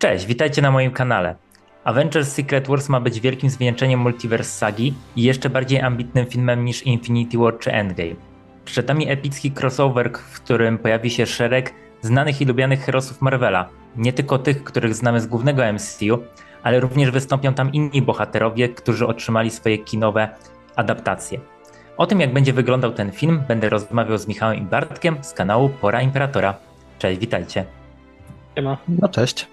Cześć, witajcie na moim kanale. Avengers Secret Wars ma być wielkim zwieńczeniem multiverse sagi i jeszcze bardziej ambitnym filmem niż Infinity War czy Endgame. Przed nami epicki crossover, w którym pojawi się szereg znanych i lubianych herosów Marvela. Nie tylko tych, których znamy z głównego MCU, ale również wystąpią tam inni bohaterowie, którzy otrzymali swoje kinowe adaptacje. O tym, jak będzie wyglądał ten film, będę rozmawiał z Michałem i Bartkiem z kanału Pora Imperatora. Cześć, witajcie. Siema. No cześć.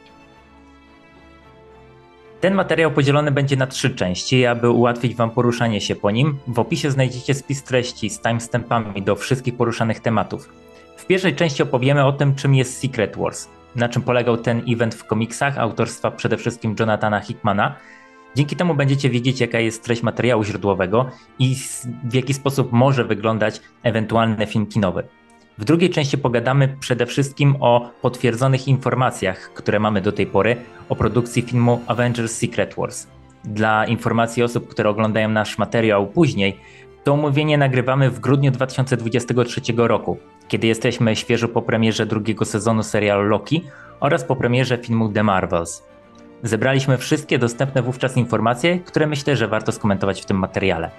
Ten materiał podzielony będzie na 3 części, aby ułatwić Wam poruszanie się po nim. W opisie znajdziecie spis treści z timestampami do wszystkich poruszanych tematów. W pierwszej części opowiemy o tym, czym jest Secret Wars, na czym polegał ten event w komiksach autorstwa przede wszystkim Jonathana Hickmana. Dzięki temu będziecie wiedzieć, jaka jest treść materiału źródłowego i w jaki sposób może wyglądać ewentualny film kinowy. W drugiej części pogadamy przede wszystkim o potwierdzonych informacjach, które mamy do tej pory o produkcji filmu Avengers Secret Wars. Dla informacji osób, które oglądają nasz materiał później, to omówienie nagrywamy w grudniu 2023 roku, kiedy jesteśmy świeżo po premierze drugiego sezonu serialu Loki oraz po premierze filmu The Marvels. Zebraliśmy wszystkie dostępne wówczas informacje, które myślę, że warto skomentować w tym materiale.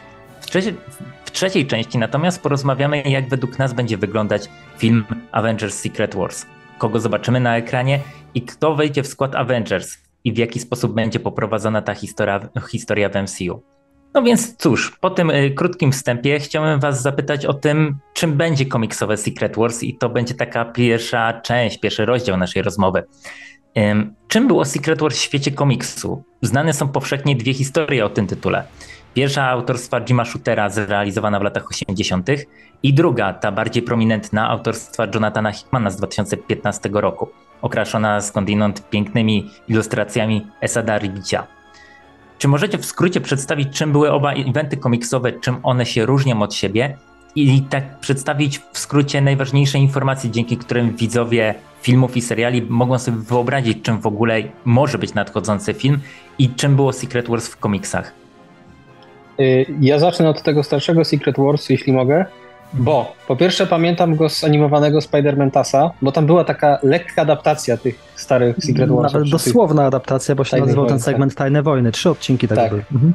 W trzeciej części natomiast porozmawiamy, jak według nas będzie wyglądać film Avengers Secret Wars, kogo zobaczymy na ekranie i kto wejdzie w skład Avengers i w jaki sposób będzie poprowadzona ta historia w MCU. No więc cóż, po tym krótkim wstępie chciałem Was zapytać o tym, czym będzie komiksowe Secret Wars i to będzie taka pierwsza część, pierwszy rozdział naszej rozmowy. Czym było Secret Wars w świecie komiksu? Znane są powszechnie 2 historie o tym tytule. Pierwsza autorstwa Jima Shootera zrealizowana w latach 80. i druga, ta bardziej prominentna, autorstwa Jonathana Hickmana z 2015 roku, okraszona skądinąd pięknymi ilustracjami Esada Ribicia. Czy możecie w skrócie przedstawić, czym były oba eventy komiksowe, czym one się różnią od siebie i tak przedstawić w skrócie najważniejsze informacje, dzięki którym widzowie filmów i seriali mogą sobie wyobrazić, czym w ogóle może być nadchodzący film i czym było Secret Wars w komiksach? Ja zacznę od tego starszego Secret Wars, jeśli mogę, bo po pierwsze pamiętam go z animowanego Spider-Man-Tasa, bo tam była taka lekka adaptacja tych starych Secret Warsów. Nawet dosłowna adaptacja, bo się nazywał ten segment Tajne Wojny. 3 odcinki tak były. Mhm.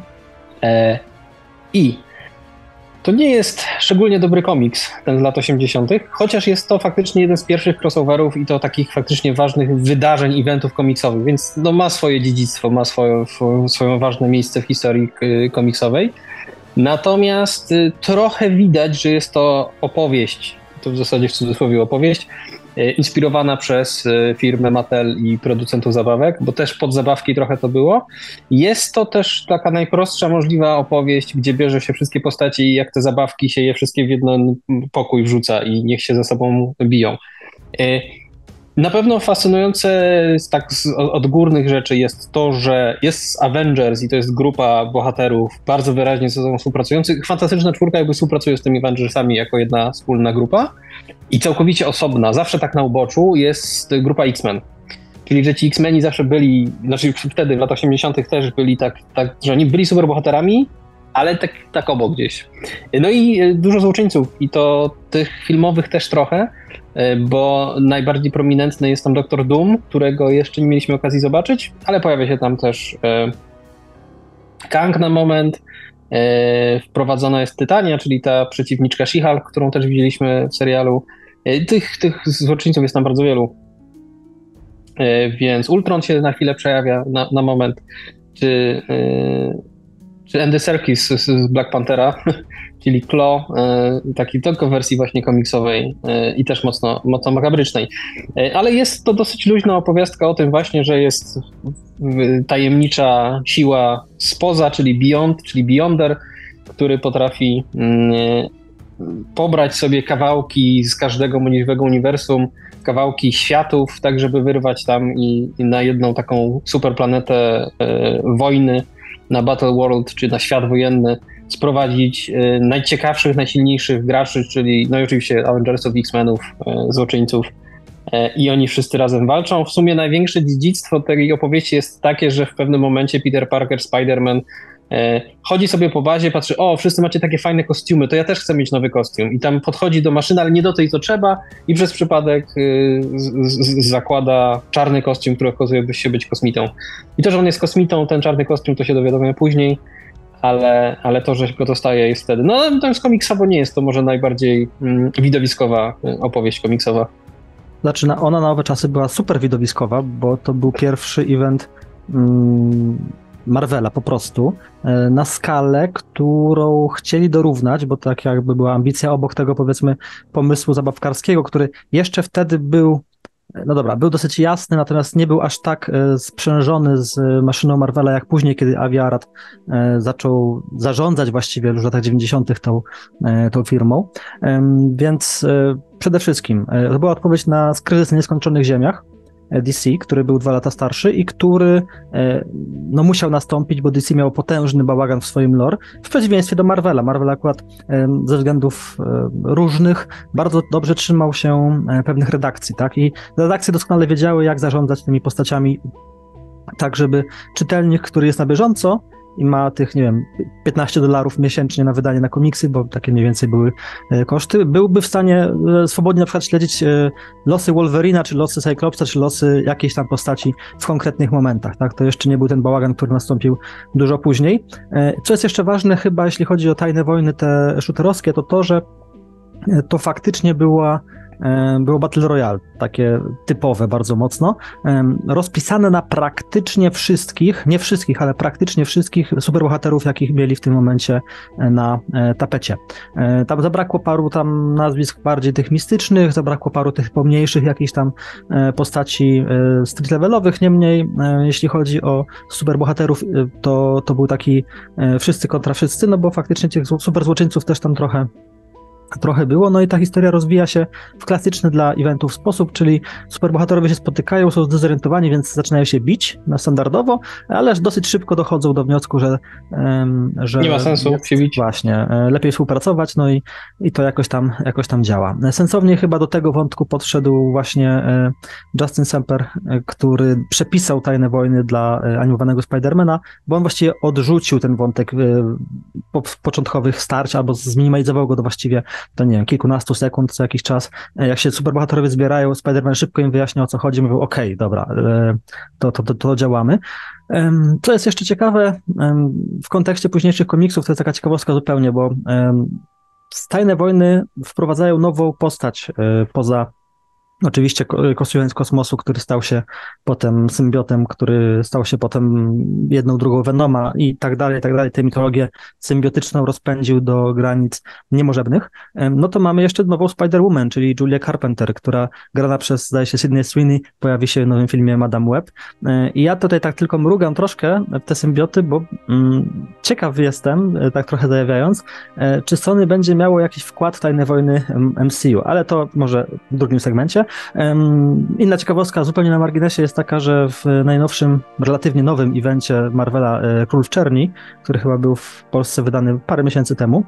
I to nie jest szczególnie dobry komiks, ten z lat 80., chociaż jest to faktycznie jeden z pierwszych crossoverów i to takich faktycznie ważnych wydarzeń, eventów komiksowych, więc no ma swoje dziedzictwo, ma swoje ważne miejsce w historii komiksowej. Natomiast trochę widać, że jest to opowieść, to w zasadzie w cudzysłowie opowieść, inspirowana przez firmę Mattel i producentów zabawek, bo też pod zabawki trochę to było. Jest to też taka najprostsza możliwa opowieść, gdzie bierze się wszystkie postaci i jak te zabawki się je wszystkie w jeden pokój wrzuca i niech się ze sobą biją. Na pewno fascynujące tak z odgórnych rzeczy jest to, że jest Avengers i to jest grupa bohaterów bardzo wyraźnie ze sobą współpracujących. Fantastyczna Czwórka jakby współpracuje z tymi Avengersami jako jedna wspólna grupa i całkowicie osobna, zawsze tak na uboczu jest grupa X-Men. Czyli, że ci X-Meni zawsze byli, znaczy wtedy w latach 80. też byli tak, że oni byli superbohaterami, ale tak obok gdzieś. No i dużo złoczyńców i to tych filmowych też trochę, bo najbardziej prominentny jest tam Doktor Doom, którego jeszcze nie mieliśmy okazji zobaczyć, ale pojawia się tam też Kang na moment, wprowadzona jest Tytania, czyli ta przeciwniczka She-Hulk, którą też widzieliśmy w serialu. Tych złoczyńców jest tam bardzo wielu, więc Ultron się na chwilę przejawia na moment, czy Andy Serkis z Black Panthera, czyli Claw, taki tylko w wersji właśnie komiksowej i też mocno makabrycznej. Ale jest to dosyć luźna opowiastka o tym właśnie, że jest tajemnicza siła spoza, czyli Beyond, czyli Beyonder, który potrafi pobrać sobie kawałki z każdego możliwego uniwersum, kawałki światów, tak żeby wyrwać tam i na jedną taką superplanetę wojny, na Battle World, czy na świat wojenny, sprowadzić najciekawszych, najsilniejszych graczy, czyli no i oczywiście Avengersów, X-Menów, złoczyńców i oni wszyscy razem walczą. W sumie największe dziedzictwo tej opowieści jest takie, że w pewnym momencie Peter Parker, Spider-Man chodzi sobie po bazie, patrzy, o, wszyscy macie takie fajne kostiumy, to ja też chcę mieć nowy kostium. I tam podchodzi do maszyny, ale nie do tej, co trzeba, i przez przypadek zakłada czarny kostium, który okazuje się być kosmitą. I to, że on jest kosmitą, ten czarny kostium, to się dowiadujemy później, ale to, że go dostaje, jest wtedy. No, to jest komiksowo, nie jest to może najbardziej widowiskowa opowieść komiksowa. Znaczy, ona na owe czasy była super widowiskowa, bo to był pierwszy event Marvela po prostu, na skalę, którą chcieli dorównać, bo tak jakby była ambicja obok tego, powiedzmy, pomysłu zabawkarskiego, który jeszcze wtedy był, no dobra, był dosyć jasny, natomiast nie był aż tak sprzężony z maszyną Marvela, jak później, kiedy Avi Arad zaczął zarządzać właściwie już w latach 90. tą firmą. Więc przede wszystkim to była odpowiedź na Kryzys na Nieskończonych Ziemiach DC, który był 2 lata starszy i który no, musiał nastąpić, bo DC miał potężny bałagan w swoim lore, w przeciwieństwie do Marvela. Marvel akurat ze względów różnych bardzo dobrze trzymał się pewnych redakcji, tak? I redakcje doskonale wiedziały, jak zarządzać tymi postaciami tak, żeby czytelnik, który jest na bieżąco i ma tych, nie wiem, $15 miesięcznie na wydanie na komiksy, bo takie mniej więcej były koszty, byłby w stanie swobodnie na przykład śledzić losy Wolverina, czy losy Cyclopsa, czy losy jakiejś tam postaci w konkretnych momentach, tak? To jeszcze nie był ten bałagan, który nastąpił dużo później. Co jest jeszcze ważne chyba, jeśli chodzi o Tajne Wojny te shooterowskie, to, że to faktycznie było Battle Royale, takie typowe bardzo mocno, rozpisane na praktycznie wszystkich, nie wszystkich, ale praktycznie wszystkich superbohaterów, jakich mieli w tym momencie na tapecie. Tam zabrakło paru tam nazwisk bardziej tych mistycznych, zabrakło paru tych pomniejszych jakichś tam postaci street levelowych, niemniej jeśli chodzi o superbohaterów, to był taki wszyscy kontra wszyscy, no bo faktycznie tych superzłoczyńców też tam trochę było, no i ta historia rozwija się w klasyczny dla eventów sposób, czyli superbohaterowie się spotykają, są zdezorientowani, więc zaczynają się bić standardowo, ale dosyć szybko dochodzą do wniosku, że nie ma sensu się bić. Właśnie, lepiej współpracować, no i to jakoś tam działa. Sensownie chyba do tego wątku podszedł właśnie Justin Semper, który przepisał Tajne Wojny dla animowanego Spidermana, bo on właściwie odrzucił ten wątek początkowych starć, albo zminimalizował go do właściwie to nie wiem, kilkunastu sekund co jakiś czas. Jak się superbohaterowie zbierają, Spider-Man szybko im wyjaśnia, o co chodzi, mówią, okej, dobra, to działamy. Co jest jeszcze ciekawe, w kontekście późniejszych komiksów, to jest taka ciekawostka zupełnie, bo Tajne Wojny wprowadzają nową postać poza oczywiście kostiumem z kosmosu, który stał się potem symbiotem, który stał się potem jedną, drugą Venoma i tak dalej, tę mitologię symbiotyczną rozpędził do granic niemożebnych. No to mamy jeszcze nową Spider-Woman, czyli Julia Carpenter, która grana przez, zdaje się, Sydney Sweeney, pojawi się w nowym filmie Madame Web. I ja tutaj tak tylko mrugam troszkę w te symbioty, bo ciekaw jestem, tak trochę zajawiając, czy Sony będzie miało jakiś wkład w Tajne Wojny MCU, ale to może w drugim segmencie. Inna ciekawostka zupełnie na marginesie jest taka, że w najnowszym, relatywnie nowym evencie Marvela Król w Czerni, który chyba był w Polsce wydany parę miesięcy temu,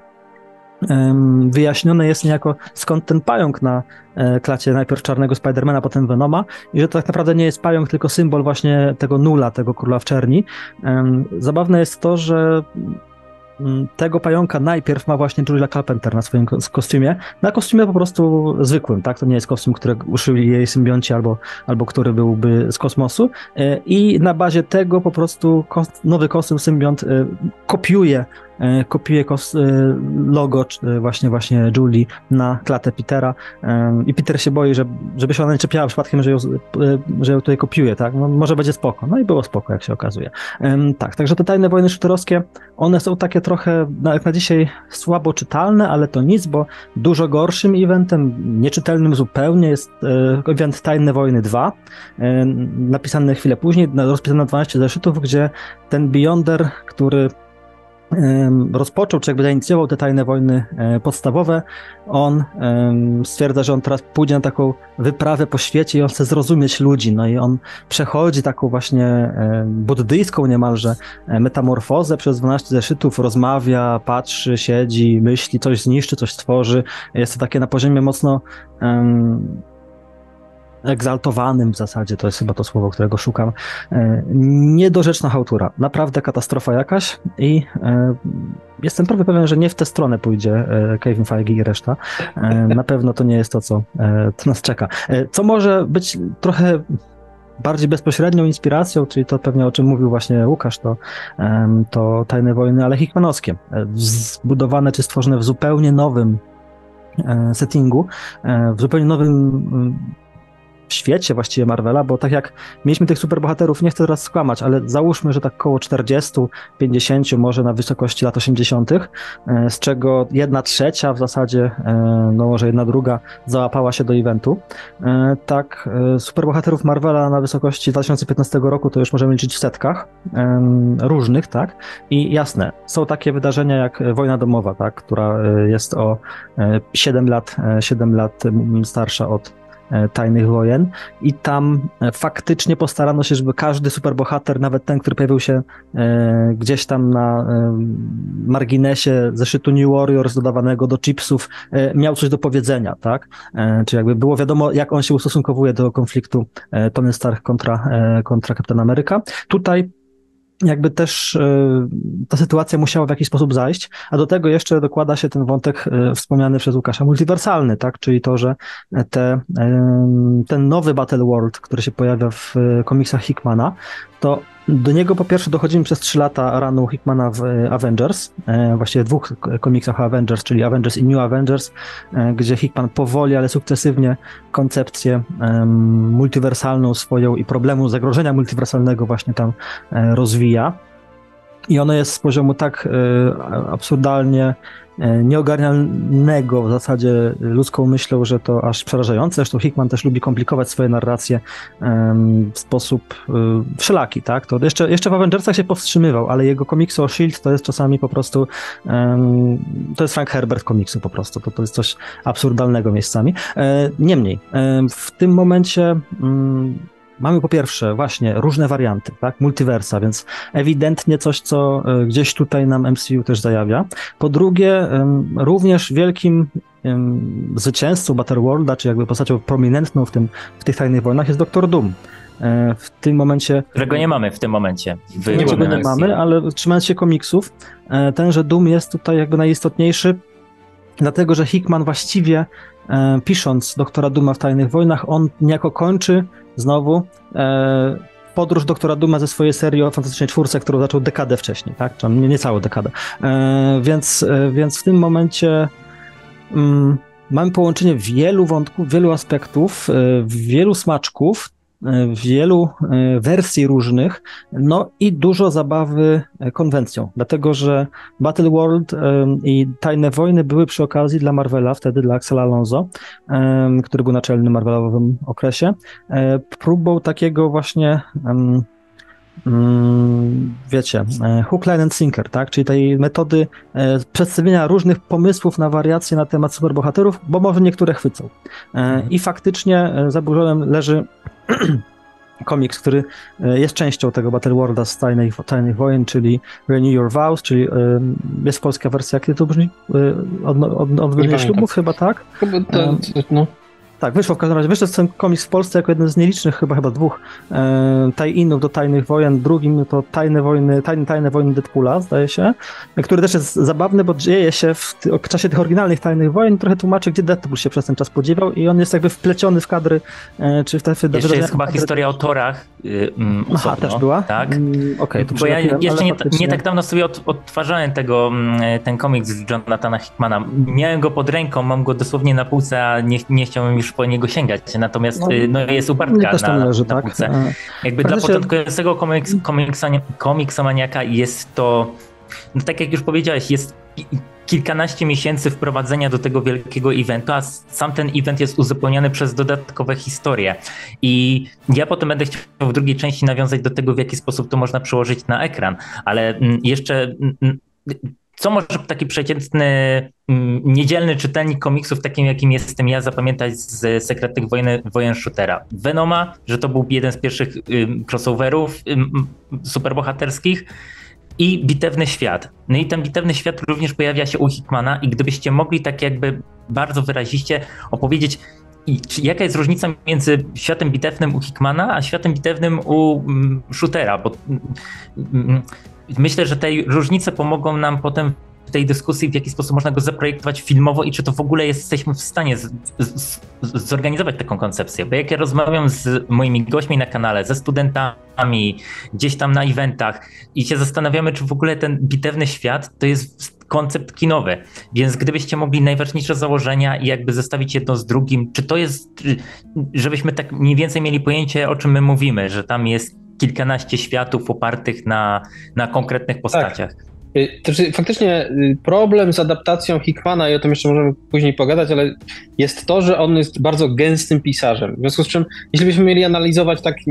wyjaśnione jest niejako, skąd ten pająk na klacie najpierw czarnego Spidermana, potem Venoma i że to tak naprawdę nie jest pająk, tylko symbol właśnie tego Nula, tego Króla w Czerni. Zabawne jest to, że tego pająka najpierw ma właśnie Julia Carpenter na swoim kostiumie, na kostiumie po prostu zwykłym, tak? To nie jest kostium, który uszyli jej symbionci albo który byłby z kosmosu i na bazie tego po prostu nowy kostium symbiont kopiuje logo właśnie Julii na klatę Petera i Peter się boi, żeby się ona nie czepiała przypadkiem, że ją tutaj kopiuje, tak? No, może będzie spoko. No i było spoko, jak się okazuje. Tak, także te Tajne Wojny shooterowskie, one są takie trochę, jak na dzisiaj, słabo czytalne, ale to nic, bo dużo gorszym eventem, nieczytelnym zupełnie jest event Tajne Wojny 2, napisany chwilę później, rozpisany na 12 zeszytów, gdzie ten Beyonder, który rozpoczął, czy jakby zainicjował te Tajne Wojny podstawowe, on stwierdza, że on teraz pójdzie na taką wyprawę po świecie i on chce zrozumieć ludzi, no i on przechodzi taką właśnie buddyjską niemalże metamorfozę przez 12 zeszytów, rozmawia, patrzy, siedzi, myśli, coś zniszczy, coś stworzy, jest to takie na poziomie mocno egzaltowanym w zasadzie, to jest chyba to słowo, którego szukam, niedorzeczna chałtura. Naprawdę katastrofa jakaś i jestem prawie pewien, że nie w tę stronę pójdzie Kevin Feige i reszta. Na pewno to nie jest to, co nas czeka. Co może być trochę bardziej bezpośrednią inspiracją, czyli to pewnie o czym mówił właśnie Łukasz, to Tajne Wojny, ale hickmanowskie, zbudowane czy stworzone w zupełnie nowym settingu, w zupełnie nowym świecie właściwie Marvela, bo tak jak mieliśmy tych superbohaterów, nie chcę teraz skłamać, ale załóżmy, że tak koło 40, 50 może na wysokości lat 80., z czego 1/3 w zasadzie, no może 1/2 załapała się do eventu. Tak, superbohaterów Marvela na wysokości 2015 roku to już możemy liczyć w setkach różnych, tak? I jasne, są takie wydarzenia jak Wojna Domowa, tak? Która jest o 7 lat starsza od Tajnych Wojen i tam faktycznie postarano się, żeby każdy superbohater, nawet ten, który pojawił się gdzieś tam na marginesie zeszytu New Warriors dodawanego do chipsów, miał coś do powiedzenia, tak? Czy jakby było wiadomo, jak on się ustosunkowuje do konfliktu Tony Stark kontra Kapitan Ameryka. Tutaj jakby też ta sytuacja musiała w jakiś sposób zajść, a do tego jeszcze dokłada się ten wątek wspomniany przez Łukasza, multiwersalny, tak? Czyli to, że ten nowy Battle World, który się pojawia w komiksach Hickmana, to do niego po pierwsze dochodzimy przez 3 lata runu Hickmana w Avengers, właściwie 2 komiksach o Avengers, czyli Avengers i New Avengers, gdzie Hickman powoli, ale sukcesywnie koncepcję multiwersalną swoją i problemu zagrożenia multiwersalnego właśnie tam rozwija. I ono jest z poziomu tak absurdalnie nieogarnialnego w zasadzie ludzką myślą, że to aż przerażające. Zresztą Hickman też lubi komplikować swoje narracje w sposób wszelaki, tak? To jeszcze w Avengersach się powstrzymywał, ale jego komiksy o S.H.I.E.L.D. to jest czasami po prostu to jest Frank Herbert komiksu po prostu. To jest coś absurdalnego miejscami. Niemniej, w tym momencie mamy po pierwsze właśnie różne warianty, tak, multiversa, więc ewidentnie coś, co gdzieś tutaj nam MCU też zajawia. Po drugie, również wielkim zwycięzcą Battleworlda, czy jakby postacią prominentną w tych Tajnych Wojnach jest Doktor Doom. W tym momencie... Którego nie mamy w tym momencie. Nie mamy, ale trzymając się komiksów, tenże Doom jest tutaj jakby najistotniejszy, dlatego, że Hickman właściwie pisząc Doktora Dooma w Tajnych Wojnach, on niejako kończy znowu podróż Doktora Dooma ze swojej serii o Fantastycznej Czwórce, którą zaczął dekadę wcześniej, tak? Czy nie całą dekadę. Więc w tym momencie mamy połączenie wielu wątków, wielu aspektów, wielu smaczków, wielu wersji różnych, no i dużo zabawy konwencją, dlatego że Battleworld i Tajne Wojny były przy okazji dla Marvela, wtedy dla Axela Alonso, który był naczelnym Marvelowym okresie, próbą takiego właśnie wiecie, hook, line and sinker, tak? Czyli tej metody przedstawienia różnych pomysłów na wariacje na temat superbohaterów, bo może niektóre chwycą. I faktycznie za Burzolem leży komiks, który jest częścią tego Battleworlda z Tajnych Wojen, czyli Renew Your Vows, czyli jest polska wersja, jak to brzmi? Odnowienie ślubów chyba, tak? Chyba no. Tak, wyszło w każdym razie. Wyszedł ten komiks w Polsce jako jeden z nielicznych, chyba 2 tie-inów do Tajnych Wojen. Drugim to Tajne Wojny Deadpoola, zdaje się, który też jest zabawny, bo dzieje się w czasie tych oryginalnych Tajnych Wojen. Trochę tłumaczy, gdzie Deadpool się przez ten czas podziewał i on jest jakby wpleciony w kadry, czy w te wydarzenia. Jeszcze jest chyba historia o Torach. Aha, też była? Tak. Okay, bo ja jeszcze nie tak dawno sobie odtwarzałem ten komiks Jonathana Hickmana. Miałem go pod ręką, mam go dosłownie na półce, a nie chciałem już po niego sięgać. Natomiast jest u Bartka na półce. Jakby dla początkującego komiksomaniaka jest to, no tak jak już powiedziałeś, jest kilkanaście miesięcy wprowadzenia do tego wielkiego eventu, a sam ten event jest uzupełniany przez dodatkowe historie. I ja potem będę chciał w drugiej części nawiązać do tego, w jaki sposób to można przełożyć na ekran, ale jeszcze co może taki przeciętny, niedzielny czytelnik komiksów, takim jakim jestem ja, zapamiętać z Sekretnych Wojen Shootera? Venoma, że to był jeden z pierwszych crossoverów superbohaterskich, i Bitewny Świat. No i ten Bitewny Świat również pojawia się u Hickmana i gdybyście mogli tak jakby bardzo wyraziście opowiedzieć, jaka jest różnica między światem bitewnym u Hickmana, a światem bitewnym u Shootera? Bo myślę, że te różnice pomogą nam potem w tej dyskusji, w jaki sposób można go zaprojektować filmowo i czy to w ogóle jesteśmy w stanie zorganizować taką koncepcję. Bo jak ja rozmawiam z moimi gośćmi na kanale, ze studentami, gdzieś tam na eventach i się zastanawiamy, czy w ogóle ten bitewny świat to jest koncept kinowy. Więc gdybyście mogli najważniejsze założenia i jakby zestawić jedno z drugim, czy to jest, żebyśmy tak mniej więcej mieli pojęcie, o czym my mówimy, że tam jest kilkanaście światów opartych na konkretnych postaciach. Tak. Faktycznie problem z adaptacją Hickmana, i o tym jeszcze możemy później pogadać, ale jest to, że on jest bardzo gęstym pisarzem. W związku z czym, jeśli byśmy mieli analizować tak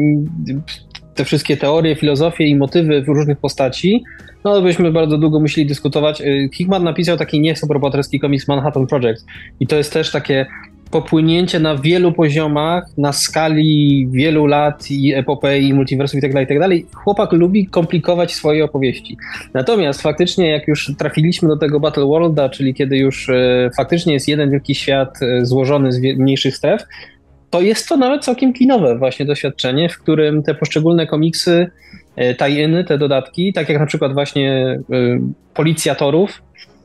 te wszystkie teorie, filozofie i motywy różnych postaci, no to byśmy bardzo długo musieli dyskutować. Hickman napisał taki niesuperbohaterski komiks Manhattan Project i to jest też takie popłynięcie na wielu poziomach, na skali wielu lat i epopei, i multiversów i tak dalej. Chłopak lubi komplikować swoje opowieści. Natomiast faktycznie jak już trafiliśmy do tego Battle Worlda, czyli kiedy już faktycznie jest jeden wielki świat złożony z mniejszych stref, to jest to nawet całkiem kinowe właśnie doświadczenie, w którym te poszczególne komiksy, tie-iny, te dodatki, tak jak na przykład właśnie Policja Torów,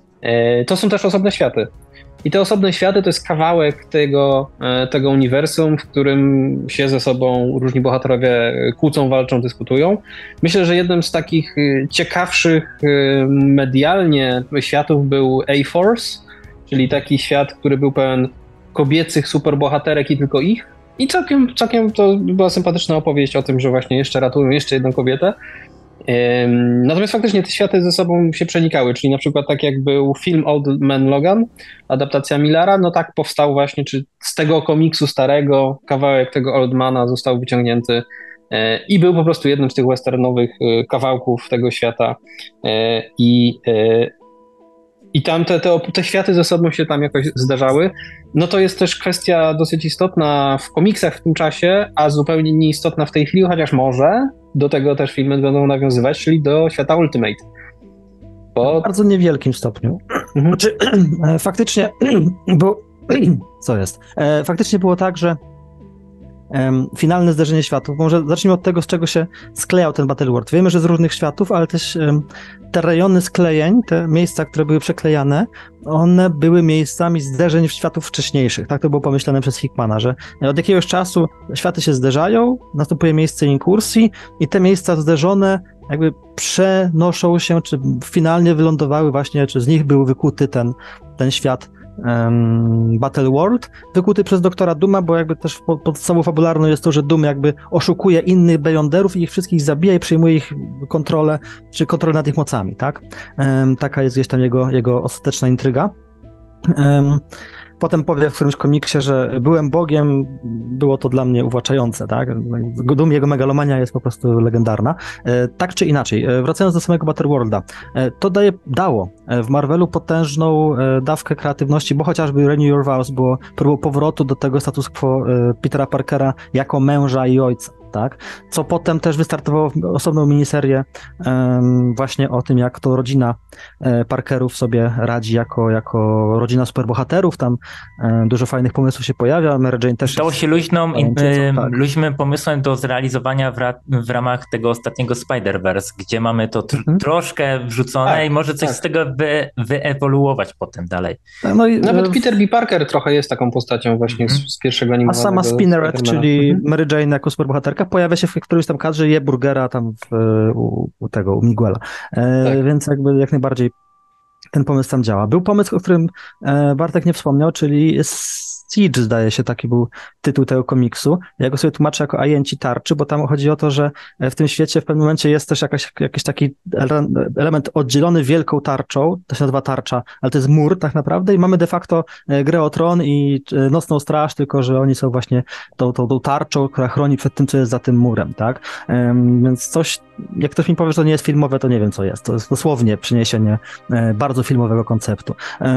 to są też osobne światy. I te osobne światy to jest kawałek tego uniwersum, w którym się ze sobą różni bohaterowie kłócą, walczą, dyskutują. Myślę, że jednym z takich ciekawszych medialnie światów był A-Force, czyli taki świat, który był pełen kobiecych superbohaterek i tylko ich. I całkiem to była sympatyczna opowieść o tym, że właśnie jeszcze ratują jeszcze jedną kobietę. Natomiast faktycznie te światy ze sobą się przenikały, czyli na przykład tak jak był film Old Man Logan, adaptacja Millara, no tak powstał właśnie, czy z tego komiksu starego kawałek tego Oldmana został wyciągnięty i był po prostu jednym z tych westernowych kawałków tego świata i tam te światy ze sobą się tam jakoś zdarzały. No to jest też kwestia dosyć istotna w komiksach w tym czasie, a zupełnie nieistotna w tej chwili, chociaż może do tego też filmy będą nawiązywać, czyli do świata Ultimate. W bardzo niewielkim stopniu. Znaczy, faktycznie, bo co jest? Faktycznie było tak, że finalne zderzenie światów. Może zacznijmy od tego, z czego się sklejał ten Battleworld. Wiemy, że z różnych światów, ale też te rejony sklejeń, te miejsca, które były przeklejane, one były miejscami zderzeń światów wcześniejszych. Tak to było pomyślane przez Hickmana, że od jakiegoś czasu światy się zderzają, następuje miejsce inkursji i te miejsca zderzone jakby przenoszą się, czy finalnie wylądowały właśnie, czy z nich był wykuty ten świat Battle World, wykuty przez doktora Dooma, bo jakby też podstawą fabularną jest to, że Doom jakby oszukuje innych Beyonderów i ich wszystkich zabija i przejmuje ich kontrolę, czy kontrolę nad ich mocami, tak? Taka jest gdzieś tam jego ostateczna intryga. Potem powie w którymś komiksie, że byłem Bogiem, było to dla mnie uwłaczające, tak? Doom, jego megalomania jest po prostu legendarna. Tak czy inaczej, wracając do samego Battleworlda, to dało w Marvelu potężną dawkę kreatywności, bo chociażby Renew Your Vows było próbą powrotu do tego status quo Petera Parkera jako męża i ojca. Tak? Co potem też wystartowało w osobną miniserię właśnie o tym, jak to rodzina Parkerów sobie radzi jako rodzina superbohaterów. Tam dużo fajnych pomysłów się pojawia. Mary Jane też stało się luźnym pomysłem do zrealizowania w ramach tego ostatniego Spider-Verse, gdzie mamy to troszkę wrzucone i może coś z tego wyewoluować potem dalej. No i nawet Peter B. Parker trochę jest taką postacią właśnie z pierwszego animowanego. A sama Spinneret, czyli Mary Jane jako superbohaterka, pojawia się w którymś tam kadrze, je burgera tam u Miguela. Więc jakby jak najbardziej ten pomysł tam działa. Był pomysł, o którym Bartek nie wspomniał, czyli Siege, zdaje się, taki był tytuł tego komiksu. Ja go sobie tłumaczę jako agenci tarczy, bo tam chodzi o to, że w tym świecie w pewnym momencie jest też jakiś taki element oddzielony wielką tarczą, to się nazywa tarcza, ale to jest mur tak naprawdę i mamy de facto grę o Tron i Nocną Straż, tylko że oni są właśnie tą tarczą, która chroni przed tym, co jest za tym murem, tak? Więc coś, jak ktoś mi powie, że to nie jest filmowe, to nie wiem, co jest. To jest dosłownie przeniesienie bardzo filmowego konceptu.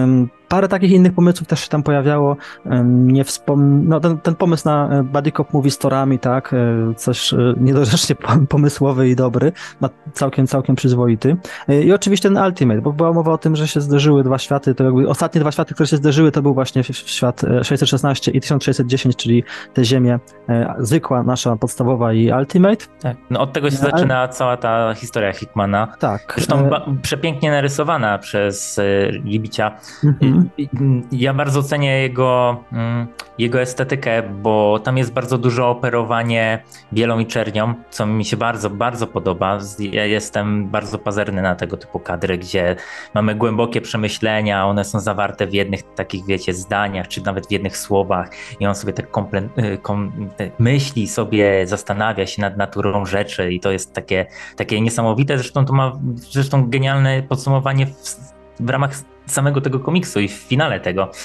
Parę takich innych pomysłów też się tam pojawiało. Nie no ten pomysł na Buddy Cop Movie z torami, tak, coś niedorzecznie pomysłowy i dobry, całkiem przyzwoity. I oczywiście ten Ultimate, bo była mowa o tym, że się zderzyły dwa światy, to jakby ostatnie dwa światy, które się zderzyły, to był właśnie świat 616 i 1610, czyli te ziemie zwykła, nasza podstawowa i Ultimate. Tak, no od tego się zaczyna cała ta historia Hickmana. Tak. Zresztą przepięknie narysowana przez Libicia. Ja bardzo cenię jego estetykę, bo tam jest bardzo dużo operowanie bielą i czernią, co mi się bardzo, bardzo podoba. Ja jestem bardzo pazerny na tego typu kadry, gdzie mamy głębokie przemyślenia, one są zawarte w jednych takich, wiecie, zdaniach, czy nawet w jednych słowach i on sobie tak myśli sobie, zastanawia się nad naturą rzeczy i to jest takie niesamowite. Zresztą to ma genialne podsumowanie w ramach samego tego komiksu i w finale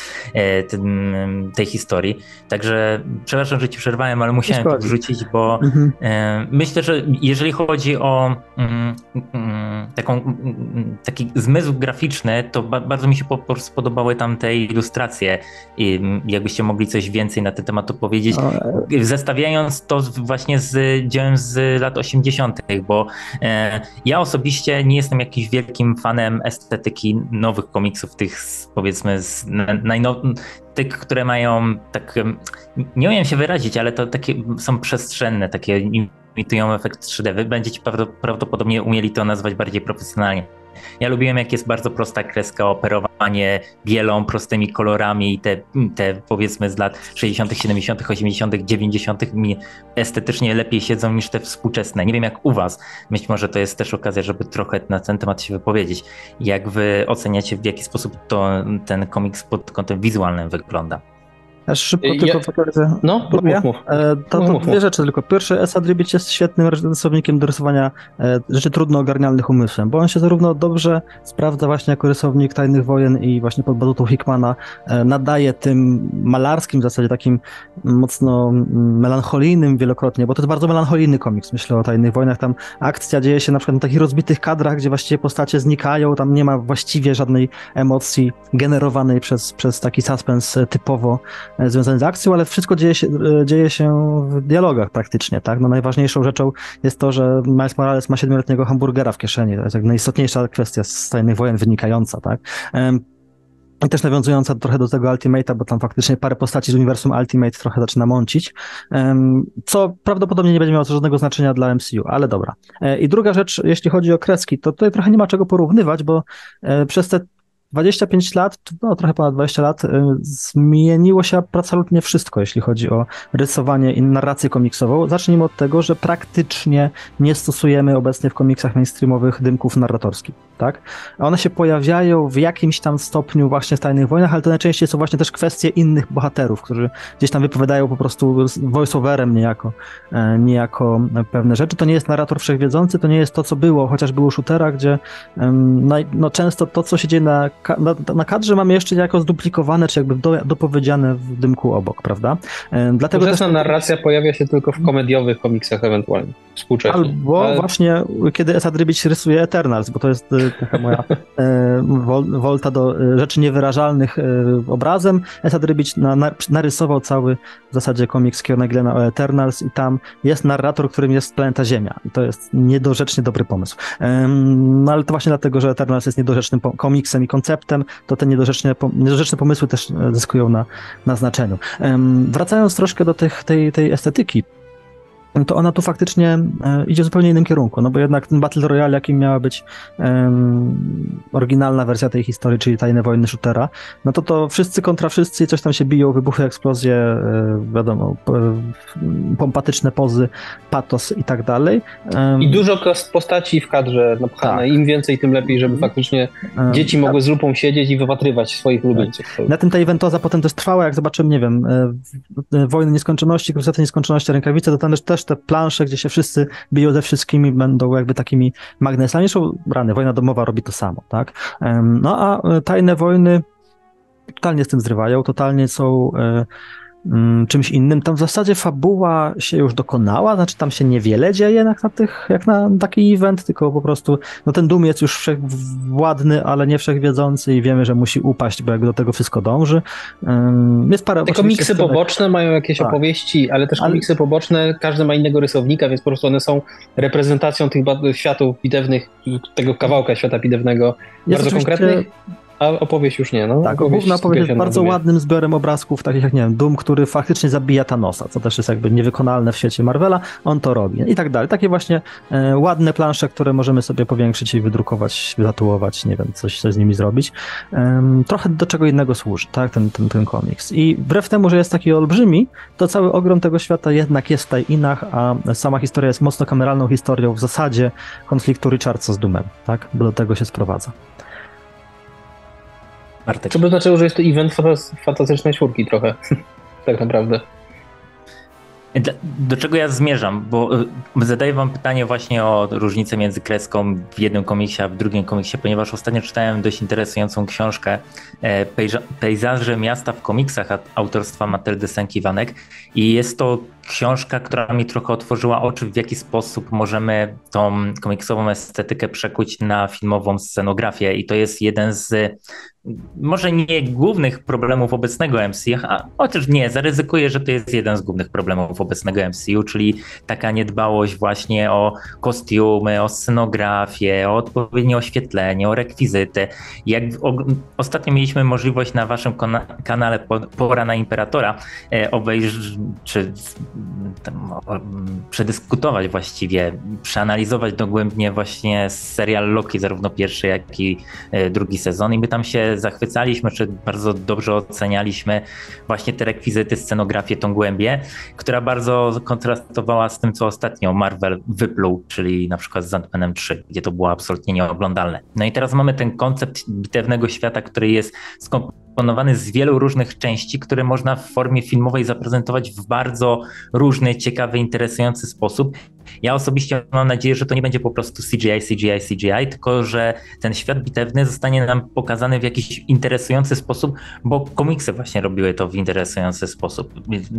tej historii. Także przepraszam, że ci przerwałem, ale musiałem to wrzucić, bo myślę, że jeżeli chodzi o taki zmysł graficzny, to bardzo mi się podobały tam te ilustracje i jakbyście mogli coś więcej na ten temat opowiedzieć, zestawiając to właśnie z dziełem z lat 80., bo ja osobiście nie jestem jakimś wielkim fanem estetyki nowych komiksów, tych powiedzmy tych, które mają tak, nie umiem się wyrazić, ale to takie są przestrzenne, takie imitują efekt 3D. Wy będziecie prawdopodobnie umieli to nazwać bardziej profesjonalnie. Ja lubiłem, jak jest bardzo prosta kreska, operowanie bielą, prostymi kolorami i te powiedzmy z lat 60., 70., 80., 90. mi estetycznie lepiej siedzą niż te współczesne. Nie wiem jak u was. Być może to jest też okazja, żeby trochę na ten temat się wypowiedzieć. Jak wy oceniacie, w jaki sposób ten komiks pod kątem wizualnym wygląda? Aż szybko tylko pokażę. Mów. To dwie rzeczy tylko. Pierwszy, Esad Ribić jest świetnym rysownikiem do rysowania rzeczy trudno ogarnialnych umysłem, bo on się zarówno dobrze sprawdza właśnie jako rysownik Tajnych Wojen i właśnie pod batutą Hickmana nadaje tym malarskim w zasadzie takim mocno melancholijnym wielokrotnie, bo to jest bardzo melancholijny komiks, myślę o Tajnych Wojnach. Tam akcja dzieje się na przykład na takich rozbitych kadrach, gdzie właściwie postacie znikają, tam nie ma właściwie żadnej emocji generowanej przez taki suspens typowo związany z akcją, ale wszystko dzieje się w dialogach praktycznie, tak? No najważniejszą rzeczą jest to, że Miles Morales ma 7-letniego hamburgera w kieszeni. To jest jak najistotniejsza kwestia z Tajnych Wojen wynikająca, tak? I też nawiązująca trochę do tego Ultimate'a, bo tam faktycznie parę postaci z uniwersum Ultimate trochę zaczyna mącić, co prawdopodobnie nie będzie miało żadnego znaczenia dla MCU, ale dobra. I druga rzecz, jeśli chodzi o kreski, to tutaj trochę nie ma czego porównywać, bo przez te 25 lat, no trochę ponad 20 lat, zmieniło się absolutnie wszystko, jeśli chodzi o rysowanie i narrację komiksową. Zacznijmy od tego, że praktycznie nie stosujemy obecnie w komiksach mainstreamowych dymków narratorskich, tak? One się pojawiają w jakimś tam stopniu właśnie w Tajnych Wojnach, ale to najczęściej są właśnie też kwestie innych bohaterów, którzy gdzieś tam wypowiadają po prostu voice-overem niejako pewne rzeczy. To nie jest narrator wszechwiedzący, to nie jest to, co było, chociaż było shootera, gdzie no często to, co się dzieje na kadrze mamy jeszcze niejako zduplikowane, czy jakby dopowiedziane w dymku obok, prawda? Dlatego też narracja pojawia się tylko w komediowych komiksach ewentualnie, współcześnie. Albo właśnie kiedy Esad Ribić rysuje Eternals, bo to jest taka moja wolta do rzeczy niewyrażalnych obrazem. Esad Ribić narysował cały w zasadzie komiks Keona Glena o Eternals i tam jest narrator, którym jest planeta Ziemia. I to jest niedorzecznie dobry pomysł. No ale to właśnie dlatego, że Eternals jest niedorzecznym komiksem i konceptem, to te niedorzeczne pomysły też zyskują na znaczeniu. Wracając troszkę do tej estetyki, to ona tu faktycznie idzie w zupełnie innym kierunku, no bo jednak ten Battle Royale, jakim miała być oryginalna wersja tej historii, czyli Tajne Wojny shootera, no to wszyscy kontra wszyscy, coś tam się biją, wybuchy, eksplozje, wiadomo, pompatyczne pozy, patos i tak dalej. I dużo postaci w kadrze napchane, tak. Im więcej, tym lepiej, żeby faktycznie dzieci mogły z lupą siedzieć i wypatrywać swoich ulubieńców. Na tym ta eventoza potem też trwała, jak zobaczymy, nie wiem, Wojny Nieskończoności, Krusety Nieskończoności, Rękawice, to tam też te plansze, gdzie się wszyscy biją ze wszystkimi, będą jakby takimi magnesami. Zresztą Wojna domowa robi to samo, tak? No a Tajne Wojny totalnie z tym zrywają, totalnie są czymś innym. Tam w zasadzie fabuła się już dokonała, znaczy tam się niewiele dzieje jak na taki event, tylko po prostu no ten Doom jest już wszechwładny, ale nie wszechwiedzący i wiemy, że musi upaść, bo jak do tego wszystko dąży. Jest parę te komiksy poboczne mają jakieś opowieści, ale też komiksy poboczne, każdy ma innego rysownika, więc po prostu one są reprezentacją tych światów bitewnych, tego kawałka świata bitewnego, bardzo konkretnych. A opowieść już nie, no. Tak, główna opowieść jest bardzo ładnym zbiorem obrazków, takich jak, nie wiem, Doom, który faktycznie zabija Thanosa, co też jest jakby niewykonalne w świecie Marvela, on to robi i tak dalej. Takie właśnie ładne plansze, które możemy sobie powiększyć i wydrukować, wytatuować, nie wiem, coś z nimi zrobić. Trochę do czego innego służy, tak, ten komiks. I wbrew temu, że jest taki olbrzymi, to cały ogrom tego świata jednak jest w tie-inach, a sama historia jest mocno kameralną historią w zasadzie konfliktu Richardsa z Doomem, tak, bo do tego się sprowadza. Bartek. Co by znaczyło, że jest to event Fantastycznej Czwórki trochę, tak naprawdę. Do czego ja zmierzam? Bo zadaję wam pytanie właśnie o różnicę między kreską w jednym komiksie, a w drugim komiksie, ponieważ ostatnio czytałem dość interesującą książkę Pejzaże miasta w komiksach autorstwa Matyldy Sękiwanek i jest to książka, która mi trochę otworzyła oczy, w jaki sposób możemy tą komiksową estetykę przekuć na filmową scenografię i to jest jeden z może nie głównych problemów obecnego MCU, a chociaż nie, zaryzykuję, że to jest jeden z głównych problemów obecnego MCU, czyli taka niedbałość właśnie o kostiumy, o scenografię, o odpowiednie oświetlenie, o rekwizyty. Jak ostatnio mieliśmy możliwość na waszym kanale Pora na Imperatora obejrzeć, czy przedyskutować właściwie, przeanalizować dogłębnie właśnie serial Loki, zarówno pierwszy, jak i drugi sezon i my tam się zachwycaliśmy, czy bardzo dobrze ocenialiśmy właśnie te rekwizyty, scenografię, tą głębię, która bardzo kontrastowała z tym, co ostatnio Marvel wypluł, czyli na przykład z Ant-Manem 3, gdzie to było absolutnie nieoglądalne. No i teraz mamy ten koncept bitewnego świata, który jest skomponowany z wielu różnych części, które można w formie filmowej zaprezentować w bardzo różny, ciekawy, interesujący sposób. Ja osobiście mam nadzieję, że to nie będzie po prostu CGI, tylko że ten świat bitewny zostanie nam pokazany w jakiś interesujący sposób, bo komiksy właśnie robiły to w interesujący sposób.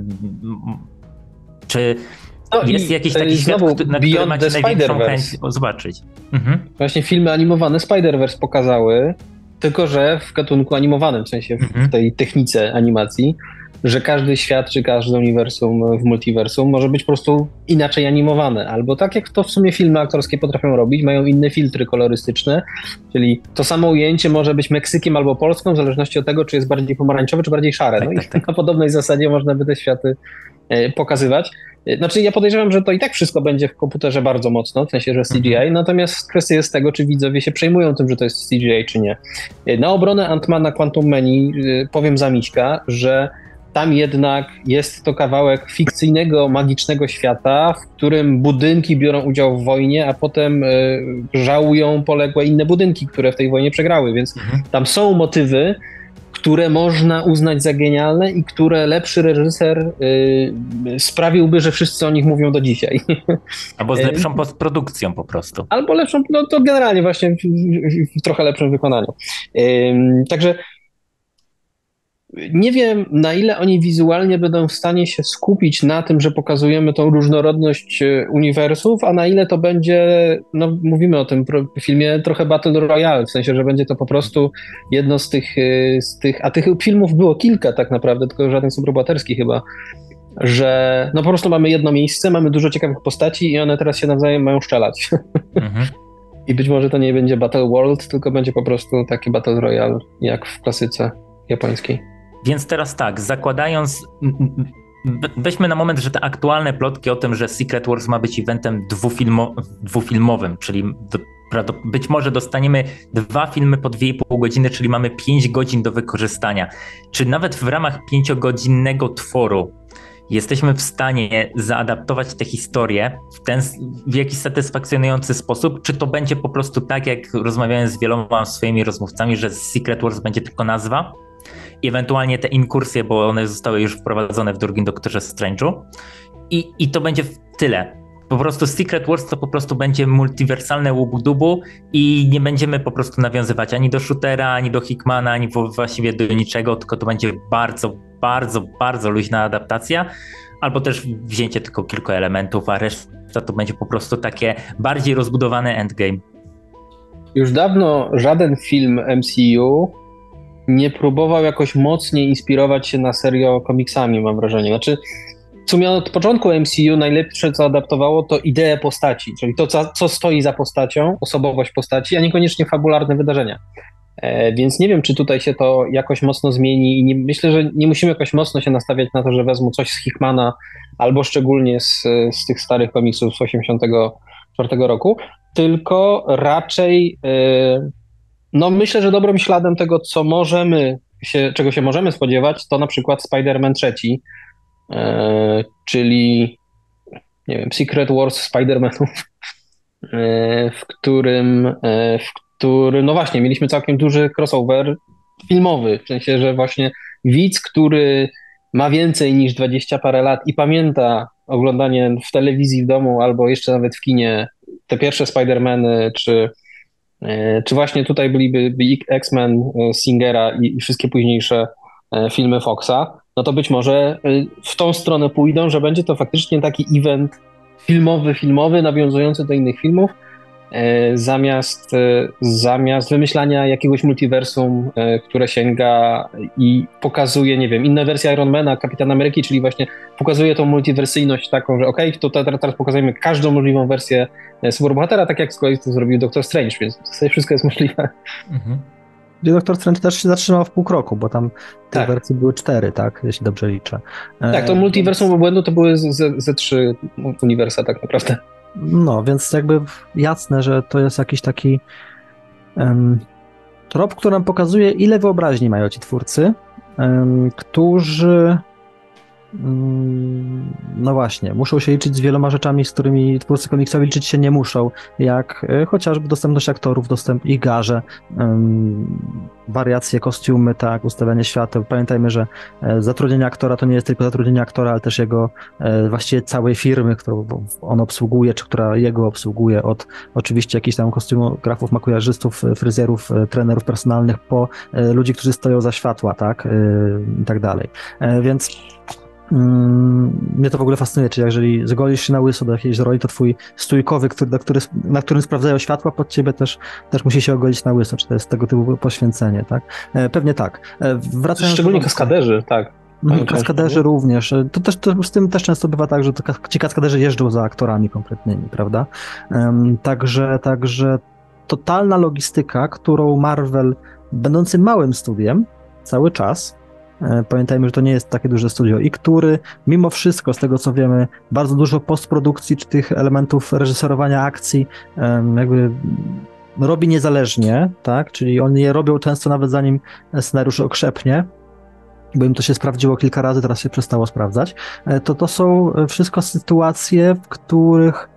Czy jest jakiś taki świat, na który macie największą chęć zobaczyć? Właśnie filmy animowane Spider-Verse pokazały, tylko że w gatunku animowanym, w sensie w tej technice animacji, że każdy świat czy każde uniwersum w multiversum może być po prostu inaczej animowane, albo tak jak to w sumie filmy aktorskie potrafią robić, mają inne filtry kolorystyczne, czyli to samo ujęcie może być Meksykiem albo Polską, w zależności od tego, czy jest bardziej pomarańczowe, czy bardziej szare. No i na podobnej zasadzie można by te światy pokazywać. Znaczy ja podejrzewam, że to i tak wszystko będzie w komputerze bardzo mocno, w sensie, że CGI, natomiast kwestia jest tego, czy widzowie się przejmują tym, że to jest CGI, czy nie. Na obronę Ant-Mana Quantum Mani powiem za Miśka, że tam jednak jest to kawałek fikcyjnego, magicznego świata, w którym budynki biorą udział w wojnie, a potem żałują poległe inne budynki, które w tej wojnie przegrały, więc tam są motywy, które można uznać za genialne i które lepszy reżyser sprawiłby, że wszyscy o nich mówią do dzisiaj. Albo z lepszą postprodukcją po prostu. Albo lepszą, no to generalnie właśnie w trochę lepszym wykonaniu. Także nie wiem, na ile oni wizualnie będą w stanie się skupić na tym, że pokazujemy tą różnorodność uniwersów, a na ile to będzie, no mówimy o tym filmie, trochę Battle Royale, w sensie, że będzie to po prostu jedno z tych a tych filmów było kilka tak naprawdę, tylko żaden superbohaterski chyba, że no po prostu mamy jedno miejsce, mamy dużo ciekawych postaci i one teraz się nawzajem mają szczelać. I być może to nie będzie Battle World, tylko będzie po prostu taki Battle Royale, jak w klasyce japońskiej. Więc teraz tak, zakładając, weźmy na moment, że te aktualne plotki o tym, że Secret Wars ma być eventem dwufilmowym, czyli być może dostaniemy 2 filmy po 2,5 godziny, czyli mamy 5 godzin do wykorzystania. Czy nawet w ramach 5-godzinnego tworu jesteśmy w stanie zaadaptować tę historię w jakiś satysfakcjonujący sposób? Czy to będzie po prostu tak, jak rozmawiałem z wieloma swoimi rozmówcami, że Secret Wars będzie tylko nazwa? I ewentualnie te inkursje, bo one zostały już wprowadzone w drugim Doktorze Strange'u. I to będzie tyle. Po prostu Secret Wars to po prostu będzie multiwersalne łubu-dubu i nie będziemy po prostu nawiązywać ani do shootera, ani do Hickmana, ani właściwie do niczego, tylko to będzie bardzo, bardzo, bardzo luźna adaptacja, albo też wzięcie tylko kilku elementów, a reszta to będzie po prostu takie bardziej rozbudowane endgame. Już dawno żaden film MCU nie próbował jakoś mocniej inspirować się na serio komiksami, mam wrażenie. Znaczy, w sumie od początku MCU najlepsze, co adaptowało, to ideę postaci, czyli to, co stoi za postacią, osobowość postaci, a niekoniecznie fabularne wydarzenia. Więc nie wiem, czy tutaj się to jakoś mocno zmieni i myślę, że nie musimy jakoś mocno się nastawiać na to, że wezmą coś z Hickmana albo szczególnie z tych starych komiksów z 1984 roku, tylko raczej no myślę, że dobrym śladem tego, czego się możemy spodziewać, to na przykład Spider-Man 3, czyli nie wiem, Secret Wars Spider-Manów, w którym no właśnie, mieliśmy całkiem duży crossover filmowy, w sensie, że właśnie widz, który ma więcej niż 20 parę lat i pamięta oglądanie w telewizji w domu albo jeszcze nawet w kinie te pierwsze Spider-Many, czy właśnie tutaj byliby X-Men Singera i wszystkie późniejsze filmy Foxa, no to być może w tą stronę pójdą, że będzie to faktycznie taki event filmowy, nawiązujący do innych filmów, zamiast wymyślania jakiegoś multiversum, które sięga i pokazuje, nie wiem, inne wersje Ironmana, Kapitana Ameryki, czyli właśnie pokazuje tą multiwersyjność taką, że okej, to teraz pokazujemy każdą możliwą wersję superbohatera, tak jak z kolei to zrobił Doctor Strange, więc w zasadzie wszystko jest możliwe. Mhm. Doctor Strange też się zatrzymał w pół kroku, bo tam te Tak. wersje były 4, tak, jeśli dobrze liczę. Tak, to multiversum obłędu to były ze 3 uniwersa tak naprawdę. No, więc jakby jasne, że to jest jakiś taki trop, który nam pokazuje, ile wyobraźni mają ci twórcy, którzy no właśnie, muszą się liczyć z wieloma rzeczami, z którymi twórcy komiksowi liczyć się nie muszą, jak chociażby dostępność aktorów, dostęp i garze, wariacje, kostiumy, tak, ustawianie świateł. Pamiętajmy, że zatrudnienie aktora to nie jest tylko zatrudnienie aktora, ale też jego właściwie całej firmy, którą on obsługuje, czy która jego obsługuje, od oczywiście jakichś tam kostiumografów, makijażystów, fryzjerów, trenerów personalnych, po ludzi, którzy stoją za światła, tak, i tak dalej. Więc mnie to w ogóle fascynuje, czy jeżeli zgolisz się na łyso do jakiejś roli, to twój stójkowy, na którym sprawdzają światła pod ciebie, też musi się ogolić na łyso, czy to jest tego typu poświęcenie, tak? Pewnie tak. Wracając Szczególnie kaskaderzy, tak. Kaskaderzy również. Z tym też często bywa tak, że ci kaskaderzy jeżdżą za aktorami konkretnymi, prawda? Także totalna logistyka, którą Marvel, będący małym studiem cały czas, pamiętajmy, że to nie jest takie duże studio i który mimo wszystko, z tego co wiemy, bardzo dużo postprodukcji czy tych elementów reżyserowania akcji jakby robi niezależnie, tak? Czyli oni je robią często nawet zanim scenariusz okrzepnie, bo im to się sprawdziło kilka razy, teraz się przestało sprawdzać. To są wszystko sytuacje, w których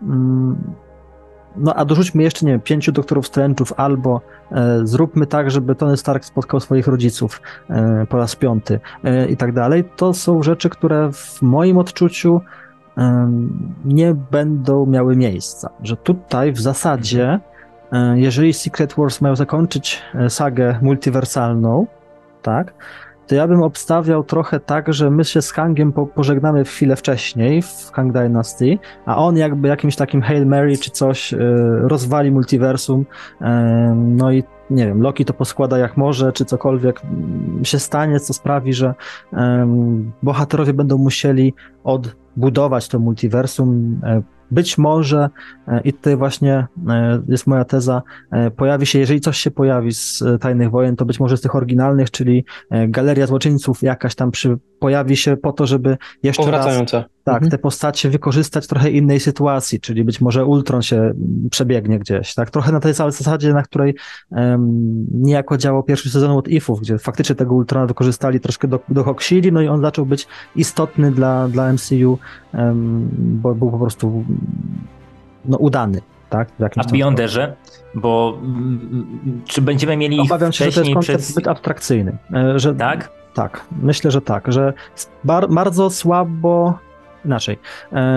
no a dorzućmy jeszcze, nie wiem, 5 Doktorów Strange'ów, albo zróbmy tak, żeby Tony Stark spotkał swoich rodziców po raz 5 i tak dalej. To są rzeczy, które w moim odczuciu nie będą miały miejsca. Że tutaj w zasadzie, jeżeli Secret Wars mają zakończyć sagę multiwersalną, tak, to ja bym obstawiał trochę tak, że my się z Kangiem pożegnamy chwilę wcześniej w Kang Dynasty, a on jakby jakimś takim Hail Mary czy coś rozwali multiversum, no i nie wiem, Loki to poskłada jak może, czy cokolwiek się stanie, co sprawi, że bohaterowie będą musieli odbudować to multiversum. Być może, i tutaj właśnie jest moja teza, pojawi się, jeżeli coś się pojawi z Tajnych Wojen, to być może z tych oryginalnych, czyli Galeria Złoczyńców jakaś tam pojawi się po to, żeby jeszcze raz te postacie wykorzystać w trochę innej sytuacji, czyli być może Ultron się przebiegnie gdzieś, tak? Trochę na tej samej zasadzie, na której niejako działał pierwszy sezon What Ifów, gdzie faktycznie tego Ultrona wykorzystali, troszkę dokoksili, no i on zaczął być istotny dla MCU, bo był po prostu no, udany. Tak? A Beyonderze, bo czy będziemy mieli Obawiam się, że to jest koncept zbyt abstrakcyjny. Że, tak? Tak, myślę, że tak, że bardzo słabo, inaczej,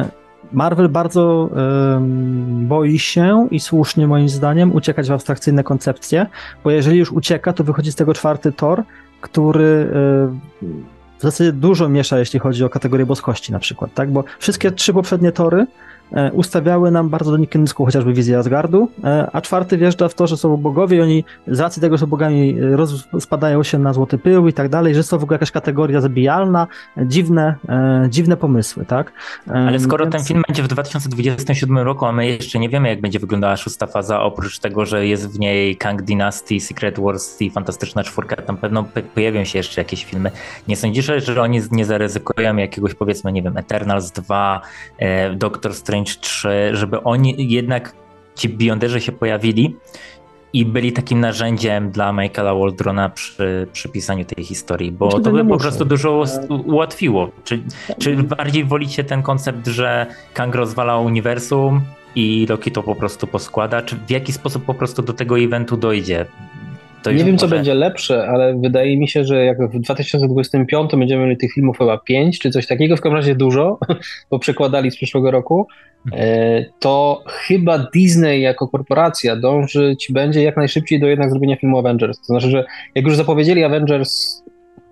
Marvel bardzo boi się i słusznie moim zdaniem uciekać w abstrakcyjne koncepcje, bo jeżeli już ucieka, to wychodzi z tego 4. Thor, który w zasadzie dużo miesza, jeśli chodzi o kategorię boskości na przykład, tak? Bo wszystkie 3 poprzednie Thory ustawiały nam bardzo do kierunku chociażby wizję Asgardu, a 4. wjeżdża w to, że są bogowie i oni z racji tego, że są bogami rozpadają się na złoty pył i tak dalej, że jest to w ogóle jakaś kategoria zabijalna, dziwne pomysły, tak? Ale skoro ten film będzie w 2027 roku, a my jeszcze nie wiemy, jak będzie wyglądała 6. faza, oprócz tego, że jest w niej Kang Dynasty, Secret Wars i Fantastyczna Czwórka, tam pewno pojawią się jeszcze jakieś filmy. Nie sądzisz, że oni nie zaryzykują jakiegoś, powiedzmy, nie wiem, Eternals 2, Doctor Strange 3, żeby oni jednak, ci Beyonderzy się pojawili i byli takim narzędziem dla Michaela Waldrona przy pisaniu tej historii, bo to by po prostu dużo ułatwiło. Czy bardziej wolicie ten koncept, że Kang rozwala uniwersum i Loki to po prostu poskłada, czy w jaki sposób po prostu do tego eventu dojdzie? Nie wiem, co będzie lepsze, ale wydaje mi się, że jak w 2025 będziemy mieli tych filmów chyba 5 czy coś takiego, w każdym razie dużo, bo przekładali z przyszłego roku, to chyba Disney jako korporacja dążyć będzie jak najszybciej do jednak zrobienia filmu Avengers. To znaczy, że jak już zapowiedzieli Avengers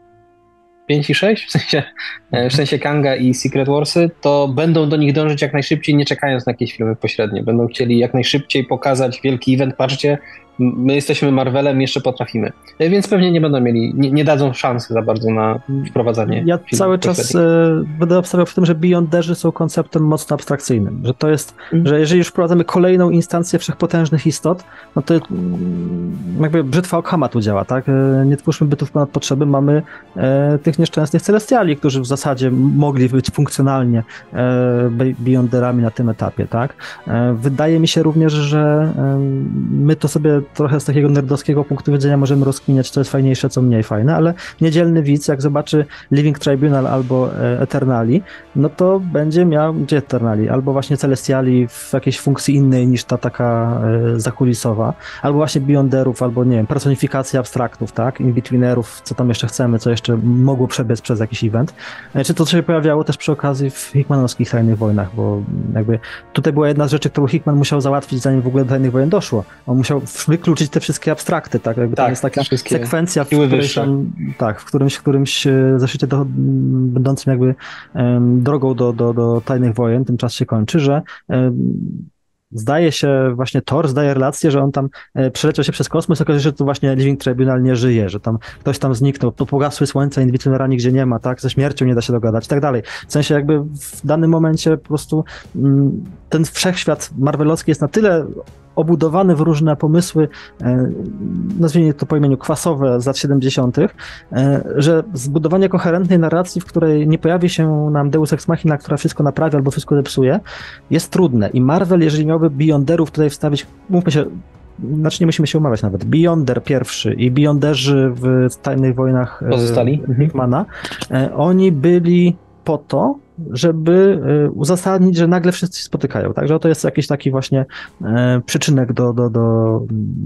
5 i 6, w sensie Kanga i Secret Warsy, to będą do nich dążyć jak najszybciej, nie czekając na jakieś filmy pośrednie. Będą chcieli jak najszybciej pokazać wielki event. Patrzcie, my jesteśmy Marvelem, jeszcze potrafimy. Więc pewnie nie będą mieli, nie dadzą szansy za bardzo na wprowadzanie. Ja cały czas będę obstawiał w tym, że Beyonderzy są konceptem mocno abstrakcyjnym, że to jest, że jeżeli już wprowadzamy kolejną instancję wszechpotężnych istot, no to jakby brzytwa Okhama tu działa, tak? Nie twórzmy bytów ponad potrzeby, mamy tych nieszczęsnych celestiali, którzy w zasadzie mogli być funkcjonalnie Beyonderami na tym etapie, tak? Wydaje mi się również, że my to sobie trochę z takiego nerdowskiego punktu widzenia możemy rozkminiać, co jest fajniejsze, co mniej fajne, ale niedzielny widz, jak zobaczy Living Tribunal albo Eternali, no to będzie miał, gdzie Eternali, albo właśnie Celestiali w jakiejś funkcji innej niż ta taka zakulisowa, albo właśnie Beyonderów, albo nie wiem, personifikacja abstraktów, tak, in-betweenerów, co tam jeszcze chcemy, co jeszcze mogło przebiec przez jakiś event. Czy to się pojawiało też przy okazji w Hickmanowskich Tajnych Wojnach, bo jakby tutaj była jedna z rzeczy, którą Hickman musiał załatwić, zanim w ogóle do Tajnych Wojen doszło. On musiał wykluczyć te wszystkie abstrakty, tak? Jakby tam jest taka sekwencja, w którymś zeszycie będącym jakby drogą do Tajnych Wojen, ten czas się kończy, że zdaje się właśnie Thor, zdaje relację, że on tam przeleciał się przez kosmos, okaże się, że to właśnie Living Tribunal nie żyje, że tam ktoś tam zniknął, to pogasły słońca, Invitunera nigdzie nie ma, tak? Ze śmiercią nie da się dogadać i tak dalej. W sensie jakby w danym momencie po prostu ten wszechświat marvelowski jest na tyle obudowany w różne pomysły, nazwijmy to po imieniu kwasowe z lat 70., że zbudowanie koherentnej narracji, w której nie pojawi się nam Deus Ex Machina, która wszystko naprawia albo wszystko zepsuje, jest trudne. I Marvel, jeżeli miałby Beyonderów tutaj wstawić, mówmy się, znaczy nie musimy się umawiać nawet, Beyonder pierwszy i Beyonderzy w Tajnych Wojnach pozostali Hickmana, oni byli po to, żeby uzasadnić, że nagle wszyscy się spotykają, tak? Że to jest jakiś taki właśnie przyczynek do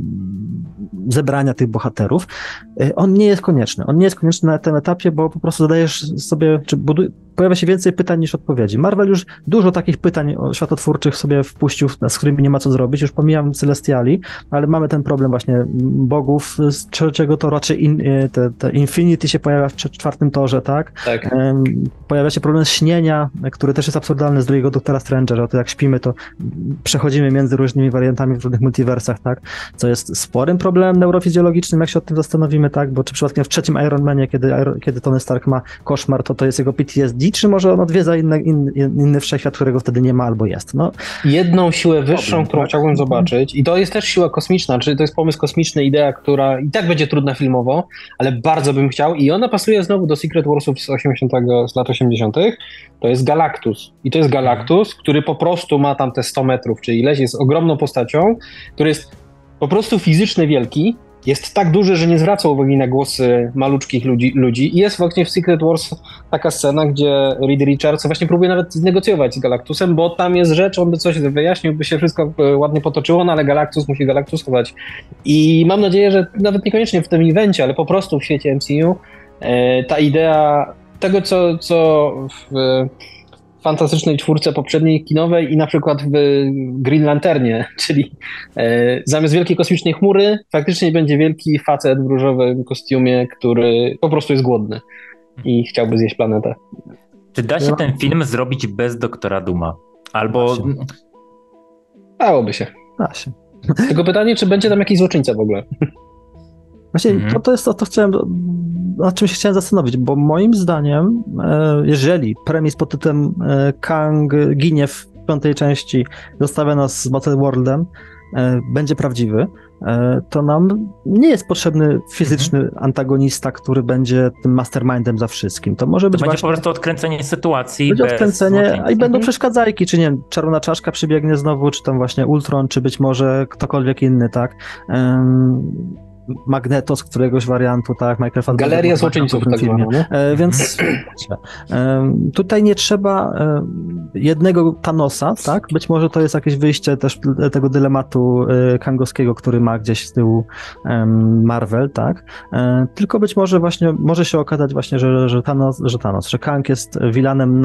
zebrania tych bohaterów. On nie jest konieczny. On nie jest konieczny na tym etapie, bo po prostu zadajesz sobie, pojawia się więcej pytań niż odpowiedzi. Marvel już dużo takich pytań światotwórczych sobie wpuścił, z którymi nie ma co zrobić. Już pomijam Celestiali, ale mamy ten problem właśnie bogów z trzeciego Tora, czy te Infinity się pojawia w 4. Torze, tak? Tak. Pojawia się problem śnienia, który też jest absurdalny z drugiego Doktora Strange'a, że to jak śpimy, to przechodzimy między różnymi wariantami w różnych multiversach, tak? Co jest sporym problemem neurofizjologicznym, jak się o tym zastanowimy, tak? Bo czy przypadkiem w 3. Iron Manie, kiedy Tony Stark ma koszmar, to jest jego PTSD, czy może on odwiedza inny wszechświat, którego wtedy nie ma albo jest? No. Jedną siłę wyższą, którą chciałbym zobaczyć, i to jest też siła kosmiczna, czyli to jest pomysł kosmiczny, idea, która i tak będzie trudna filmowo, ale bardzo bym chciał, i ona pasuje znowu do Secret Warsów z lat 80., to jest Galactus. I to jest Galactus, który po prostu ma tam te 100 metrów, czy ileś, jest ogromną postacią, który jest po prostu fizycznie wielki, jest tak duży, że nie zwraca uwagi na głosy maluczkich ludzi. I jest właśnie w Secret Wars taka scena, gdzie Reed Richards właśnie próbuje nawet negocjować z Galactusem, bo tam jest rzecz, on by coś wyjaśnił, by się wszystko ładnie potoczyło, no ale Galactus musi Galactusować. I mam nadzieję, że nawet niekoniecznie w tym evencie, ale po prostu w świecie MCU ta idea tego, co Fantastycznej Czwórce poprzedniej kinowej i na przykład w Green Lanternie, czyli zamiast wielkiej kosmicznej chmury faktycznie będzie wielki facet w różowym kostiumie, który po prostu jest głodny i chciałby zjeść planetę. Czy da się ten film zrobić bez Doktora Dooma? Albo... Dałoby się. Da się. Tylko pytanie, czy będzie tam jakiś złoczyńca w ogóle? Właśnie to jest to chciałem, nad czym się chciałem zastanowić, bo moim zdaniem, jeżeli premis pod tytułem Kang ginie w 5. części, zostawia nas z Battleworldem, będzie prawdziwy, to nam nie jest potrzebny fizyczny antagonista, który będzie tym mastermindem za wszystkim. To może być będzie właśnie po prostu odkręcenie sytuacji. będzie bez odkręcenie, a i będą Mhm. przeszkadzajki, czy nie wiem, Czarna Czaszka przybiegnie znowu, czy tam właśnie Ultron, czy być może ktokolwiek inny, tak? Magneto z któregoś wariantu, tak? Michael Fassbender Galeria w złoczyńców, tym tak filmie. zwana, nie? Więc tutaj nie trzeba jednego Thanosa, tak? Być może to jest jakieś wyjście też tego dylematu kangowskiego, który ma gdzieś z tyłu Marvel, tak? Tylko być może właśnie może się okazać właśnie, że Kang jest vilanem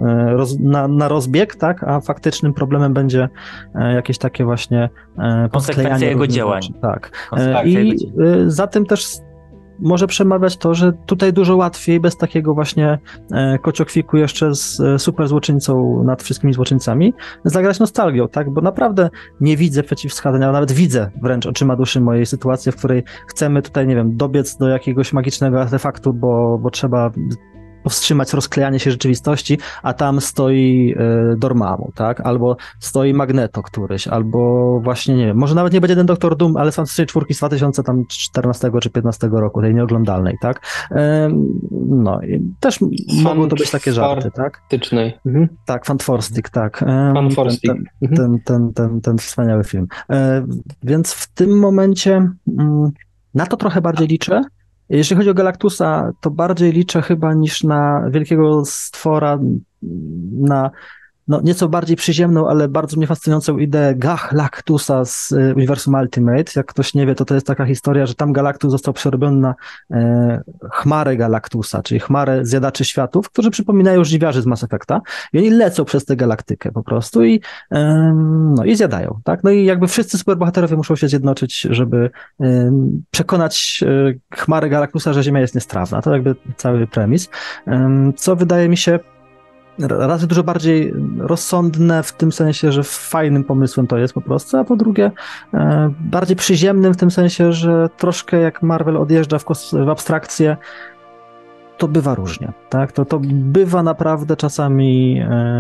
na rozbieg, tak? A faktycznym problemem będzie jakieś takie właśnie Konsekwencja jego różnych działań. rzeczy. Tak. Konsekwencja jego działań. Za tym też może przemawiać to, że tutaj dużo łatwiej, bez takiego właśnie kociokwiku jeszcze z super złoczyńcą nad wszystkimi złoczyńcami, zagrać nostalgią, tak? Bo naprawdę nie widzę przeciwwskazań, a nawet widzę wręcz oczyma duszy mojej sytuacji, w której chcemy tutaj, nie wiem, dobiec do jakiegoś magicznego artefaktu, bo trzeba powstrzymać rozklejanie się rzeczywistości, a tam stoi Dormammu, tak? Albo stoi Magneto któryś, albo właśnie, nie wiem, może nawet nie będzie ten Doktor Doom, ale z Fantastycznej Czwórki z 2014 czy 15 roku, tej nieoglądalnej, tak? No i też mogą to być takie żarty, tak? Fantastycznej. Mhm. Tak, Fantastic, tak. Fantastic. Ten wspaniały film. Więc w tym momencie na to trochę bardziej liczę. Jeżeli chodzi o Galactusa, to bardziej liczę chyba niż na wielkiego stwora, na nieco bardziej przyziemną, ale bardzo mnie fascynującą ideę Galactusa z uniwersum Ultimate. Jak ktoś nie wie, to jest taka historia, że tam Galactus został przerobiony na chmarę Galactusa, czyli chmarę zjadaczy światów, którzy przypominają żniwiarzy z Mass Effecta i oni lecą przez tę galaktykę po prostu i zjadają, tak? No i jakby wszyscy superbohaterowie muszą się zjednoczyć, żeby przekonać chmarę Galactusa, że Ziemia jest niestrawna. To jakby cały premis. Co wydaje mi się razy dużo bardziej rozsądne w tym sensie, że fajnym pomysłem to jest po prostu, a po drugie bardziej przyziemnym w tym sensie, że troszkę jak Marvel odjeżdża w abstrakcję, to bywa różnie, tak? To bywa naprawdę czasami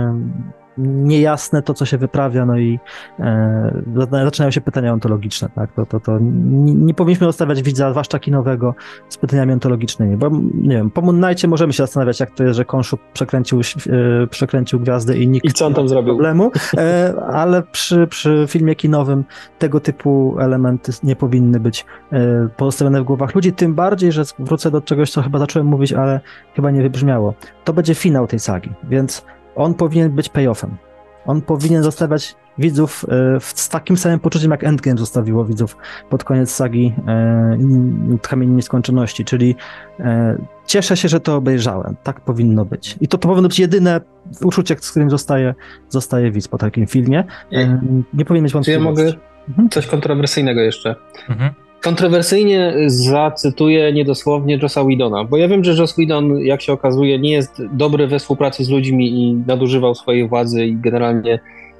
niejasne to, co się wyprawia, no i zaczynają się pytania ontologiczne, tak? To nie powinniśmy zostawiać widza, zwłaszcza kinowego, z pytaniami ontologicznymi, bo nie wiem, po Moon Knightie możemy się zastanawiać, jak to jest, że Khonshu przekręcił gwiazdy i nikt I co on tam zrobił? problemu, ale przy filmie kinowym tego typu elementy nie powinny być pozostawione w głowach ludzi, tym bardziej, że wrócę do czegoś, co chyba zacząłem mówić, ale chyba nie wybrzmiało. To będzie finał tej sagi, więc on powinien być payoffem. On powinien zostawiać widzów z takim samym poczuciem, jak Endgame zostawiło widzów pod koniec sagi Kamieni Nieskończoności, czyli cieszę się, że to obejrzałem. Tak powinno być. I to powinno być jedyne uczucie, z którym zostaje widz po takim filmie. Nie powinien mieć Czy ja wątpliwości. mogę coś kontrowersyjnego jeszcze? Mhm. Kontrowersyjnie zacytuję niedosłownie Jossa Whedona, bo ja wiem, że Joss Whedon, jak się okazuje, nie jest dobry we współpracy z ludźmi i nadużywał swojej władzy i generalnie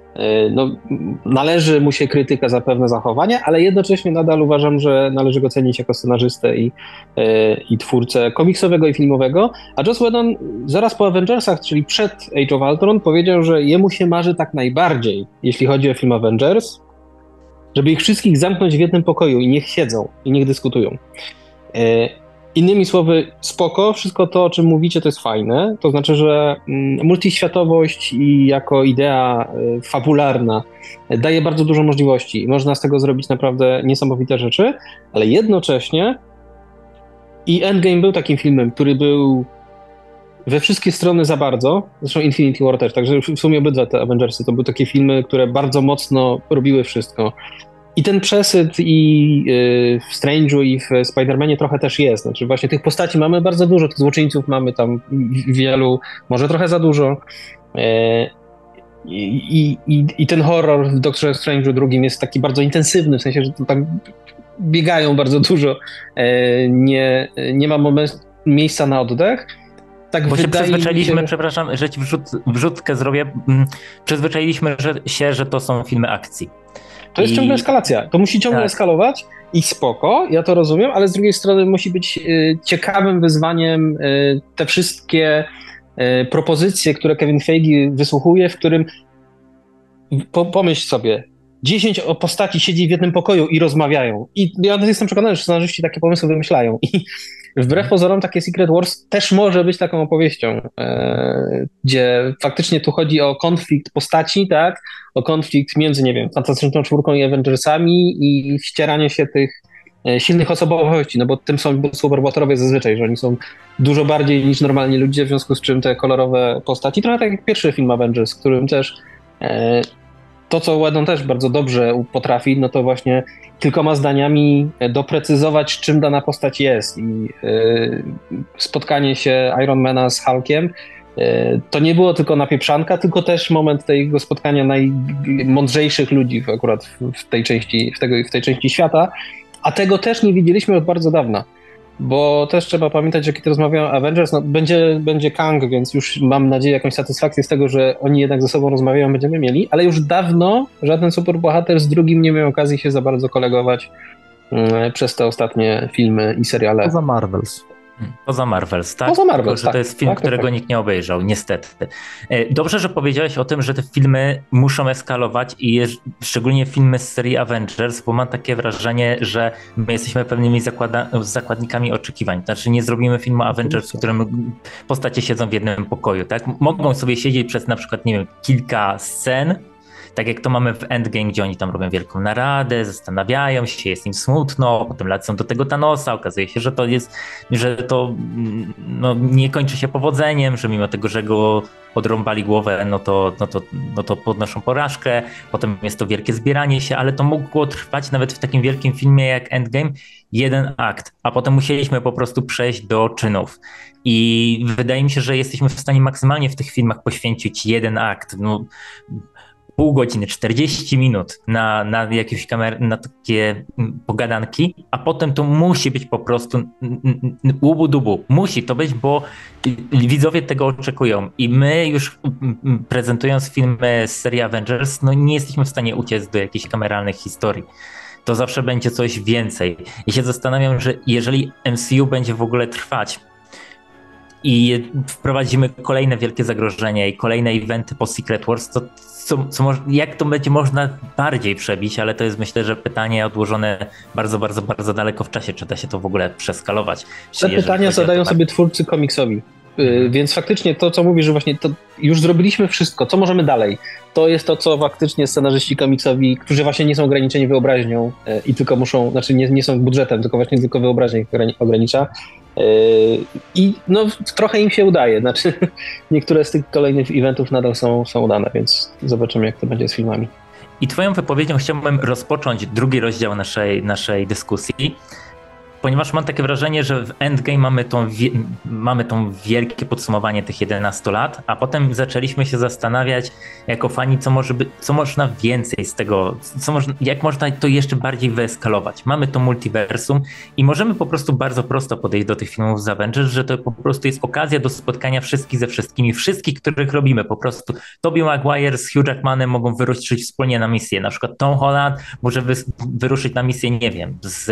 należy mu się krytyka za pewne zachowania, ale jednocześnie nadal uważam, że należy go cenić jako scenarzystę i twórcę komiksowego i filmowego, a Joss Whedon zaraz po Avengersach, czyli przed Age of Ultron, powiedział, że jemu się marzy tak najbardziej, jeśli chodzi o film Avengers, żeby ich wszystkich zamknąć w jednym pokoju i niech siedzą i niech dyskutują. Innymi słowy, spoko, wszystko to, o czym mówicie, to jest fajne, to znaczy, że multiświatowość i jako idea fabularna daje bardzo dużo możliwości i można z tego zrobić naprawdę niesamowite rzeczy, ale jednocześnie i Endgame był takim filmem, który był we wszystkie strony za bardzo, zresztą Infinity War też, także w sumie obydwa te Avengersy to były takie filmy, które bardzo mocno robiły wszystko. I ten przesyt i w Strange'u i w Spider-Manie trochę też jest. Znaczy właśnie tych postaci mamy bardzo dużo, tych złoczyńców mamy tam wielu, może trochę za dużo. I ten horror w Doctorze Strange'u drugim jest taki bardzo intensywny, w sensie, że to tam biegają bardzo dużo. Nie ma miejsca na oddech. Tak bo się wydaje przyzwyczailiśmy, mi się, przepraszam, że ci wrzutkę zrobię, przyzwyczailiśmy że to są filmy akcji. to jest ciągle eskalacja. To musi ciągle eskalować i spoko, ja to rozumiem, ale z drugiej strony musi być ciekawym wyzwaniem te wszystkie propozycje, które Kevin Feige wysłuchuje, w którym pomyśl sobie, 10 postaci siedzi w jednym pokoju i rozmawiają. I ja jestem przekonany, że scenarzyści takie pomysły wymyślają. I wbrew pozorom takie Secret Wars też może być taką opowieścią, gdzie faktycznie tu chodzi o konflikt postaci, tak? O konflikt między, nie wiem, Fantastyczną Czwórką i Avengersami i ścieranie się tych silnych osobowości, no bo tym są superbohaterowie zazwyczaj, że oni są dużo bardziej niż normalni ludzie, w związku z czym te kolorowe postaci, trochę tak jak pierwszy film Avengers, w którym też to, co Whedon też bardzo dobrze potrafi, no to właśnie kilkoma zdaniami doprecyzować, czym dana postać jest. I spotkanie się Ironmana z Hulkiem to nie było tylko napieprzanka, tylko też moment tego spotkania najmądrzejszych ludzi akurat w tej części świata, a tego też nie widzieliśmy od bardzo dawna. Bo też trzeba pamiętać, że kiedy rozmawiają o Avengers, no będzie Kang, więc już mam nadzieję jakąś satysfakcję z tego, że oni jednak ze sobą rozmawiają, będziemy mieli, ale już dawno żaden superbohater z drugim nie miał okazji się za bardzo kolegować przez te ostatnie filmy i seriale. Poza Marvels. Poza Marvels, tak? Poza Marvels, tylko, że to jest film, którego nikt nie obejrzał, niestety. Dobrze, że powiedziałeś o tym, że te filmy muszą eskalować i szczególnie filmy z serii Avengers, bo mam takie wrażenie, że my jesteśmy pewnymi zakładnikami oczekiwań. Znaczy nie zrobimy filmu Avengers, w którym postacie siedzą w jednym pokoju, tak? Mogą sobie siedzieć przez na przykład, nie wiem, kilka scen, tak jak to mamy w Endgame, gdzie oni tam robią wielką naradę, zastanawiają się, jest im smutno, potem lecą do tego Thanosa, okazuje się, że to no, nie kończy się powodzeniem, że mimo tego, że go odrąbali głowę, no to podnoszą porażkę, potem jest to wielkie zbieranie się, ale to mogło trwać nawet w takim wielkim filmie jak Endgame jeden akt, a potem musieliśmy po prostu przejść do czynów. I wydaje mi się, że jesteśmy w stanie maksymalnie w tych filmach poświęcić jeden akt. No, pół godziny, 40 minut na jakieś na takie pogadanki, a potem to musi być po prostu łubu-dubu. Musi to być, bo widzowie tego oczekują i my już prezentując filmy z serii Avengers, no nie jesteśmy w stanie uciec do jakichś kameralnych historii. To zawsze będzie coś więcej. I się zastanawiam, że jeżeli MCU będzie w ogóle trwać i wprowadzimy kolejne wielkie zagrożenia i kolejne eventy po Secret Wars, to jak to będzie można bardziej przebić, ale to jest myślę, że pytanie odłożone bardzo, bardzo, bardzo daleko w czasie, czy da się to w ogóle przeskalować. Te pytania zadają sobie twórcy komiksowi, więc faktycznie to, co mówisz, że właśnie to już zrobiliśmy wszystko, co możemy dalej, to jest to, co faktycznie scenarzyści komiksowi, którzy właśnie nie są ograniczeni wyobraźnią i tylko muszą, znaczy nie są budżetem, tylko właśnie tylko wyobraźnia ich ogranicza. I no trochę im się udaje, znaczy niektóre z tych kolejnych eventów nadal są udane, więc zobaczymy, jak to będzie z filmami. I twoją wypowiedzią chciałbym rozpocząć drugi rozdział naszej dyskusji, ponieważ mam takie wrażenie, że w Endgame mamy tą wielkie podsumowanie tych 11 lat, a potem zaczęliśmy się zastanawiać jako fani, co można więcej z tego, jak można to jeszcze bardziej wyeskalować. Mamy to multiversum i możemy po prostu bardzo prosto podejść do tych filmów z Avengers, że to po prostu jest okazja do spotkania wszystkich ze wszystkimi, wszystkich, których robimy. Po prostu Tobey Maguire z Hugh Jackmanem mogą wyruszyć wspólnie na misję. Na przykład Tom Holland może wyruszyć na misję, nie wiem, z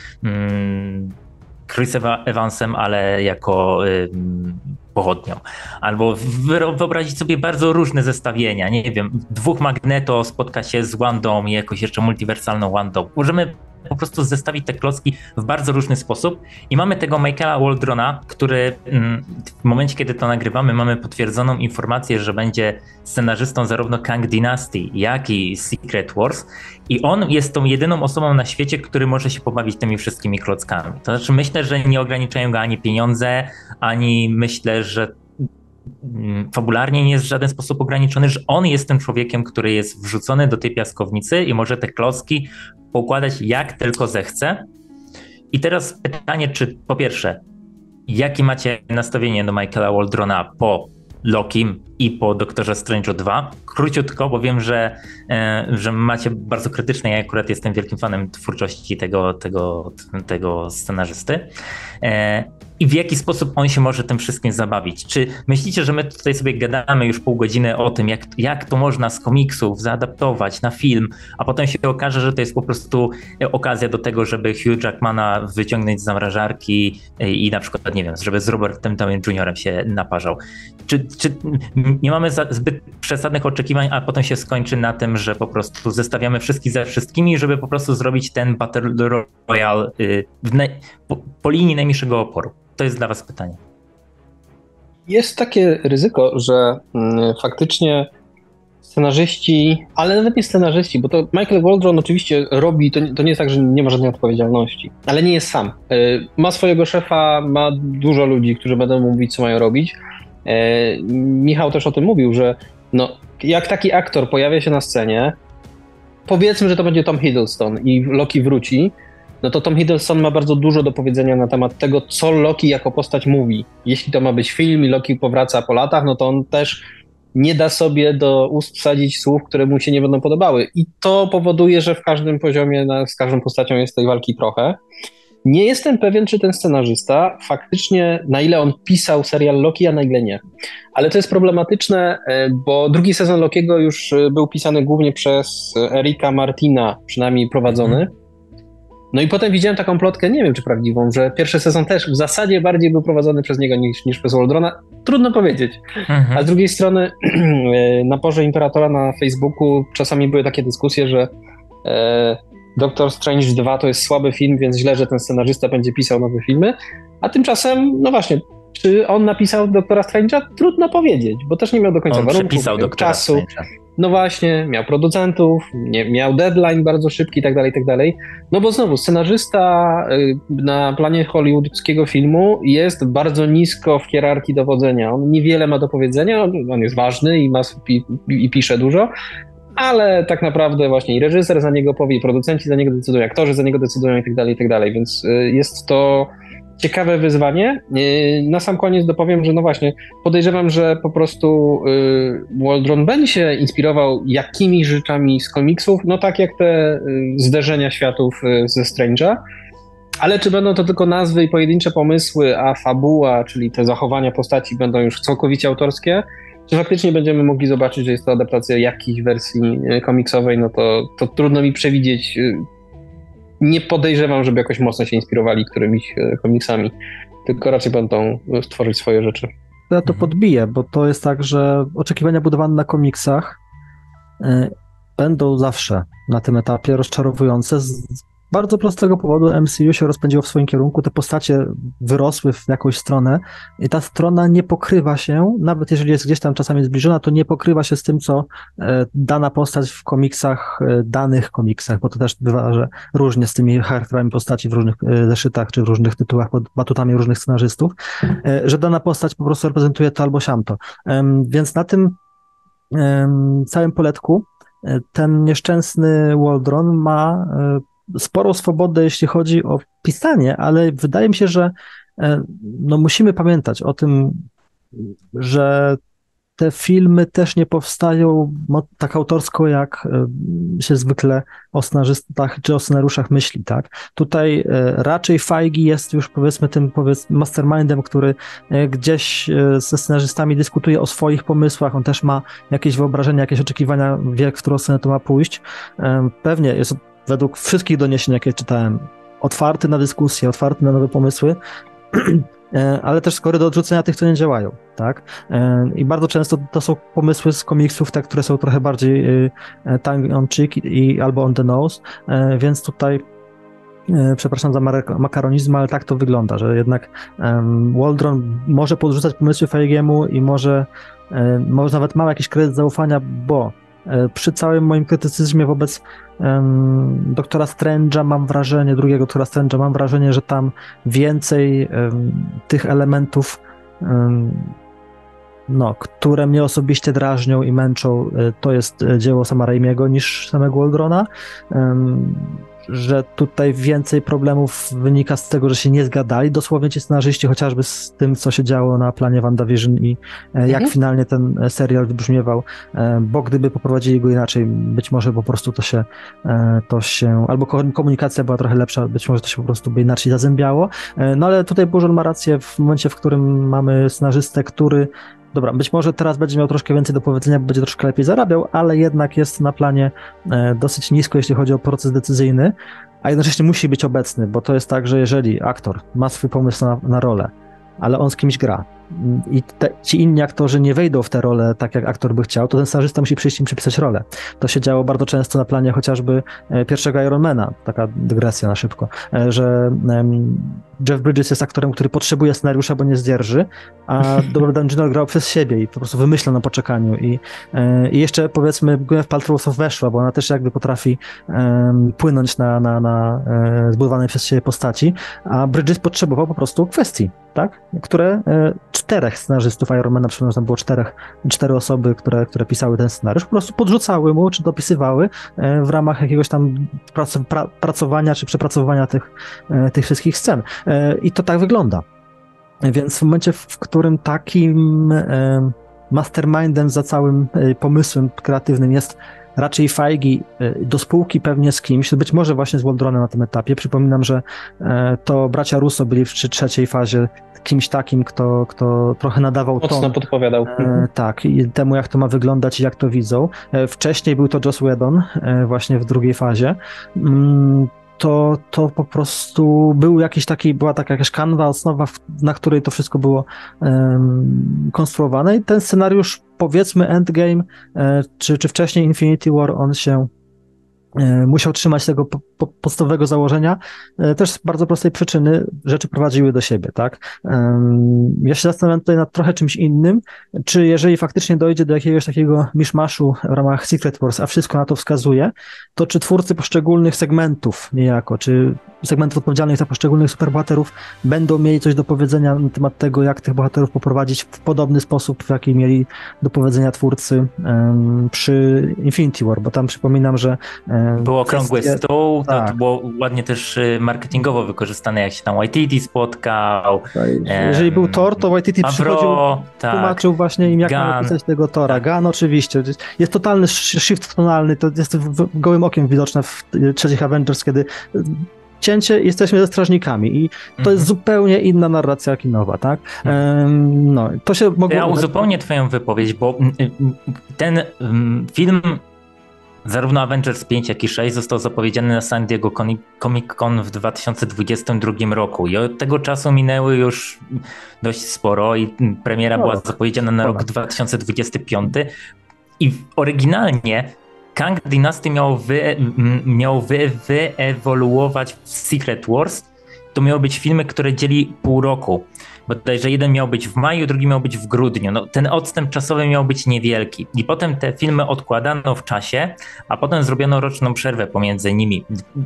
Chris Evansem, ale jako pochodnią. Albo wyobrazić sobie bardzo różne zestawienia. Nie wiem, dwóch Magneto spotka się z Wandą i jakoś jeszcze multiwersalną Wandą. Możemy po prostu zestawić te klocki w bardzo różny sposób i mamy tego Michaela Waldrona, który w momencie, kiedy to nagrywamy, mamy potwierdzoną informację, że będzie scenarzystą zarówno Kang Dynasty, jak i Secret Wars i on jest tą jedyną osobą na świecie, który może się pobawić tymi wszystkimi klockami. To znaczy myślę, że nie ograniczają go ani pieniądze, ani myślę, że fabularnie nie jest w żaden sposób ograniczony, że on jest tym człowiekiem, który jest wrzucony do tej piaskownicy i może te klocki poukładać jak tylko zechce. I teraz pytanie, czy po pierwsze, jakie macie nastawienie do Michaela Waldrona po Lokim i po Doktorze Strange'u 2? Króciutko, bo wiem, że macie bardzo krytyczne, ja akurat jestem wielkim fanem twórczości tego scenarzysty. I w jaki sposób on się może tym wszystkim zabawić? Czy myślicie, że my tutaj sobie gadamy już pół godziny o tym, jak to można z komiksów zaadaptować na film, a potem się okaże, że to jest po prostu okazja do tego, żeby Hugh Jackmana wyciągnąć z zamrażarki i na przykład, nie wiem, żeby z Robertem Downey Jr. się naparzał? Czy nie mamy zbyt przesadnych oczekiwań, a potem się skończy na tym, że po prostu zestawiamy wszystkich ze wszystkimi, żeby po prostu zrobić ten Battle Royale po linii najmniejszego oporu? To jest dla was pytanie. Jest takie ryzyko, że faktycznie scenarzyści, ale nawet nie scenarzyści, bo to Michael Waldron oczywiście robi, to nie jest tak, że nie ma żadnej odpowiedzialności, ale nie jest sam. Ma swojego szefa, ma dużo ludzi, którzy będą mu mówić, co mają robić. Michał też o tym mówił, że no, jak taki aktor pojawia się na scenie, powiedzmy, że to będzie Tom Hiddleston i Loki wróci, no to Tom Hiddleston ma bardzo dużo do powiedzenia na temat tego, co Loki jako postać mówi. Jeśli to ma być film i Loki powraca po latach, no to on też nie da sobie do ust wsadzić słów, które mu się nie będą podobały. I to powoduje, że w każdym poziomie, z każdą postacią jest tej walki trochę. Nie jestem pewien, czy ten scenarzysta faktycznie, na ile on pisał serial Loki, a na ile nie. Ale to jest problematyczne, bo drugi sezon Lokiego już był pisany głównie przez Erika Martina, przynajmniej prowadzony. No i potem widziałem taką plotkę, nie wiem czy prawdziwą, że pierwszy sezon też w zasadzie bardziej był prowadzony przez niego niż przez Waldrona. Trudno powiedzieć. A z drugiej strony na porze Imperatora na Facebooku czasami były takie dyskusje, że Doctor Strange 2 to jest słaby film, więc źle, że ten scenarzysta będzie pisał nowe filmy. A tymczasem, no właśnie, czy on napisał Doktora Strange'a? Trudno powiedzieć, bo też nie miał do końca warunków, czasu. Strange'a. No właśnie, miał producentów, miał deadline bardzo szybki i tak dalej. No bo znowu, scenarzysta na planie hollywoodzkiego filmu jest bardzo nisko w hierarchii dowodzenia. On niewiele ma do powiedzenia, on jest ważny i pisze dużo, ale tak naprawdę właśnie i reżyser za niego powie, i producenci za niego decydują, aktorzy za niego decydują i tak dalej, więc jest to ciekawe wyzwanie. Na sam koniec dopowiem, że no właśnie, podejrzewam, że po prostu Waldron będzie się inspirował jakimiś rzeczami z komiksów, no tak jak te zderzenia światów ze Strange'a, ale czy będą to tylko nazwy i pojedyncze pomysły, a fabuła, czyli te zachowania postaci będą już całkowicie autorskie, czy faktycznie będziemy mogli zobaczyć, że jest to adaptacja jakiejś wersji komiksowej, no to trudno mi przewidzieć. Nie podejrzewam, żeby jakoś mocno się inspirowali którymiś komiksami, tylko raczej będą stworzyć swoje rzeczy. Ja to podbiję, bo to jest tak, że oczekiwania budowane na komiksach będą zawsze na tym etapie rozczarowujące z bardzo prostego powodu. MCU się rozpędziło w swoim kierunku, te postacie wyrosły w jakąś stronę i ta strona nie pokrywa się, nawet jeżeli jest gdzieś tam czasami zbliżona, to nie pokrywa się z tym, co dana postać w komiksach, danych komiksach, bo to też bywa, że różnie z tymi charakterami postaci w różnych zeszytach czy w różnych tytułach pod batutami różnych scenarzystów, że dana postać po prostu reprezentuje to albo siamto. Więc na tym całym poletku ten nieszczęsny Waldron ma sporą swobodę, jeśli chodzi o pisanie, ale wydaje mi się, że no, musimy pamiętać o tym, że te filmy też nie powstają tak autorsko, jak się zwykle o scenarzystach czy o scenariuszach myśli, tak? Tutaj raczej Feige jest już powiedzmy tym mastermindem, który gdzieś ze scenarzystami dyskutuje o swoich pomysłach, on też ma jakieś wyobrażenia, jakieś oczekiwania, wie, w którą stronę to ma pójść. Pewnie jest według wszystkich doniesień, jakie czytałem, otwarty na dyskusję, otwarty na nowe pomysły, ale też skory do odrzucenia tych, co nie działają, tak? I bardzo często to są pomysły z komiksów, te, które są trochę bardziej tongue on cheek i albo on the nose, więc tutaj przepraszam za makaronizm, ale tak to wygląda, że jednak Waldron może podrzucać pomysły Feigiemu i może nawet ma jakiś kredyt zaufania, bo przy całym moim krytycyzmie wobec Doktora Strange'a mam wrażenie, drugiego Doktora Strange'a mam wrażenie, że tam więcej tych elementów które mnie osobiście drażnią i męczą, to jest dzieło Sama Raimiego niż samego Waldrona. Że tutaj więcej problemów wynika z tego, że się nie zgadali dosłownie ci scenarzyści, chociażby z tym, co się działo na planie WandaVision i jak finalnie ten serial wybrzmiewał, bo gdyby poprowadzili go inaczej, być może po prostu to się albo komunikacja była trochę lepsza, być może to się po prostu by inaczej zazębiało, no ale tutaj Burzon ma rację w momencie, w którym mamy scenarzystę, który dobra, być może teraz będzie miał troszkę więcej do powiedzenia, bo będzie troszkę lepiej zarabiał, ale jednak jest na planie dosyć nisko, jeśli chodzi o proces decyzyjny, a jednocześnie musi być obecny, bo to jest tak, że jeżeli aktor ma swój pomysł na rolę, ale on z kimś gra i ci inni aktorzy nie wejdą w tę rolę tak, jak aktor by chciał, to ten scenarzysta musi przyjść im przypisać rolę. To się działo bardzo często na planie chociażby pierwszego Ironmana, taka dygresja na szybko, że Jeff Bridges jest aktorem, który potrzebuje scenariusza, bo nie zdzierży, a Robert Downey Jr. grał przez siebie i po prostu wymyślał na poczekaniu. I jeszcze powiedzmy Gwyneth Paltrow weszła, bo ona też jakby potrafi płynąć na zbudowanej przez siebie postaci, a Bridges potrzebował po prostu kwestii, tak? Które 4 scenarzystów Ironmana, przypomnę, tam było 4 osoby, które pisały ten scenariusz, po prostu podrzucały mu, czy dopisywały w ramach jakiegoś tam pracowania, czy przepracowywania tych wszystkich scen. I to tak wygląda. Więc w momencie, w którym takim mastermindem za całym pomysłem kreatywnym jest raczej Feige do spółki pewnie z kimś, być może właśnie z Waldronem na tym etapie. Przypominam, że to bracia Russo byli w trzeciej fazie kimś takim, kto trochę nadawał ton. Mocno podpowiadał. Tak, i temu jak to ma wyglądać i jak to widzą. Wcześniej był to Joss Whedon właśnie w drugiej fazie. To po prostu była taka jakaś kanwa, osnowa, na której to wszystko było konstruowane i ten scenariusz, powiedzmy Endgame, czy wcześniej Infinity War, on się musiał trzymać tego podstawowego założenia, też z bardzo prostej przyczyny rzeczy prowadziły do siebie, tak? Ja się zastanawiam tutaj nad trochę czymś innym, czy jeżeli faktycznie dojdzie do jakiegoś takiego miszmaszu w ramach Secret Wars, a wszystko na to wskazuje, to czy twórcy poszczególnych segmentów niejako, czy segmentów odpowiedzialnych za poszczególnych superbohaterów będą mieli coś do powiedzenia na temat tego, jak tych bohaterów poprowadzić w podobny sposób, w jaki mieli do powiedzenia twórcy przy Infinity War, bo tam przypominam, że było okrągły stół, tak. To było ładnie też marketingowo wykorzystane, jak się tam Waititi spotkał. Jeżeli był Thor, to Waititi przychodził, tak, tłumaczył właśnie im, jak ma pisać tego Thora. Gunn oczywiście. Jest totalny shift tonalny, to jest gołym okiem widoczne w trzecich Avengers, kiedy cięcie jesteśmy ze strażnikami i to jest zupełnie inna narracja kinowa, tak? To się mogło... Ja uzupełnię twoją wypowiedź, bo ten film, zarówno Avengers 5, jak i 6 został zapowiedziany na San Diego Comic Con w 2022 roku i od tego czasu minęły już dość sporo i premiera była zapowiedziana na rok 2025 i oryginalnie Kang Dynasty miał wyewoluować w Secret Wars. To miały być filmy, które dzieli pół roku. Bodajże jeden miał być w maju, drugi miał być w grudniu. No, ten odstęp czasowy miał być niewielki. I potem te filmy odkładano w czasie, a potem zrobiono roczną przerwę pomiędzy nimi.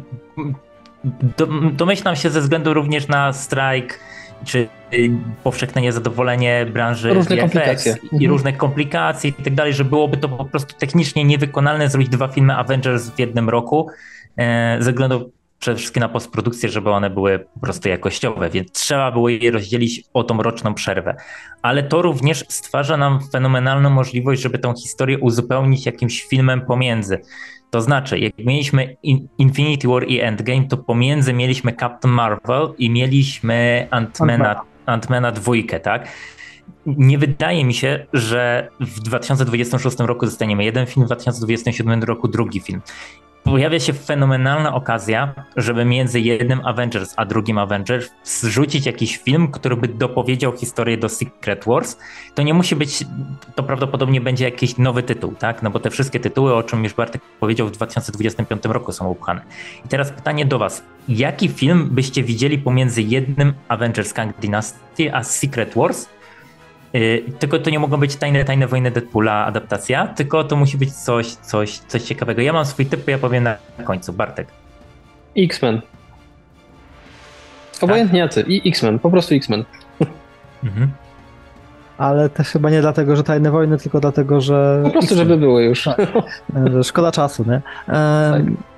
Domyślam się ze względu również na strajk, czy powszechne niezadowolenie branży różne VFX komplikacje. I różne komplikacje i tak dalej, że byłoby to po prostu technicznie niewykonalne zrobić 2 filmy Avengers w jednym roku, ze względu przede wszystkim na postprodukcję, żeby one były po prostu jakościowe, więc trzeba było je rozdzielić o tą roczną przerwę. Ale to również stwarza nam fenomenalną możliwość, żeby tą historię uzupełnić jakimś filmem pomiędzy. To znaczy, jak mieliśmy Infinity War i Endgame, to pomiędzy mieliśmy Captain Marvel i mieliśmy Ant-Mana 2, tak? Nie wydaje mi się, że w 2026 roku dostaniemy jeden film, w 2027 roku drugi film. Pojawia się fenomenalna okazja, żeby między jednym Avengers a drugim Avengers zrzucić jakiś film, który by dopowiedział historię do Secret Wars. To nie musi być, to prawdopodobnie będzie jakiś nowy tytuł, tak? No bo te wszystkie tytuły, o czym już Bartek powiedział, w 2025 roku są upchane. I teraz pytanie do was. Jaki film byście widzieli pomiędzy jednym Avengers Kang Dynasty a Secret Wars? Tylko to nie mogą być tajne wojny Deadpoola adaptacja, tylko to musi być coś ciekawego. Ja mam swój typ, ja powiem na końcu. Bartek. X-Men. Obojętnie jacy. I X-Men, po prostu X-Men. ale też chyba nie dlatego, że Tajne Wojny, tylko dlatego, że... Po prostu, żeby były już. Że szkoda czasu, nie? Tak.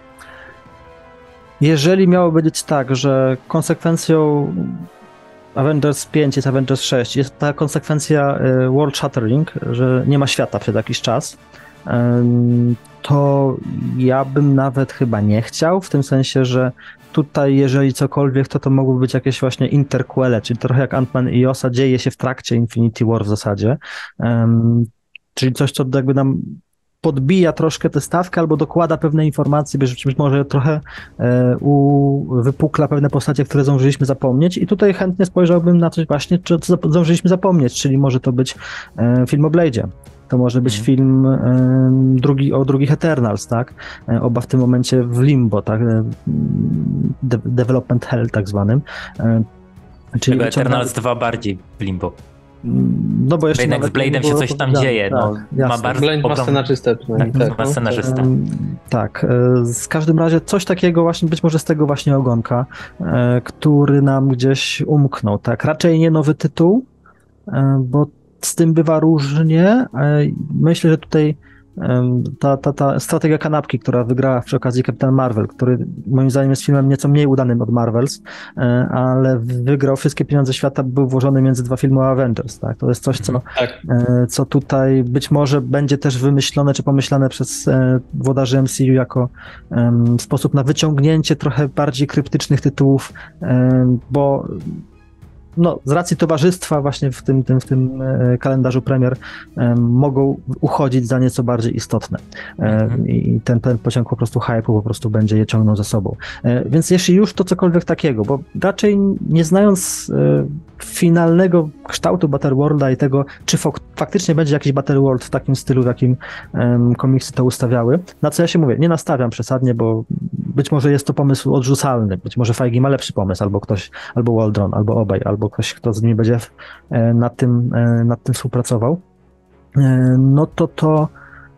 Jeżeli miało być tak, że konsekwencją Avengers 5 jest Avengers 6, jest ta konsekwencja world shattering, że nie ma świata przez jakiś czas, to ja bym nawet chyba nie chciał, w tym sensie, że tutaj jeżeli cokolwiek, to mogły być jakieś właśnie interquele, czyli trochę jak Ant-Man i Osa dzieje się w trakcie Infinity War w zasadzie, czyli coś, co jakby nam podbija troszkę tę stawkę albo dokłada pewne informacje, być może trochę wypukla pewne postacie, które zdążyliśmy zapomnieć i tutaj chętnie spojrzałbym na coś właśnie, co zdążyliśmy zapomnieć, czyli może to być film o Blade'zie. To może być film o drugich Eternals, tak? Oba w tym momencie w limbo, tak? Development hell tak zwanym. Czyli Eternals 2 bardziej w limbo. No bo jeszcze jednak z Blade'em się coś tam dzieje. Tak, no, ma bardzo Blade ma scenarzystę. Ma scenarzystę. Tak, w każdym razie coś takiego właśnie, być może z tego właśnie ogonka, który nam gdzieś umknął, tak? Raczej nie nowy tytuł, bo z tym bywa różnie. Myślę, że tutaj ta strategia kanapki, która wygrała przy okazji Captain Marvel, który moim zdaniem jest filmem nieco mniej udanym od Marvels, ale wygrał wszystkie pieniądze świata, był włożony między dwa filmy o Avengers, tak? To jest coś, co tutaj być może będzie też wymyślone czy pomyślane przez włodarzy MCU jako sposób na wyciągnięcie trochę bardziej kryptycznych tytułów, bo no, z racji towarzystwa właśnie w tym kalendarzu premier mogą uchodzić za nieco bardziej istotne. I ten pociąg po prostu hype'u po prostu będzie je ciągnął za sobą. Więc jeśli już to cokolwiek takiego, bo raczej nie znając finalnego kształtu Battleworlda i tego, czy faktycznie będzie jakiś Battleworld w takim stylu, w jakim komiksy to ustawiały, na co ja się mówię, nie nastawiam przesadnie, bo być może jest to pomysł odrzucalny, być może Feige ma lepszy pomysł, albo ktoś, albo Waldron, albo obaj, albo ktoś, kto z nimi będzie nad tym współpracował, no to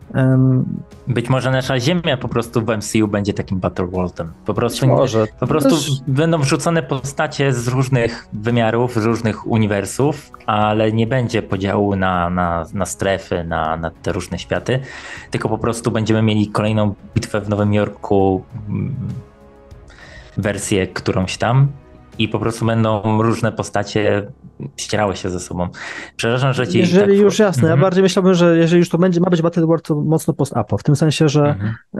być może nasza Ziemia po prostu w MCU będzie takim Battleworldem. Po prostu będą wrzucone postacie z różnych wymiarów, z różnych uniwersów, ale nie będzie podziału na strefy, na te różne światy, tylko po prostu będziemy mieli kolejną bitwę w Nowym Jorku, wersję którąś tam i po prostu będą różne postacie ścierały się ze sobą. Przepraszam, że ci... Jeżeli już jasne, ja bardziej myślałbym, że jeżeli już to ma być Battleworld, to mocno post-apo, w tym sensie, że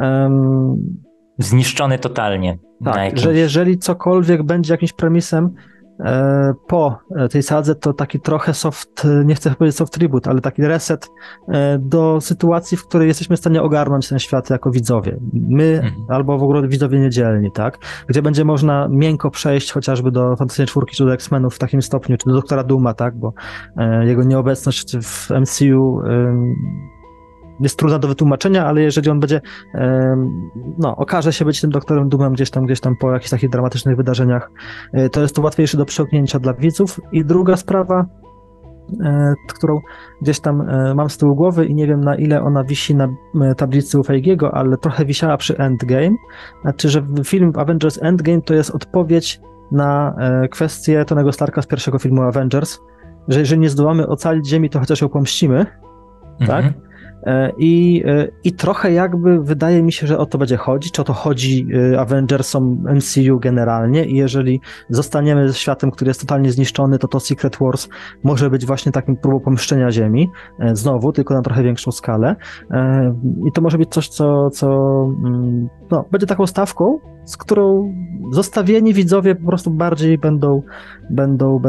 zniszczony totalnie. Tak, że jeżeli cokolwiek będzie jakimś premisem po tej sadze, to taki trochę nie chcę powiedzieć soft reboot, ale taki reset do sytuacji, w której jesteśmy w stanie ogarnąć ten świat jako widzowie. My albo w ogóle widzowie niedzielni, tak? Gdzie będzie można miękko przejść chociażby do Fantastycznej Czwórki czy do X-Menów w takim stopniu, czy do Doktora Dooma, tak? Bo jego nieobecność w MCU jest trudna do wytłumaczenia, ale jeżeli on będzie, okaże się być tym Doktorem Doomem gdzieś tam po jakichś takich dramatycznych wydarzeniach, to jest to łatwiejsze do przełknięcia dla widzów. I druga sprawa, którą gdzieś tam mam z tyłu głowy i nie wiem, na ile ona wisi na tablicy u Feigiego, ale trochę wisiała przy Endgame, znaczy, że film Avengers Endgame to jest odpowiedź na kwestię Tonego Starka z pierwszego filmu Avengers, że jeżeli nie zdołamy ocalić Ziemi, to chociaż ją pomścimy, tak? I trochę jakby wydaje mi się, że o to będzie chodzić, czy o to chodzi Avengersom MCU generalnie i jeżeli zostaniemy światem, który jest totalnie zniszczony, to Secret Wars może być właśnie takim próbą pomszczenia Ziemi, znowu, tylko na trochę większą skalę i to może być coś, co będzie taką stawką, z którą zostawieni widzowie po prostu bardziej będą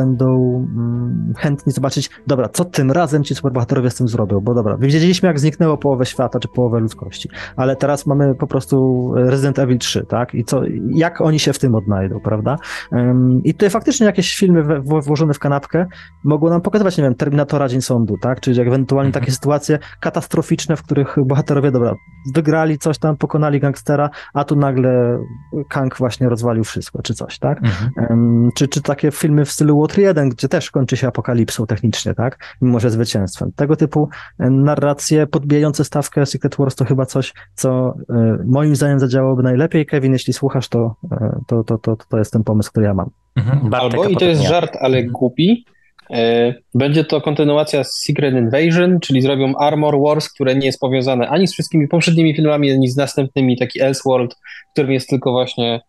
chętni zobaczyć, dobra, co tym razem ci superbohaterowie z tym zrobią, bo dobra, wiedzieliśmy, jak zniknęło połowę świata, czy połowę ludzkości, ale teraz mamy po prostu Resident Evil 3, tak? I jak oni się w tym odnajdą, prawda? I tutaj faktycznie jakieś filmy włożone w kanapkę mogą nam pokazywać, nie wiem, Terminatora Dzień Sądu, tak? Czyli ewentualnie takie sytuacje katastroficzne, w których bohaterowie, dobra, wygrali coś tam, pokonali gangstera, a tu nagle Kang właśnie rozwalił wszystko, czy coś, tak? Czy takie filmy w stylu Łotr 1, gdzie też kończy się apokalipsą technicznie, tak? Mimo że zwycięstwem. Tego typu narracje podbijające stawkę Secret Wars to chyba coś, co moim zdaniem zadziałałoby najlepiej. Kevin, jeśli słuchasz, to jest ten pomysł, który ja mam. Albo, i to jest żart, ale głupi, Będzie to kontynuacja Secret Invasion, czyli zrobią Armor Wars, które nie jest powiązane ani z wszystkimi poprzednimi filmami, ani z następnymi, taki Elseworld, w którym jest tylko właśnie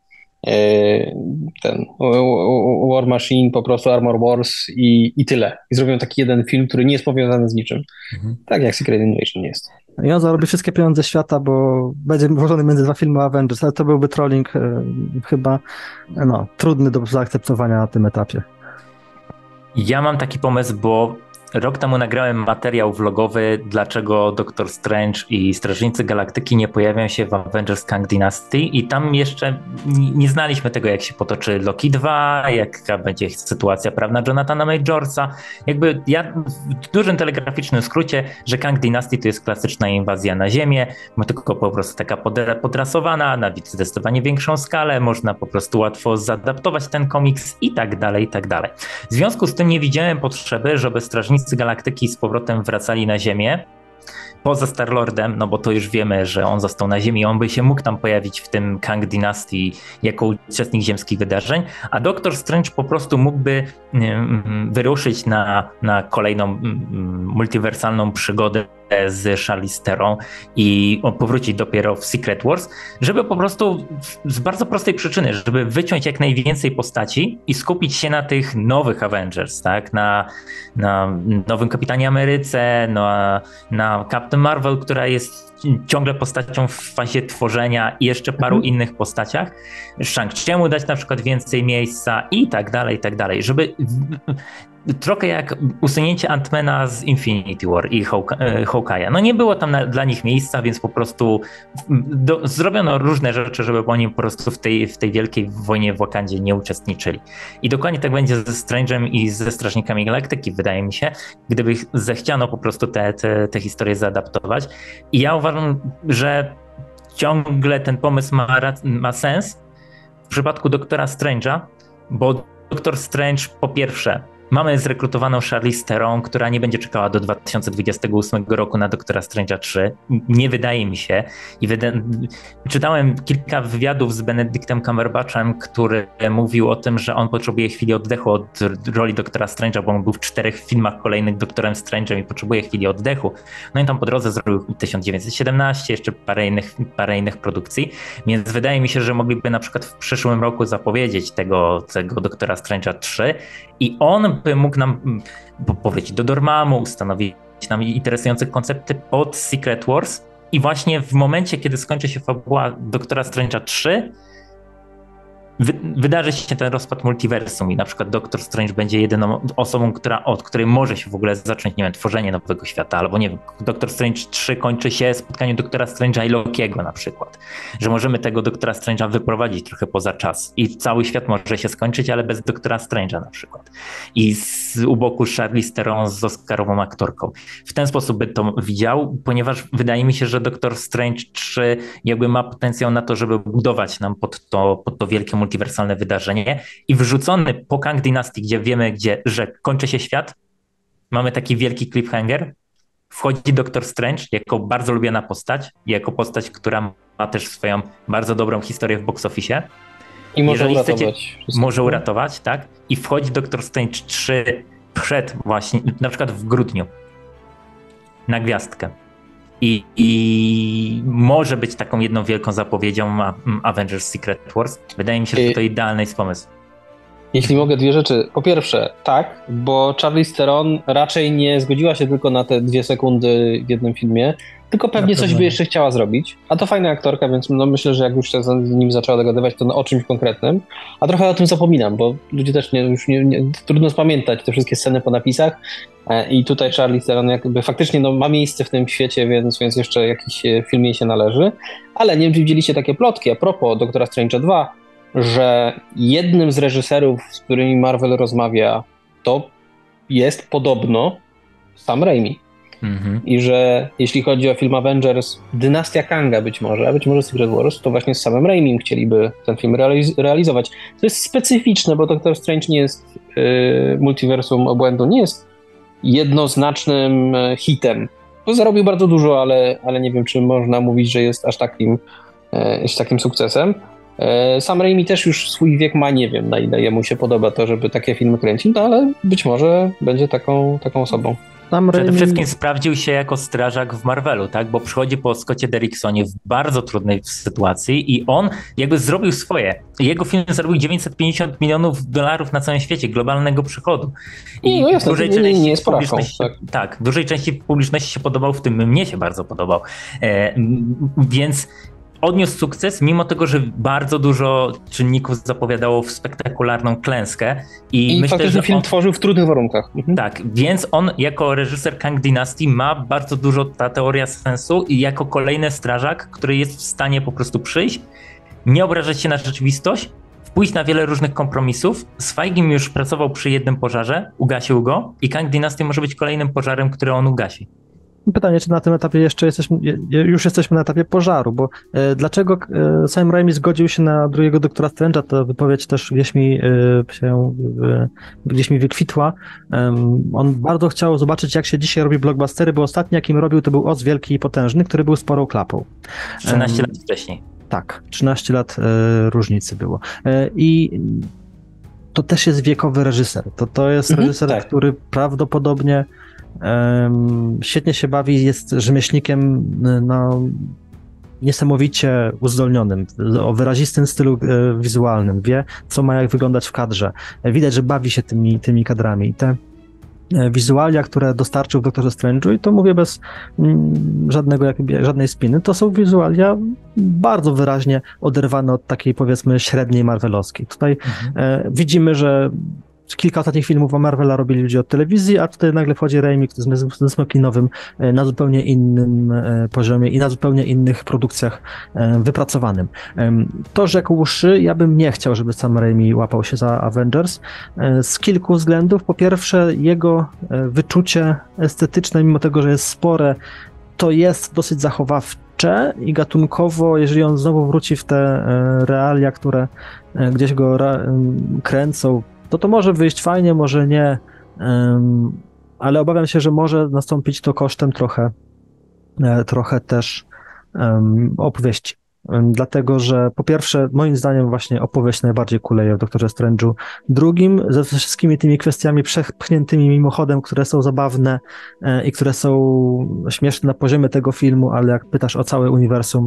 ten War Machine, po prostu Armor Wars i tyle. I zrobią taki jeden film, który nie jest powiązany z niczym. Tak jak Secret Invasion jest. I on zarobi wszystkie pieniądze świata, bo będzie włożony między dwa filmy Avengers, ale to byłby trolling chyba trudny do zaakceptowania na tym etapie. Ja mam taki pomysł, bo rok temu nagrałem materiał vlogowy, dlaczego Doctor Strange i Strażnicy Galaktyki nie pojawią się w Avengers Kang Dynasty i tam jeszcze nie znaliśmy tego, jak się potoczy Loki 2, jaka będzie sytuacja prawna Jonathana Majorsa. Jakby ja w dużym telegraficznym skrócie, że Kang Dynasty to jest klasyczna inwazja na Ziemię, tylko po prostu taka podrasowana, na zdecydowanie większą skalę, można po prostu łatwo zaadaptować ten komiks i tak dalej, i tak dalej. W związku z tym nie widziałem potrzeby, żeby Strażnicy Galaktyki z powrotem wracali na Ziemię, poza Star-Lordem, no bo to już wiemy, że on został na Ziemi, on by się mógł tam pojawić w tym Kang Dynasty jako uczestnik ziemskich wydarzeń, a Doctor Strange po prostu mógłby wyruszyć na kolejną multiwersalną przygodę z Charlize Theron i powrócić dopiero w Secret Wars, żeby po prostu z bardzo prostej przyczyny, żeby wyciąć jak najwięcej postaci i skupić się na tych nowych Avengers, tak? Na nowym Kapitanie Ameryce, na Captain Marvel, która jest ciągle postacią w fazie tworzenia i jeszcze paru innych postaciach. Shang-Chi'emu dać na przykład więcej miejsca i tak dalej, żeby trochę jak usunięcie Ant-Mana z Infinity War i Hawkeye'a. No nie było tam dla nich miejsca, więc po prostu zrobiono różne rzeczy, żeby oni po prostu w tej wielkiej wojnie w Wakandzie nie uczestniczyli. I dokładnie tak będzie ze Strange'em i ze Strażnikami Galaktyki, wydaje mi się, gdyby zechciano po prostu te historie zaadaptować. I ja uważam, że ciągle ten pomysł ma sens w przypadku Doktora Strange'a, bo Doktor Strange po pierwsze mamy zrekrutowaną Charlize Theron, która nie będzie czekała do 2028 roku na Doktora Strange'a 3. Nie wydaje mi się. Czytałem kilka wywiadów z Benedictem Cumberbatchem, który mówił o tym, że on potrzebuje chwili oddechu od roli Doktora Strange'a, bo on był w 4 filmach kolejnych Doktorem Strange'em i potrzebuje chwili oddechu. No i tam po drodze zrobił 1917, jeszcze parę innych produkcji, więc wydaje mi się, że mogliby na przykład w przyszłym roku zapowiedzieć tego Doktora Strange'a 3 i on by mógł nam powrócić do Dormammu, ustanowić nam interesujące koncepty pod Secret Wars i właśnie w momencie, kiedy skończy się fabuła Doktora Strange'a 3, wydarzy się ten rozpad multiversum i na przykład Doctor Strange będzie jedyną osobą, od której może się w ogóle zacząć, nie wiem, tworzenie nowego świata, albo nie wiem, Doctor Strange 3 kończy się spotkaniem Doktora Strange'a i Lokiego na przykład, że możemy tego Doktora Strange'a wyprowadzić trochę poza czas i cały świat może się skończyć, ale bez Doktora Strange'a na przykład i u boku Charlize Theron z oscarową aktorką. W ten sposób by to widział, ponieważ wydaje mi się, że Doctor Strange 3 jakby ma potencjał na to, żeby budować nam pod to wielkie multiwersalne wydarzenie i wrzucony po Kang Dynasty, gdzie wiemy, że kończy się świat, mamy taki wielki cliffhanger, wchodzi Doctor Strange jako bardzo lubiana postać, jako postać, która ma też swoją bardzo dobrą historię w box office. I może uratować. Może uratować, tak? I wchodzi Doctor Strange 3 przed właśnie, na przykład w grudniu na gwiazdkę. I może być taką jedną wielką zapowiedzią Avengers Secret Wars. Wydaje mi się, że to idealny jest pomysł. Jeśli mogę, dwie rzeczy. Po pierwsze, tak, bo Charlize Theron raczej nie zgodziła się tylko na te 2 sekundy w jednym filmie, tylko pewnie coś by jeszcze chciała zrobić. A to fajna aktorka, więc myślę, że jak już się z nim zaczęła dogadywać, to o czymś konkretnym. A trochę o tym zapominam, bo ludzie też trudno spamiętać te wszystkie sceny po napisach. I tutaj Charlize Theron jakby faktycznie ma miejsce w tym świecie, więc jeszcze jakiś film jej się należy. Ale nie wiem, czy widzieliście takie plotki a propos Doktora Strange'a 2, że jednym z reżyserów, z którymi Marvel rozmawia, to jest podobno Sam Raimi. I że jeśli chodzi o film Avengers, Dynastia Kanga być może, a być może Secret Wars, to właśnie z samym Raimim chcieliby ten film realizować. To jest specyficzne, bo Doctor Strange nie jest multiversum obłędu, nie jest jednoznacznym hitem. To zarobił bardzo dużo, ale nie wiem, czy można mówić, że jest aż takim sukcesem. Sam Raimi też już swój wiek ma, nie wiem na ile jemu się podoba to, żeby takie filmy kręcić, no ale być może będzie taką osobą. Przede wszystkim sprawdził się jako strażak w Marvelu, tak? Bo przychodzi po Scottie Derricksonie w bardzo trudnej sytuacji i on jakby zrobił swoje. Jego film zarobił $950 milionów na całym świecie, globalnego przychodu. I w dużej części nie jest porażką, tak, w dużej części publiczności się podobał, w tym mnie się bardzo podobał. Więc odniósł sukces, mimo tego, że bardzo dużo czynników zapowiadało w spektakularną klęskę. I myślę, faktycznie że film tworzył w trudnych warunkach. Tak, więc on jako reżyser Kang Dynasty ma bardzo dużo ta teoria sensu i jako kolejny strażak, który jest w stanie po prostu przyjść, nie obrażać się na rzeczywistość, pójść na wiele różnych kompromisów. Z Feigim już pracował przy jednym pożarze, ugasił go i Kang Dynasty może być kolejnym pożarem, który on ugasi. Pytanie, czy na tym etapie już jesteśmy na etapie pożaru, bo dlaczego Sam Raimi zgodził się na drugiego Doktora Strange'a, to wypowiedź też gdzieś mi wykwitła. On bardzo chciał zobaczyć, jak się dzisiaj robi blockbustery, bo ostatni, jakim robił, to był Oz Wielki i Potężny, który był sporą klapą. 13 lat wcześniej. Tak, 13 lat różnicy było. I to też jest wiekowy reżyser. To jest reżyser, tak, który prawdopodobnie świetnie się bawi, jest rzemieślnikiem niesamowicie uzdolnionym, o wyrazistym stylu wizualnym, wie, co ma jak wyglądać w kadrze. Widać, że bawi się tymi kadrami. I te wizualia, które dostarczył w Doktorze Strange'u, i to mówię bez żadnej spiny, to są wizualia bardzo wyraźnie oderwane od takiej, powiedzmy, średniej marvelowskiej. Tutaj widzimy, że kilka ostatnich filmów o Marvela robili ludzie od telewizji, a tutaj nagle wchodzi Raimi ze Smokinowym na zupełnie innym poziomie i na zupełnie innych produkcjach wypracowanym. To rzekłszy, ja bym nie chciał, żeby sam Raimi łapał się za Avengers z kilku względów. Po pierwsze, jego wyczucie estetyczne, mimo tego, że jest spore, to jest dosyć zachowawcze i gatunkowo, jeżeli on znowu wróci w te realia, które gdzieś go kręcą, to może wyjść fajnie, może nie, ale obawiam się, że może nastąpić to kosztem trochę też opowieści. Dlatego, że po pierwsze, moim zdaniem właśnie opowieść najbardziej kuleje w Doktorze Strange'u. Drugim, ze wszystkimi tymi kwestiami przepchniętymi mimochodem, które są zabawne i które są śmieszne na poziomie tego filmu, ale jak pytasz o całe uniwersum,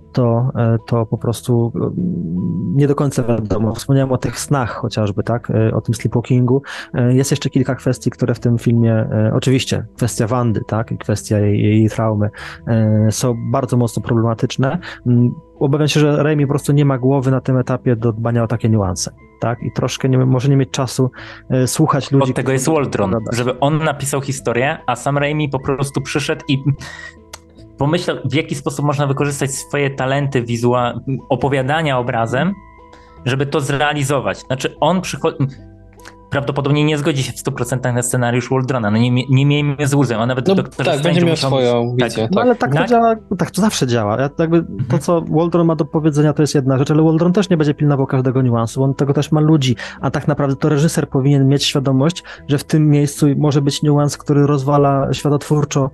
to po prostu nie do końca wiadomo. Wspomniałem o tych snach chociażby, tak? O tym sleepwalkingu. Jest jeszcze kilka kwestii, które w tym filmie, oczywiście kwestia Wandy, tak? I kwestia jej traumy są bardzo mocno problematyczne. Obawiam się, że Raimi po prostu nie ma głowy na tym etapie do dbania o takie niuanse, tak? I troszkę może nie mieć czasu słuchać ludzi. Od tego jest Waldron, żeby on napisał historię, a sam Raimi po prostu przyszedł i pomyślał, w jaki sposób można wykorzystać swoje talenty opowiadania obrazem, żeby to zrealizować. Znaczy on prawdopodobnie nie zgodzi się w 100% na scenariusz Waldrona. No nie miejmy złudzeń, a nawet Doktor Strange będzie miał swoją wizję. Tak. No ale tak to działa, tak to zawsze działa. To, co Waldron ma do powiedzenia, to jest jedna rzecz, ale Waldron też nie będzie pilnował każdego niuansu, on tego też ma ludzi, a tak naprawdę to reżyser powinien mieć świadomość, że w tym miejscu może być niuans, który rozwala światotwórczo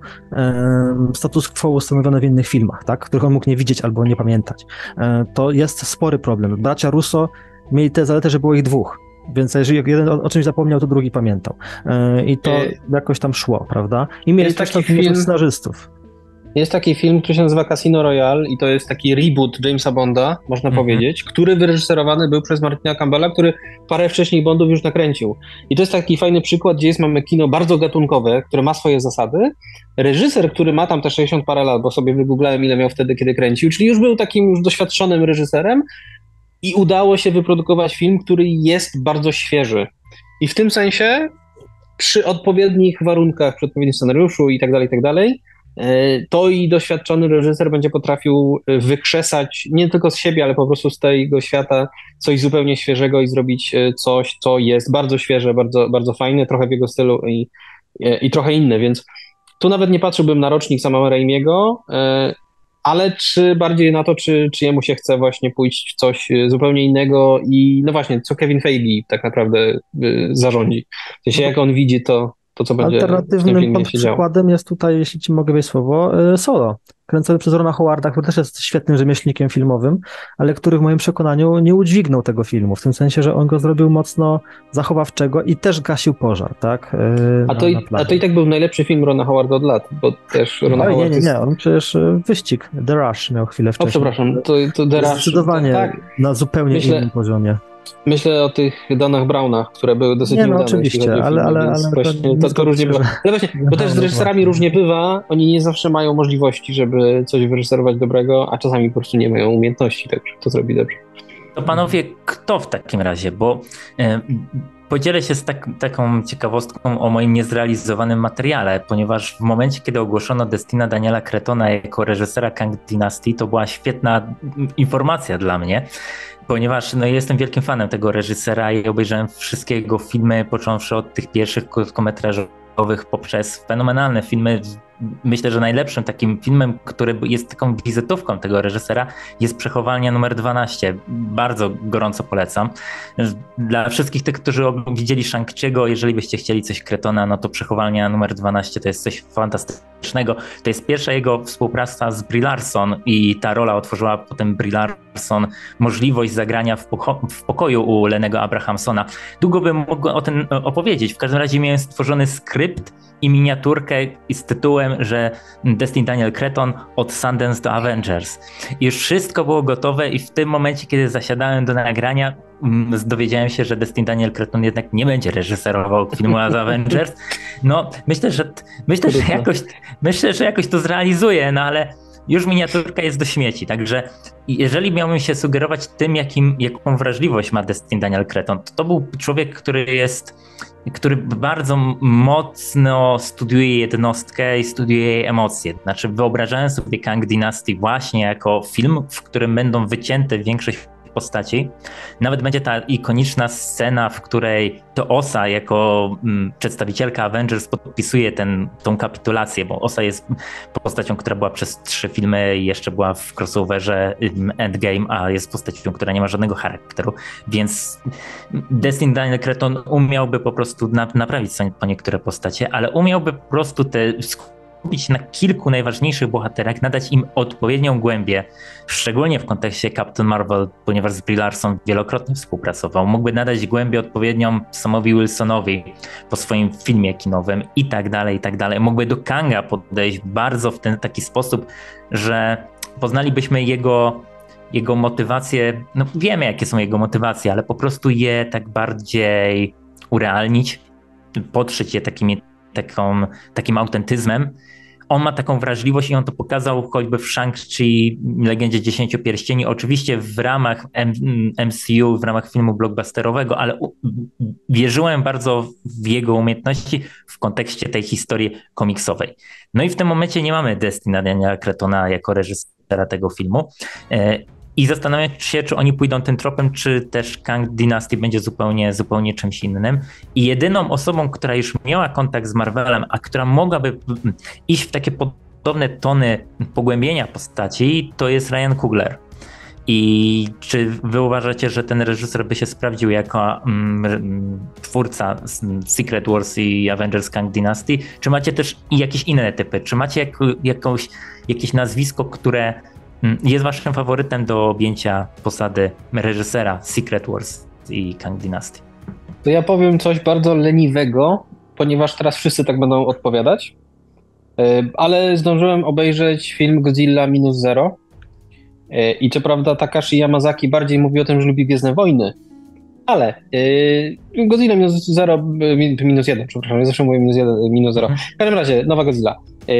status quo ustanowione w innych filmach, tak? Których on mógł nie widzieć albo nie pamiętać. To jest spory problem. Bracia Russo mieli tę zaletę, że było ich dwóch. Więc jeżeli jeden o czymś zapomniał, to drugi pamiętał. I to jakoś tam szło, prawda? I mieli też taki scenarzystów. Jest taki film, który się nazywa Casino Royale i to jest taki reboot Jamesa Bonda, można powiedzieć, który wyreżyserowany był przez Martina Campbella, który parę wcześniej Bondów już nakręcił. I to jest taki fajny przykład, gdzie mamy kino bardzo gatunkowe, które ma swoje zasady. Reżyser, który ma tam te 60 parę lat, bo sobie wygooglałem, ile miał wtedy, kiedy kręcił, czyli już był takim już doświadczonym reżyserem, i udało się wyprodukować film, który jest bardzo świeży. I w tym sensie przy odpowiednich warunkach, przy odpowiednim scenariuszu i tak dalej, to i doświadczony reżyser będzie potrafił wykrzesać nie tylko z siebie, ale po prostu z tego świata coś zupełnie świeżego i zrobić coś, co jest bardzo świeże, bardzo, bardzo fajne, trochę w jego stylu i trochę inne, więc tu nawet nie patrzyłbym na rocznik samego Raimiego, ale czy bardziej na to, czy jemu się chce właśnie pójść w coś zupełnie innego i no właśnie, co Kevin Feige tak naprawdę zarządzi. W sensie jak on widzi to... to, co będzie w tym Alternatywnym filmie się działo. przykładem jest tutaj, jeśli ci mogę wejść słowo, Solo, kręcony przez Rona Howarda, który też jest świetnym rzemieślnikiem filmowym, ale który w moim przekonaniu nie udźwignął tego filmu, w tym sensie, że on go zrobił mocno zachowawczego i też gasił pożar, tak? A to i tak był najlepszy film Rona Howarda od lat, bo też Rona Howard Nie, on przecież Wyścig, The Rush miał chwilę wcześniej. O, przepraszam, to The Rush. Zdecydowanie tak, na zupełnie innym poziomie. Myślę o tych Donach Brownach, które były dosyć udane. Oczywiście, ale właśnie to różnie bywa. Ale właśnie, bo też z reżyserami różnie bywa, oni nie zawsze mają możliwości, żeby coś wyreżyserować dobrego, a czasami po prostu nie mają umiejętności, tak, żeby to zrobić dobrze. To panowie, kto w takim razie, bo podzielę się z taką ciekawostką o moim niezrealizowanym materiale, ponieważ w momencie, kiedy ogłoszono Destina Daniela Cretona jako reżysera Kang Dynasty, to była świetna informacja dla mnie, ponieważ jestem wielkim fanem tego reżysera i obejrzałem wszystkie jego filmy, począwszy od tych pierwszych krótkometrażowych poprzez fenomenalne filmy. Myślę, że najlepszym takim filmem, który jest taką wizytówką tego reżysera, jest Przechowalnia numer 12. Bardzo gorąco polecam. Dla wszystkich tych, którzy widzieli Shang-Chi'ego, jeżeli byście chcieli coś Cretona, no to Przechowalnia numer 12 to jest coś fantastycznego. To jest pierwsza jego współpraca z Brie Larson i ta rola otworzyła potem Brie Larson możliwość zagrania w pokoju u Lennego Abrahamsona. Długo bym mógł o tym opowiedzieć. W każdym razie miałem stworzony skrypt i miniaturkę z tytułem, że Destin Daniel Cretton od Sundance do Avengers. I już wszystko było gotowe i w tym momencie, kiedy zasiadałem do nagrania, dowiedziałem się, że Destin Daniel Cretton jednak nie będzie reżyserował filmu z Avengers. No, myślę, że jakoś to zrealizuje, no ale już miniaturka jest do śmieci, także jeżeli miałbym się sugerować tym, jaką wrażliwość ma Destin Daniel Cretton, to był człowiek, który bardzo mocno studiuje jednostkę i studiuje jej emocje. Znaczy wyobrażałem sobie Kang Dynasty właśnie jako film, w którym będą wycięte większość postaci. Nawet będzie ta ikoniczna scena, w której to Osa jako przedstawicielka Avengers podpisuje tą kapitulację, bo Osa jest postacią, która była przez 3 filmy i jeszcze była w crossoverze Endgame, a jest postacią, która nie ma żadnego charakteru, więc Destin Daniel Cretton umiałby po prostu naprawić po niektóre postacie, ale umiałby po prostu skupić na kilku najważniejszych bohaterach, nadać im odpowiednią głębię, szczególnie w kontekście Captain Marvel, ponieważ z Brie Larson wielokrotnie współpracował. Mógłby nadać głębię odpowiednią Samowi Wilsonowi po swoim filmie kinowym i tak dalej, i tak dalej. Mógłby do Kanga podejść bardzo w taki sposób, że poznalibyśmy jego motywacje. No wiemy, jakie są jego motywacje, ale po prostu je tak bardziej urealnić, podszyć je takim autentyzmem. On ma taką wrażliwość i on to pokazał choćby w Shang-Chi, Legendzie 10 Pierścieni, oczywiście w ramach MCU, w ramach filmu blockbusterowego, ale wierzyłem bardzo w jego umiejętności w kontekście tej historii komiksowej. No i w tym momencie nie mamy Destina Daniela Cretona jako reżysera tego filmu. I zastanawiam się, czy oni pójdą tym tropem, czy też Kang Dynasty będzie zupełnie czymś innym. I jedyną osobą, która już miała kontakt z Marvelem, a która mogłaby iść w takie podobne tony pogłębienia postaci, to jest Ryan Coogler. I czy wy uważacie, że ten reżyser by się sprawdził jako twórca Secret Wars i Avengers Kang Dynasty? Czy macie też jakieś inne typy? Czy macie jakieś nazwisko, które jest waszym faworytem do objęcia posady reżysera Secret Wars i Kang Dynasty? To ja powiem coś bardzo leniwego, ponieważ teraz wszyscy tak będą odpowiadać, ale zdążyłem obejrzeć film Godzilla Minus Zero i co prawda Takashi Yamazaki bardziej mówi o tym, że lubi Gwiezdne Wojny, ale Godzilla minus 1, przepraszam, ja zawsze mówię minus 0. W każdym razie, nowa Godzilla.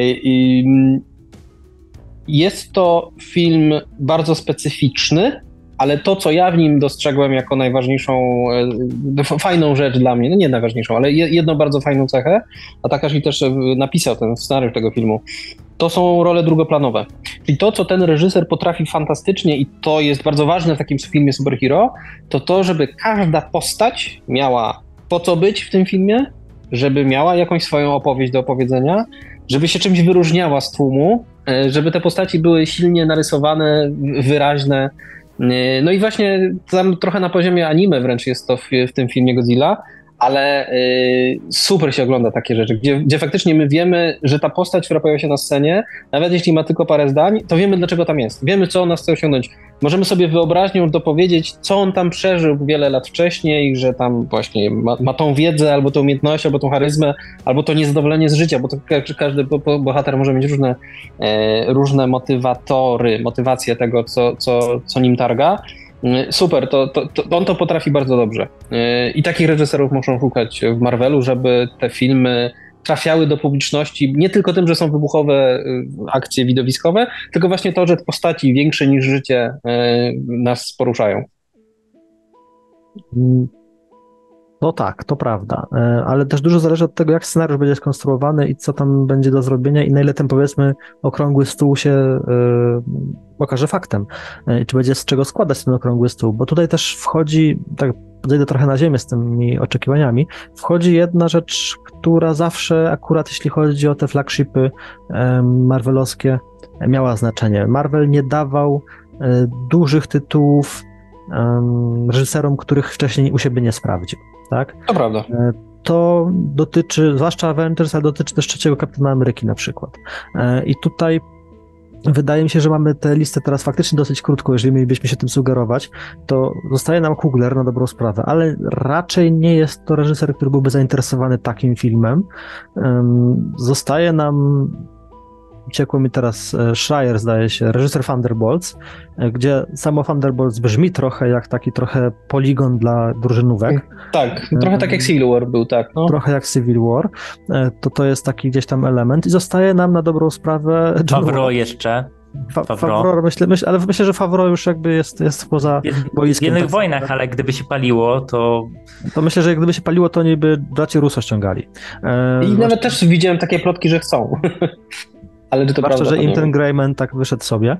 Jest to film bardzo specyficzny, ale to, co ja w nim dostrzegłem jako najważniejszą, fajną rzecz dla mnie, no nie najważniejszą, ale jedną bardzo fajną cechę, a Takashi też napisał ten scenariusz tego filmu, to są role drugoplanowe. Czyli to, co ten reżyser potrafi fantastycznie i to jest bardzo ważne w takim filmie superhero, to żeby każda postać miała po co być w tym filmie, żeby miała jakąś swoją opowieść do opowiedzenia, żeby się czymś wyróżniała z tłumu, żeby te postaci były silnie narysowane, wyraźne. No i właśnie tam trochę na poziomie anime wręcz jest to w tym filmie Godzilla, ale super się ogląda takie rzeczy, gdzie faktycznie my wiemy, że ta postać, która pojawia się na scenie, nawet jeśli ma tylko parę zdań, to wiemy, dlaczego tam jest. Wiemy, co on nas chce osiągnąć. Możemy sobie wyobraźnią dopowiedzieć, co on tam przeżył wiele lat wcześniej, że tam właśnie ma tą wiedzę, albo tą umiejętność, albo tą charyzmę, albo to niezadowolenie z życia, bo to każdy bohater może mieć różne motywacje tego, co nim targa. Super, to on to potrafi bardzo dobrze. I takich reżyserów muszą szukać w Marvelu, żeby te filmy trafiały do publiczności nie tylko tym, że są wybuchowe akcje widowiskowe, tylko właśnie to, że postaci większe niż życie nas poruszają. No tak, to prawda, ale też dużo zależy od tego, jak scenariusz będzie skonstruowany i co tam będzie do zrobienia i na ile ten, powiedzmy, okrągły stół się okaże faktem. Czy będzie z czego składać ten okrągły stół, bo tutaj też wchodzi, tak zejdę trochę na ziemię z tymi oczekiwaniami, wchodzi jedna rzecz, która zawsze, akurat jeśli chodzi o te flagshipy marvelowskie, miała znaczenie. Marvel nie dawał dużych tytułów reżyserom, których wcześniej u siebie nie sprawdził. Tak? To prawda. To dotyczy, zwłaszcza Avengers, ale dotyczy też trzeciego Kapitana Ameryki na przykład. I tutaj wydaje mi się, że mamy tę listę teraz faktycznie dosyć krótko, jeżeli mielibyśmy się tym sugerować, to zostaje nam Coogler na dobrą sprawę, ale raczej nie jest to reżyser, który byłby zainteresowany takim filmem. Zostaje nam, uciekło mi teraz Schreier, zdaje się, reżyser Thunderbolts, gdzie samo Thunderbolts brzmi trochę jak taki trochę poligon dla drużynówek. Tak, trochę tak jak Civil War był, tak. No. Trochę jak Civil War, to jest taki gdzieś tam element i zostaje nam na dobrą sprawę Favreau jeszcze. Favreau, ale myślę, że Favreau już jakby jest poza boiskiem. W Jednych Wojnach, ale gdyby się paliło, to... To myślę, że gdyby się paliło, to oni by braci Russo ściągali. I nawet też widziałem takie plotki, że chcą. Ale czy to prawda? Że Intern Greyman tak wyszedł sobie,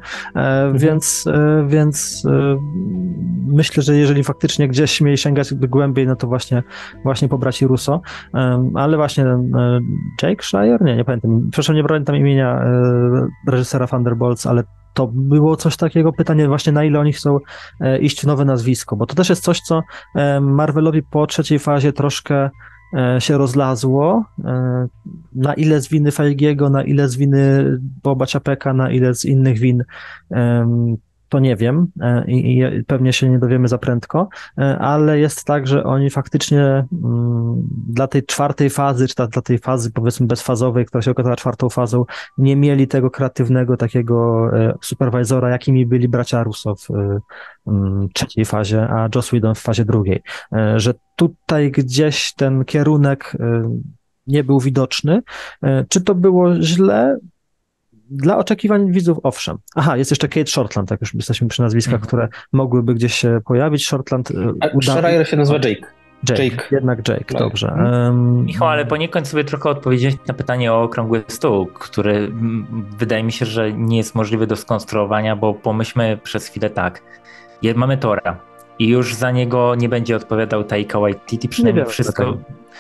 więc myślę, że jeżeli faktycznie gdzieś mieli sięgać głębiej, no to właśnie po braci Russo, ale właśnie Jake Schreier? Nie pamiętam, przepraszam, nie pamiętam imienia reżysera Thunderbolts, ale to było coś takiego, pytanie właśnie na ile oni chcą iść w nowe nazwisko, bo to też jest coś, co Marvelowi po trzeciej fazie troszkę się rozlazło, na ile z winy Feigiego, na ile z winy Boba Chapeka, na ile z innych win, to nie wiem i pewnie się nie dowiemy za prędko, ale jest tak, że oni faktycznie dla tej czwartej fazy, czy dla tej fazy powiedzmy bezfazowej, która się okazała czwartą fazą, nie mieli tego kreatywnego takiego superwizora, jakimi byli bracia Russo w trzeciej fazie, a Joss Whedon w fazie drugiej, że tutaj gdzieś ten kierunek nie był widoczny. Czy to było źle? Dla oczekiwań widzów, owszem. Aha, jest jeszcze Kate Shortland, jak już jesteśmy przy nazwiskach, które mogłyby gdzieś się pojawić. Shortland... Schreier się nazywa Jake. Jednak Jake, dobrze. Michał, ale poniekąd sobie trochę odpowiedziałeś na pytanie o okrągły stół, który wydaje mi się, że nie jest możliwy do skonstruowania, bo pomyślmy przez chwilę tak. Mamy Thora i już za niego nie będzie odpowiadał Taika Waititi, przynajmniej wszystko...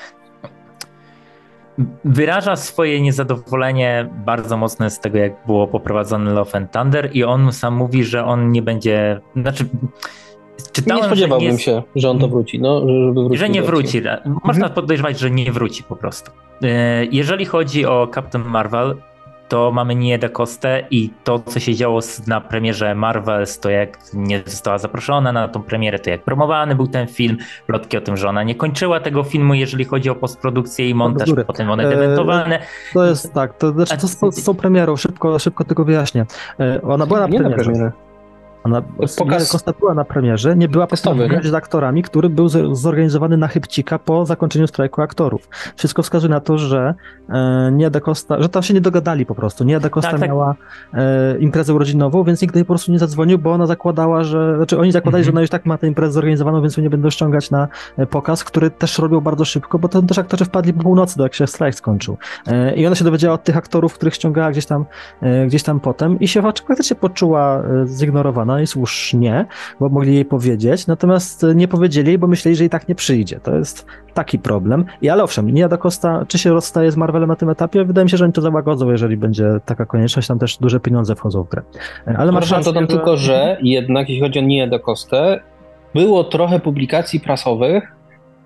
Wyraża swoje niezadowolenie bardzo mocne z tego, jak było poprowadzone Love and Thunder i on sam mówi, że on nie będzie... Czytałem, nie spodziewałbym się, że on to wróci. Żeby wrócił, że nie wróci. Można podejrzewać, że nie wróci po prostu. Jeżeli chodzi o Captain Marvel, to mamy Nia DaCostę i to, co się działo na premierze Marvels, to jak nie została zaproszona na tą premierę, to jak promowany był ten film, plotki o tym, że ona nie kończyła tego filmu, jeżeli chodzi o postprodukcję i montaż, potem one dementowane. To jest tak, to znaczy to z tą premierą, szybko tylko wyjaśnię. Ona była na premierze. Costa była na premierze, nie była postawiona z aktorami, który był zorganizowany na chybcika po zakończeniu strajku aktorów. Wszystko wskazuje na to, że Nia DaCosta, że tam się nie dogadali po prostu. Nia DaCosta miała imprezę urodzinową, więc nikt jej po prostu nie zadzwonił, bo ona zakładała, oni zakładali, że ona już tak ma tę imprezę zorganizowaną, więc ją nie będą ściągać na pokaz, który też robił bardzo szybko, bo to też aktorzy wpadli po północy, jak się strajk skończył. I ona się dowiedziała od tych aktorów, których ściągała gdzieś tam potem i się faktycznie poczuła zignorowana i słusznie, bo mogli jej powiedzieć, natomiast nie powiedzieli jej, bo myśleli, że i tak nie przyjdzie. To jest taki problem. Ale owszem, Nia DaCosta, czy się rozstaje z Marvelem na tym etapie? Wydaje mi się, że oni to załagodzą, jeżeli będzie taka konieczność, tam też duże pieniądze wchodzą w grę. Ale dodam tylko, że jednak jeśli chodzi o Nię DaCostę, było trochę publikacji prasowych,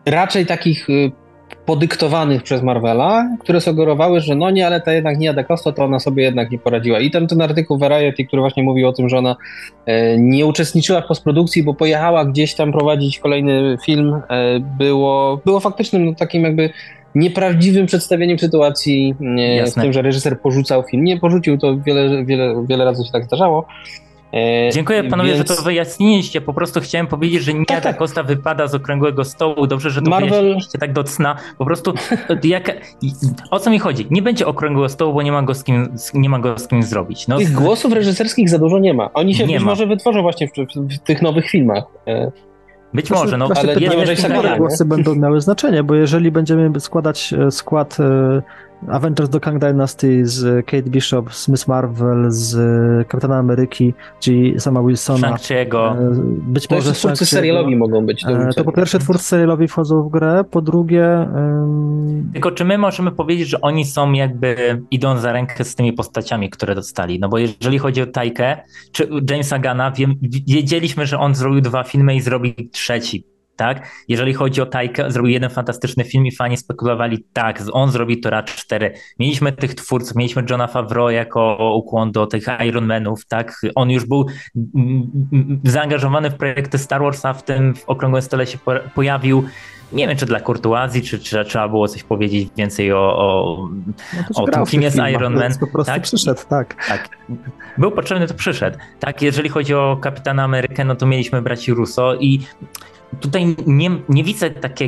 raczej takich podyktowanych przez Marvela, które sugerowały, że no nie, ale ta jednak Nia DaCosta, to ona sobie jednak nie poradziła. I ten artykuł Variety, który właśnie mówił o tym, że ona nie uczestniczyła w postprodukcji, bo pojechała gdzieś tam prowadzić kolejny film, było faktycznym no, takim jakby nieprawdziwym przedstawieniem sytuacji w tym, że reżyser porzucał film. Nie porzucił, to wiele razy się tak zdarzało. Dziękuję panowie, że to wyjaśniliście. Po prostu chciałem powiedzieć, że Nia DaCosta wypada z okrągłego stołu. Dobrze, że to wyjaśniliście tak do cna. Po prostu o co mi chodzi? Nie będzie okrągłego stołu, bo nie ma go z kim zrobić. No, tych głosów reżyserskich za dużo nie ma. Oni się być może wytworzą właśnie w tych nowych filmach. Być może, no ale nie może które głosy będą miały znaczenie, bo jeżeli będziemy składać skład Avengers do Kang Dynasty z Kate Bishop, z Miss Marvel, z Kapitana Ameryki, czyli sama Wilsona. Być to może twórcy serialowi mogą być. To po pierwsze twórcy serialowi wchodzą w grę, po drugie... Tylko czy my możemy powiedzieć, że oni są idą za rękę z tymi postaciami, które dostali? No bo jeżeli chodzi o Taikę, czy Jamesa Gunna, wiedzieliśmy, że on zrobił 2 filmy i zrobi 3. Tak? Jeżeli chodzi o Taikę, zrobił 1 fantastyczny film i fani spekulowali, tak, on zrobi to raz 4. Mieliśmy tych twórców, mieliśmy Johna Favreau jako ukłon do tych Iron Manów, tak? On już był zaangażowany w projekty Star Warsa, w tym w Okrągłym Stole się pojawił. Nie wiem, czy dla kurtuazji, czy trzeba było coś powiedzieć więcej o tym, kim jest Iron Man. Po prostu przyszedł, tak. Był potrzebny, to przyszedł. Tak, jeżeli chodzi o Kapitana Amerykę, no to mieliśmy braci Russo i tutaj nie widzę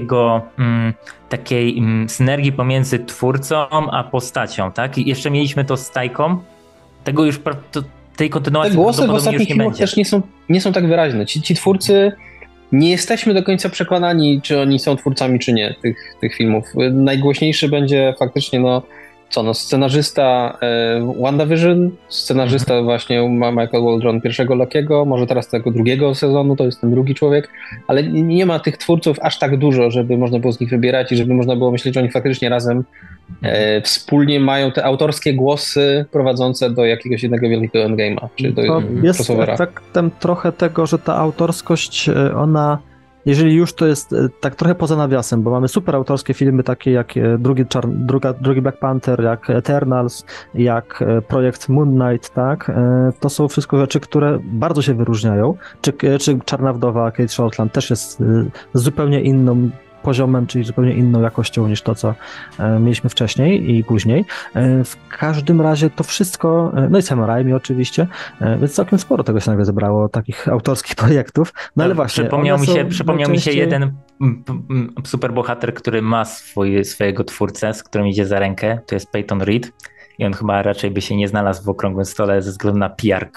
takiej synergii pomiędzy twórcą a postacią, tak? I jeszcze mieliśmy to z Taiką. Tego już tej kontynuacji te głosy w ostatnich filmach też nie są tak wyraźne. Ci twórcy nie jesteśmy do końca przekonani, czy oni są twórcami, czy nie tych filmów. Najgłośniejszy będzie faktycznie scenarzysta WandaVision, scenarzysta właśnie Michael Waldron pierwszego Lokiego, może teraz tego drugiego sezonu, to jest ten drugi człowiek, ale nie ma tych twórców aż tak dużo, żeby można było z nich wybierać i żeby można było myśleć, że oni faktycznie razem wspólnie mają te autorskie głosy prowadzące do jakiegoś jednego wielkiego endgame'a, czy do jest efektem trochę tego, że ta autorskość, ona jeżeli już to jest tak trochę poza nawiasem, bo mamy super autorskie filmy takie jak drugi Black Panther, jak Eternals, jak projekt Moon Knight, tak? To są wszystko rzeczy, które bardzo się wyróżniają. Czy Czarna Wdowa, Kate Shortland też jest zupełnie inną poziomem, czyli zupełnie inną jakością niż to, co mieliśmy wcześniej i później. W każdym razie to wszystko, no i Sam Raimi oczywiście, więc całkiem sporo tego się nagle zebrało, takich autorskich projektów, no ale właśnie. Przypomniał mi się jeden superbohater, który ma swojego twórcę, z którym idzie za rękę, to jest Peyton Reed. I on chyba raczej by się nie znalazł w Okrągłym Stole ze względu na PR,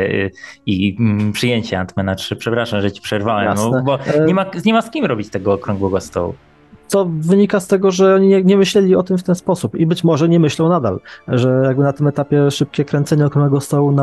i przyjęcie Ant-Mana 3. Przepraszam, że ci przerwałem, bo nie ma z kim robić tego Okrągłego Stołu. Co wynika z tego, że oni nie myśleli o tym w ten sposób i być może nie myślą nadal, że jakby na tym etapie szybkie kręcenie Okrągłego Stołu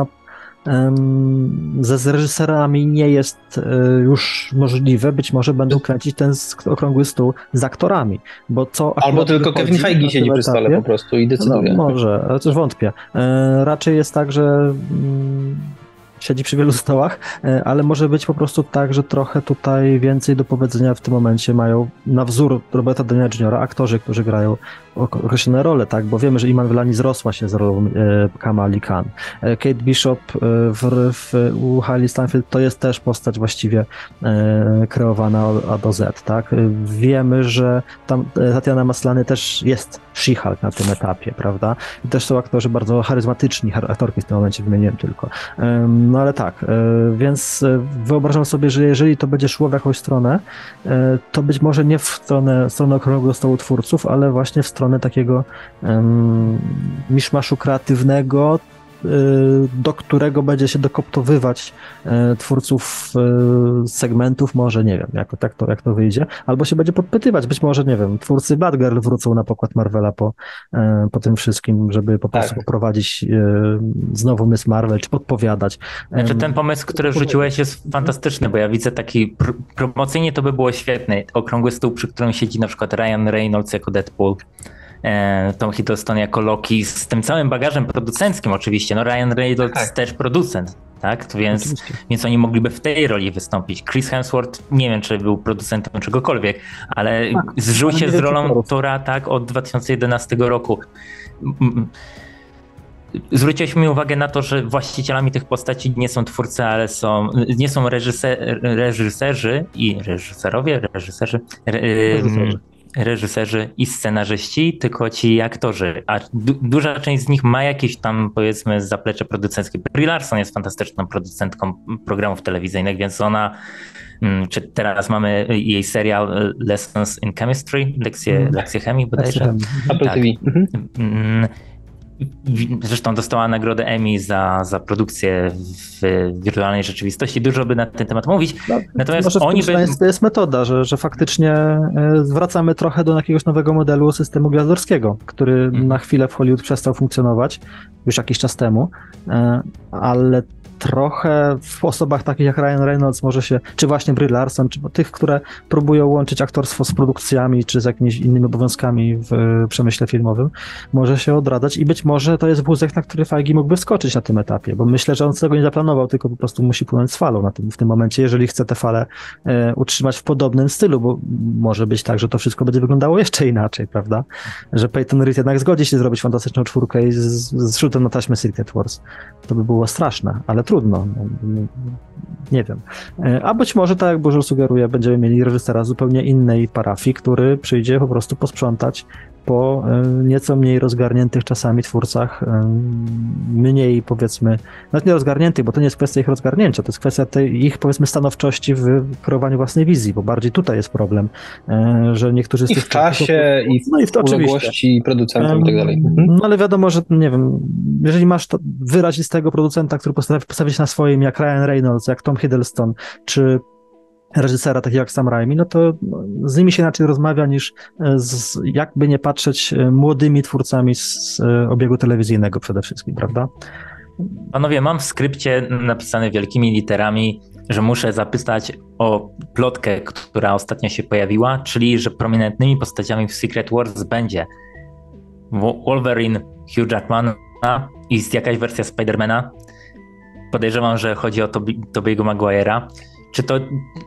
z reżyserami nie jest już możliwe, być może będą kręcić ten okrągły stół z aktorami, bo albo tylko Kevin Feige siedzi przy stole po prostu i decyduje. No, może, ale też wątpię. Raczej jest tak, że siedzi przy wielu stołach, ale może być po prostu tak, że trochę tutaj więcej do powiedzenia w tym momencie mają na wzór Roberta Downey Jr. aktorzy, którzy grają określone role, tak, bo wiemy, że Iman Vellani zrosła się z rolą Kamali Khan. Kate Bishop u Hailey Steinfeld to jest też postać właściwie kreowana od A do Z, tak. Wiemy, że tam Tatiana Maslany też jest She-Hulk na tym etapie, prawda? I też są aktorzy bardzo charyzmatyczni, aktorki w tym momencie wymieniłem tylko. No ale tak, więc wyobrażam sobie, że jeżeli to będzie szło w jakąś stronę, to być może nie w stronę Okrągłego Stołu twórców, ale właśnie w stronę takiego miszmaszu kreatywnego, do którego będzie się dokoptowywać twórców segmentów, może nie wiem, jak to wyjdzie, albo się będzie podpytywać, być może, nie wiem, twórcy Batgirl wrócą na pokład Marvela po tym wszystkim, żeby po prostu poprowadzić znowu Miss Marvel, czy podpowiadać. Znaczy ten pomysł, który wrzuciłeś, jest fantastyczny, bo ja widzę taki, promocyjnie to by było świetne, okrągły stół, przy którym siedzi na przykład Ryan Reynolds jako Deadpool, Tom Hiddleston jako Loki, z tym całym bagażem producenckim oczywiście, oczywiście. No Ryan Reynolds Tak. też producent, tak? Więc oni mogliby w tej roli wystąpić. Chris Hemsworth, nie wiem, czy był producentem czegokolwiek, ale zżył ale się nie z wiem, rolą aktorów. Thora tak od 2011 roku. Zwróciłeś mi uwagę na to, że właścicielami tych postaci nie są twórcy, ale nie są reżyserzy i reżyserzy i scenarzyści, tylko ci aktorzy, a duża część z nich ma jakieś tam, powiedzmy, zaplecze producenckie. Brie Larson jest fantastyczną producentką programów telewizyjnych, więc ona, czy teraz mamy jej serial Lessons in Chemistry, lekcje chemii bodajże. Apple Tak. TV. Zresztą dostała nagrodę Emmy za produkcję w wirtualnej rzeczywistości. Dużo by na ten temat mówić. Natomiast może oni to jest metoda, że faktycznie wracamy trochę do jakiegoś nowego modelu systemu gwiazdorskiego, który na chwilę w Hollywood przestał funkcjonować już jakiś czas temu, ale trochę w osobach takich jak Ryan Reynolds może się, czy właśnie Brie Larson, czy tych, które próbują łączyć aktorstwo z produkcjami, czy z jakimiś innymi obowiązkami w przemyśle filmowym, może się odradzać i być może to jest wózek, na który Feige mógłby wskoczyć na tym etapie, bo myślę, że on tego nie zaplanował, tylko po prostu musi płynąć z falą w tym momencie, jeżeli chce tę falę utrzymać w podobnym stylu, bo może być tak, że to wszystko będzie wyglądało jeszcze inaczej, prawda? Że Peyton Reed jednak zgodzi się zrobić Fantastyczną Czwórkę i z rzutem na taśmę Secret Wars. To by było straszne, ale trudno. Nie wiem. A być może, tak jak Bożel sugeruje, będziemy mieli reżysera zupełnie innej parafii, który przyjdzie po prostu posprzątać po nieco mniej rozgarniętych czasami twórcach, mniej powiedzmy, nawet nie rozgarniętych, bo to nie jest kwestia ich rozgarnięcia, to jest kwestia tej ich powiedzmy stanowczości w kreowaniu własnej wizji, bo bardziej tutaj jest problem, że niektórzy z I tych w czasie, i w uległości producentów i tak dalej. No ale wiadomo, że nie wiem, jeżeli masz wyrazistego producenta, który postawi się na swoim, jak Ryan Reynolds, jak Tom Hiddleston, czy reżysera takich jak Sam Raimi, no to z nimi się inaczej rozmawia niż jakby nie patrzeć młodymi twórcami z obiegu telewizyjnego przede wszystkim, prawda? Panowie, mam w skrypcie napisane wielkimi literami, że muszę zapytać o plotkę, która ostatnio się pojawiła, czyli że prominentnymi postaciami w Secret Wars będzie Wolverine Hugh Jackmana i jest jakaś wersja Spidermana. Podejrzewam, że chodzi o Tobey'ego Maguire'a. Czy to...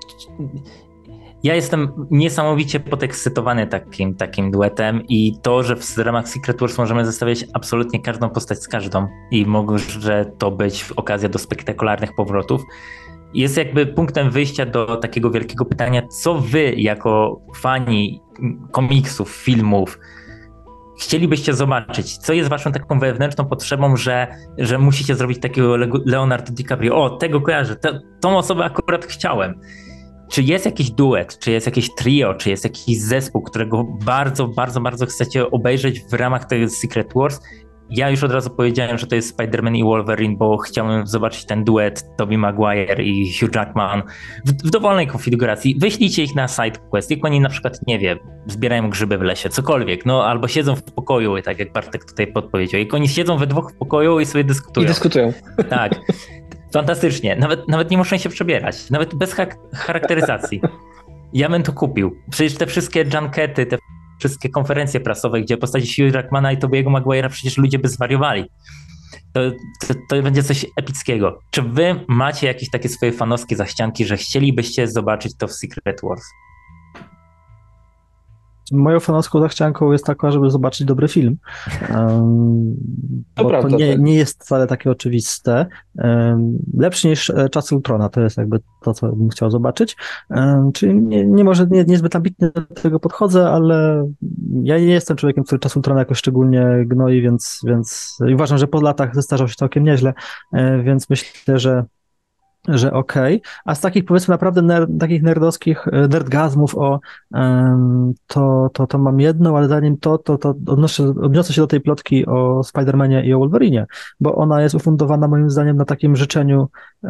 Ja jestem niesamowicie podekscytowany takim duetem i to, że w ramach Secret Wars możemy zestawiać absolutnie każdą postać z każdą i może to być okazja do spektakularnych powrotów, jest jakby punktem wyjścia do takiego wielkiego pytania, co wy jako fani komiksów, filmów chcielibyście zobaczyć? Co jest waszą taką wewnętrzną potrzebą, że musicie zrobić takiego Leonardo DiCaprio? O, tego kojarzę, tą osobę akurat chciałem. Czy jest jakiś duet, czy jest jakieś trio, czy jest jakiś zespół, którego bardzo, bardzo, bardzo chcecie obejrzeć w ramach tego Secret Wars? Ja już od razu powiedziałem, że to jest Spider-Man i Wolverine, bo chciałem zobaczyć ten duet Tobey Maguire i Hugh Jackman w dowolnej konfiguracji. Wyślijcie ich na SideQuest, jak oni na przykład, nie wiem, zbierają grzyby w lesie, cokolwiek, no albo siedzą w pokoju, tak jak Bartek tutaj podpowiedział. Jak oni siedzą we dwóch w pokoju i sobie dyskutują. I dyskutują. Tak, fantastycznie. Nawet nie muszą się przebierać, nawet bez charakteryzacji. Ja bym to kupił. Przecież te wszystkie junkety, te wszystkie konferencje prasowe, gdzie postaci Hugh Jackmana i Tobey'ego Maguire'a, przecież ludzie by zwariowali. To będzie coś epickiego. Czy wy macie jakieś takie swoje fanowskie zachcianki, że chcielibyście zobaczyć to w Secret Wars? Moją fanowską zachcianką jest taka, żeby zobaczyć dobry film. Bo prawda, to tak. nie jest wcale takie oczywiste. Lepszy niż Czas Ultrona, to jest jakby to, co bym chciał zobaczyć. Czyli niezbyt ambitnie do tego podchodzę, ale ja nie jestem człowiekiem, który Czas Ultrona jakoś szczególnie gnoi, więc uważam, że po latach zestarzał się całkiem nieźle, więc myślę, że okej. A z takich powiedzmy naprawdę takich nerdowskich nerdgazmów to mam jedną, ale zanim to odniosę się do tej plotki o Spider-Manie i o Wolverinie, bo ona jest ufundowana moim zdaniem na takim życzeniu,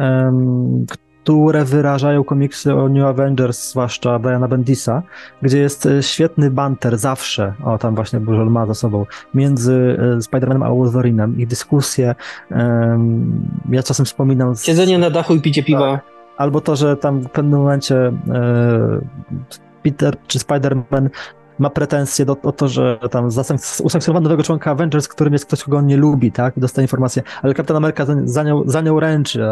które wyrażają komiksy o New Avengers, zwłaszcza Briana Bendisa, gdzie jest świetny banter zawsze, tam właśnie Bożol ma za sobą, między Spider-Manem a Wolverinem, ich dyskusje, ja czasem wspominam... Siedzenie na dachu i picie piwa. Albo to, że tam w pewnym momencie Peter czy Spider-Man ma pretensje o to, że tam usankcjonowano nowego członka Avengers, którym jest ktoś, kogo on nie lubi, tak? I dostaje informację, ale Kapitan Ameryka za nią ręczy,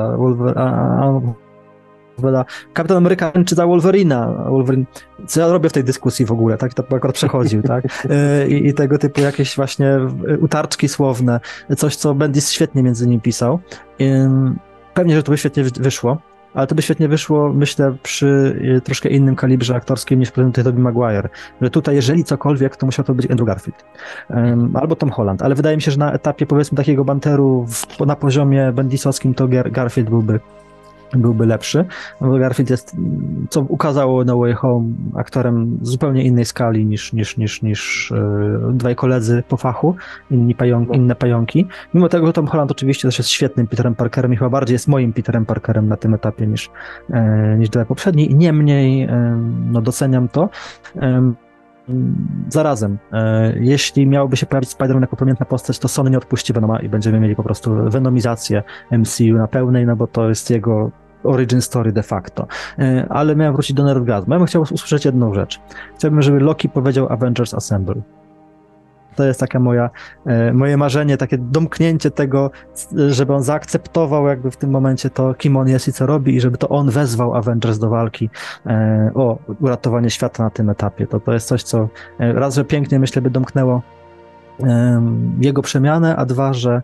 Kapitan Ameryka ręczy za Wolverina. Wolverine, co ja robię w tej dyskusji w ogóle, tak? To akurat przechodził, tak? I tego typu jakieś właśnie utarczki słowne, coś, co Bendis świetnie między nim pisał. Pewnie, że to by świetnie wyszło, ale to by świetnie wyszło, myślę, przy troszkę innym kalibrze aktorskim niż prezentuje Tobey Maguire. Że tutaj, jeżeli cokolwiek, to musiał to być Andrew Garfield. Albo Tom Holland, ale wydaje mi się, że na etapie, powiedzmy, takiego banteru na poziomie bendisowskim to Garfield byłby lepszy. Bo Garfield jest, co ukazało No Way Home, aktorem zupełnie innej skali niż dwaj koledzy po fachu, inne pająki. Mimo tego, że Tom Holland oczywiście też jest świetnym Peterem Parkerem i chyba bardziej jest moim Peterem Parkerem na tym etapie niż dwa poprzedni. I niemniej doceniam to. Zarazem, jeśli miałoby się pojawić Spider-Man jako prominentna postać, to Sony nie odpuści Venoma i będziemy mieli po prostu venomizację MCU na pełnej, no bo to jest jego origin story de facto. Ale miałem wrócić do Nerdgasmu. Ja bym chciał usłyszeć jedną rzecz. Chciałbym, żeby Loki powiedział Avengers Assemble. To jest takie moje marzenie, takie domknięcie tego, żeby on zaakceptował jakby w tym momencie to, kim on jest i co robi i żeby to on wezwał Avengers do walki o uratowanie świata na tym etapie. To jest coś, co raz, że pięknie, myślę, by domknęło jego przemianę, a dwa, że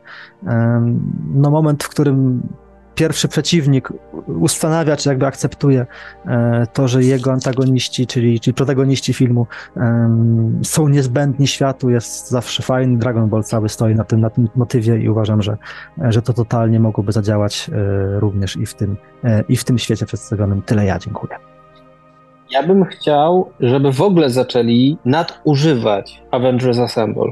moment, w którym pierwszy przeciwnik ustanawia, czy jakby akceptuje to, że jego antagoniści, czyli protagoniści filmu są niezbędni światu, jest zawsze fajny. Dragon Ball cały stoi na tym motywie i uważam, że to totalnie mogłoby zadziałać również i w tym świecie przedstawionym. Tyle ja, dziękuję. Ja bym chciał, żeby w ogóle zaczęli nadużywać Avengers Assemble,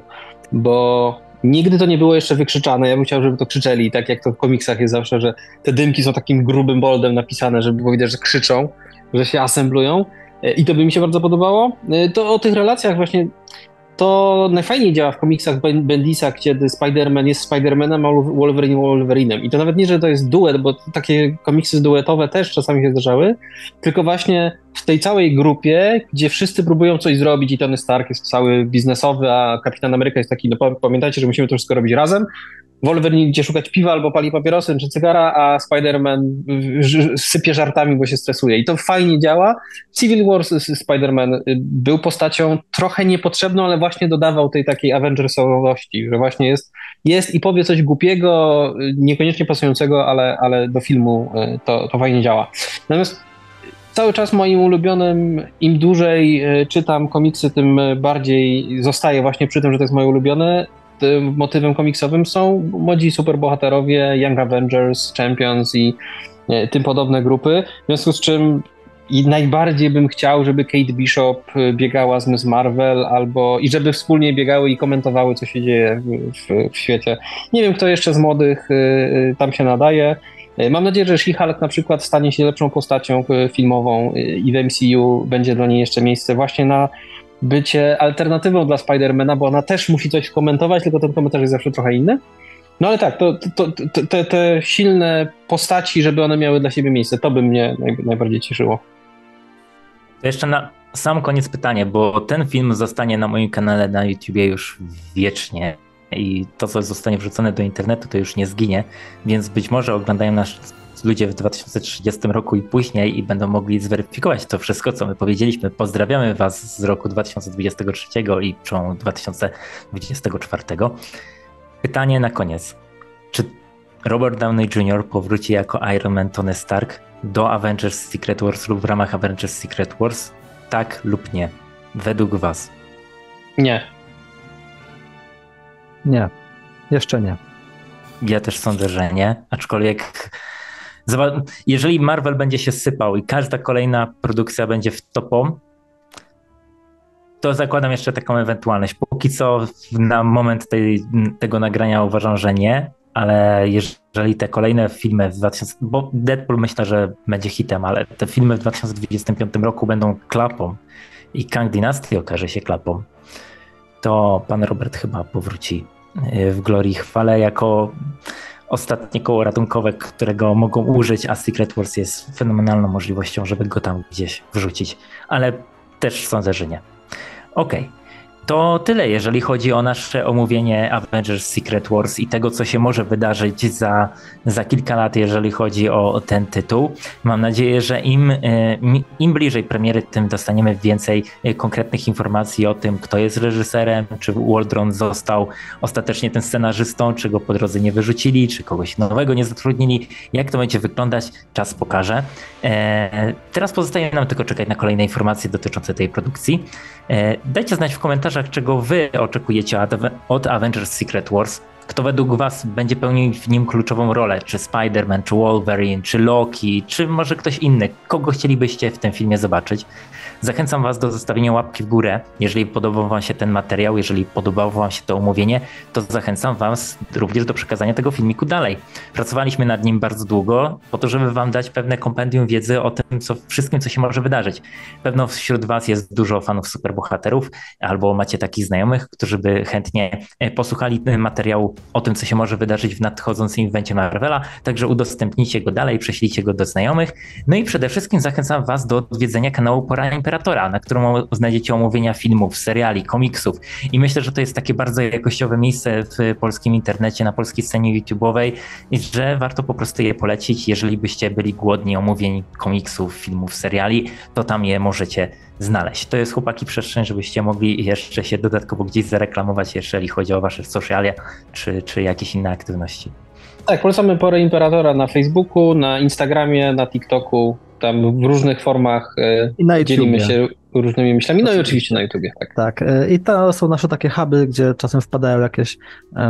bo nigdy to nie było jeszcze wykrzyczane. Ja bym chciał, żeby to krzyczeli, tak jak to w komiksach jest zawsze, że te dymki są takim grubym boldem napisane, żeby było widać, że krzyczą, że się assemblują i to by mi się bardzo podobało. To o tych relacjach właśnie to najfajniej działa w komiksach Bendisa, kiedy Spider-Man jest Spider-Manem, a Wolverine Wolverinem. I to nawet nie, że to jest duet, bo takie komiksy duetowe też czasami się zdarzały, tylko właśnie w tej całej grupie, gdzie wszyscy próbują coś zrobić i Tony Stark jest cały biznesowy, a Kapitan Ameryka jest taki, no pamiętajcie, że musimy to wszystko robić razem. Wolverine idzie szukać piwa albo pali papierosy czy cygara, a Spider-Man sypie żartami, bo się stresuje. I to fajnie działa. Civil War Spider-Man był postacią trochę niepotrzebną, ale właśnie dodawał tej takiej Avengersowości, że właśnie jest i powie coś głupiego, niekoniecznie pasującego, ale do filmu to fajnie działa. Natomiast cały czas moim ulubionym, im dłużej czytam komiksy, tym bardziej zostaję właśnie przy tym, że to jest moje ulubione. Tym motywem komiksowym są młodzi superbohaterowie, Young Avengers, Champions i tym podobne grupy. W związku z czym i najbardziej bym chciał, żeby Kate Bishop biegała z Miss Marvel i żeby wspólnie biegały i komentowały, co się dzieje w świecie. Nie wiem, kto jeszcze z młodych tam się nadaje. Mam nadzieję, że She-Hulk na przykład stanie się lepszą postacią filmową i w MCU będzie dla niej jeszcze miejsce właśnie na bycie alternatywą dla Spidermana, bo ona też musi coś komentować, tylko ten komentarz jest zawsze trochę inny. No ale tak, te silne postaci, żeby one miały dla siebie miejsce, to by mnie najbardziej cieszyło. To jeszcze na sam koniec pytanie, bo ten film zostanie na moim kanale na YouTubie już wiecznie i to, co zostanie wrzucone do internetu, to już nie zginie, więc być może oglądają nas ludzie w 2030 roku i później i będą mogli zweryfikować to wszystko, co my powiedzieliśmy. Pozdrawiamy Was z roku 2023 i przełomu 2024. Pytanie na koniec. Czy Robert Downey Jr. powróci jako Iron Man Tony Stark do Avengers Secret Wars lub w ramach Avengers Secret Wars? Tak lub nie? Według Was? Nie. Nie. Jeszcze nie. Ja też sądzę, że nie. Aczkolwiek jeżeli Marvel będzie się sypał i każda kolejna produkcja będzie w topo, to zakładam jeszcze taką ewentualność. Póki co na moment tego nagrania uważam, że nie, ale jeżeli te kolejne filmy bo Deadpool myślę, że będzie hitem, ale te filmy w 2025 roku będą klapą i Kang Dynasty okaże się klapą, to pan Robert chyba powróci w glorii i chwale jako ostatnie koło ratunkowe, którego mogą użyć, a Secret Wars jest fenomenalną możliwością, żeby go tam gdzieś wrzucić, ale też sądzę, że nie. Okej. To tyle, jeżeli chodzi o nasze omówienie Avengers Secret Wars i tego, co się może wydarzyć za kilka lat, jeżeli chodzi o ten tytuł. Mam nadzieję, że im bliżej premiery, tym dostaniemy więcej konkretnych informacji o tym, kto jest reżyserem, czy Waldron został ostatecznie tym scenarzystą, czy go po drodze nie wyrzucili, czy kogoś nowego nie zatrudnili. Jak to będzie wyglądać, czas pokaże. Teraz pozostaje nam tylko czekać na kolejne informacje dotyczące tej produkcji. Dajcie znać w komentarzach, czego wy oczekujecie od Avengers Secret Wars. Kto według was będzie pełnił w nim kluczową rolę? Czy Spider-Man, czy Wolverine, czy Loki, czy może ktoś inny? Kogo chcielibyście w tym filmie zobaczyć? Zachęcam was do zostawienia łapki w górę. Jeżeli podobał wam się ten materiał, jeżeli podobało wam się to omówienie, to zachęcam was również do przekazania tego filmiku dalej. Pracowaliśmy nad nim bardzo długo, po to, żeby wam dać pewne kompendium wiedzy o tym, wszystkim, co się może wydarzyć. Pewno wśród was jest dużo fanów superbohaterów, albo macie takich znajomych, którzy by chętnie posłuchali materiału o tym, co się może wydarzyć w nadchodzącym evencie Marvela, także udostępnijcie go dalej, prześlijcie go do znajomych. No i przede wszystkim zachęcam was do odwiedzenia kanału Pora Imperatora, na którym znajdziecie omówienia filmów, seriali, komiksów i myślę, że to jest takie bardzo jakościowe miejsce w polskim internecie, na polskiej scenie YouTube'owej, że warto po prostu je polecić. Jeżeli byście byli głodni omówień komiksów, filmów, seriali, to tam je możecie znaleźć. To jest, chłopaki, przestrzeń, żebyście mogli jeszcze się dodatkowo gdzieś zareklamować, jeżeli chodzi o wasze socialia czy jakieś inne aktywności. Tak, polecamy Porę Imperatora na Facebooku, na Instagramie, na TikToku, tam w różnych formach I na dzielimy YouTubie. się różnymi myślami, no i oczywiście na YouTubie. Tak. Tak, i to są nasze takie huby, gdzie czasem wpadają jakieś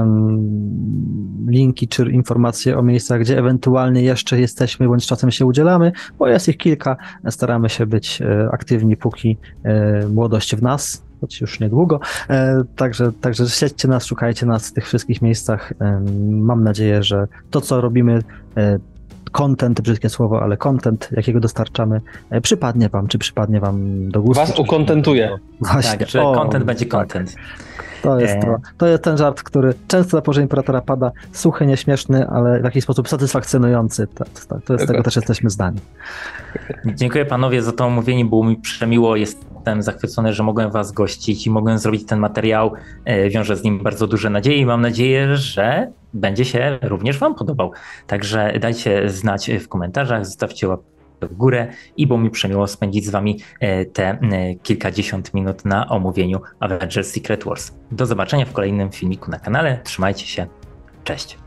linki czy informacje o miejscach, gdzie ewentualnie jeszcze jesteśmy, bądź czasem się udzielamy, bo jest ich kilka. Staramy się być aktywni, póki młodość w nas, choć już niedługo. Także śledźcie nas, szukajcie nas w tych wszystkich miejscach. Mam nadzieję, że to, co robimy, content, brzydkie słowo, ale content, jakiego dostarczamy, przypadnie wam do gustu. Was ukontentuje. Właśnie. Tak, że content będzie content. To jest ten żart, który często na Porze Imperatora pada, suchy, nieśmieszny, ale w jakiś sposób satysfakcjonujący. To jest tego też jesteśmy zdani. Dziękuję panowie za to omówienie, było mi przemiło. Jestem zachwycony, że mogłem was gościć i mogłem zrobić ten materiał. Wiążę z nim bardzo duże nadzieje i mam nadzieję, że będzie się również wam podobał. Także dajcie znać w komentarzach, zostawcie łapkę w górę i było mi przemiło spędzić z wami te kilkadziesiąt minut na omówieniu Avengers Secret Wars. Do zobaczenia w kolejnym filmiku na kanale. Trzymajcie się. Cześć.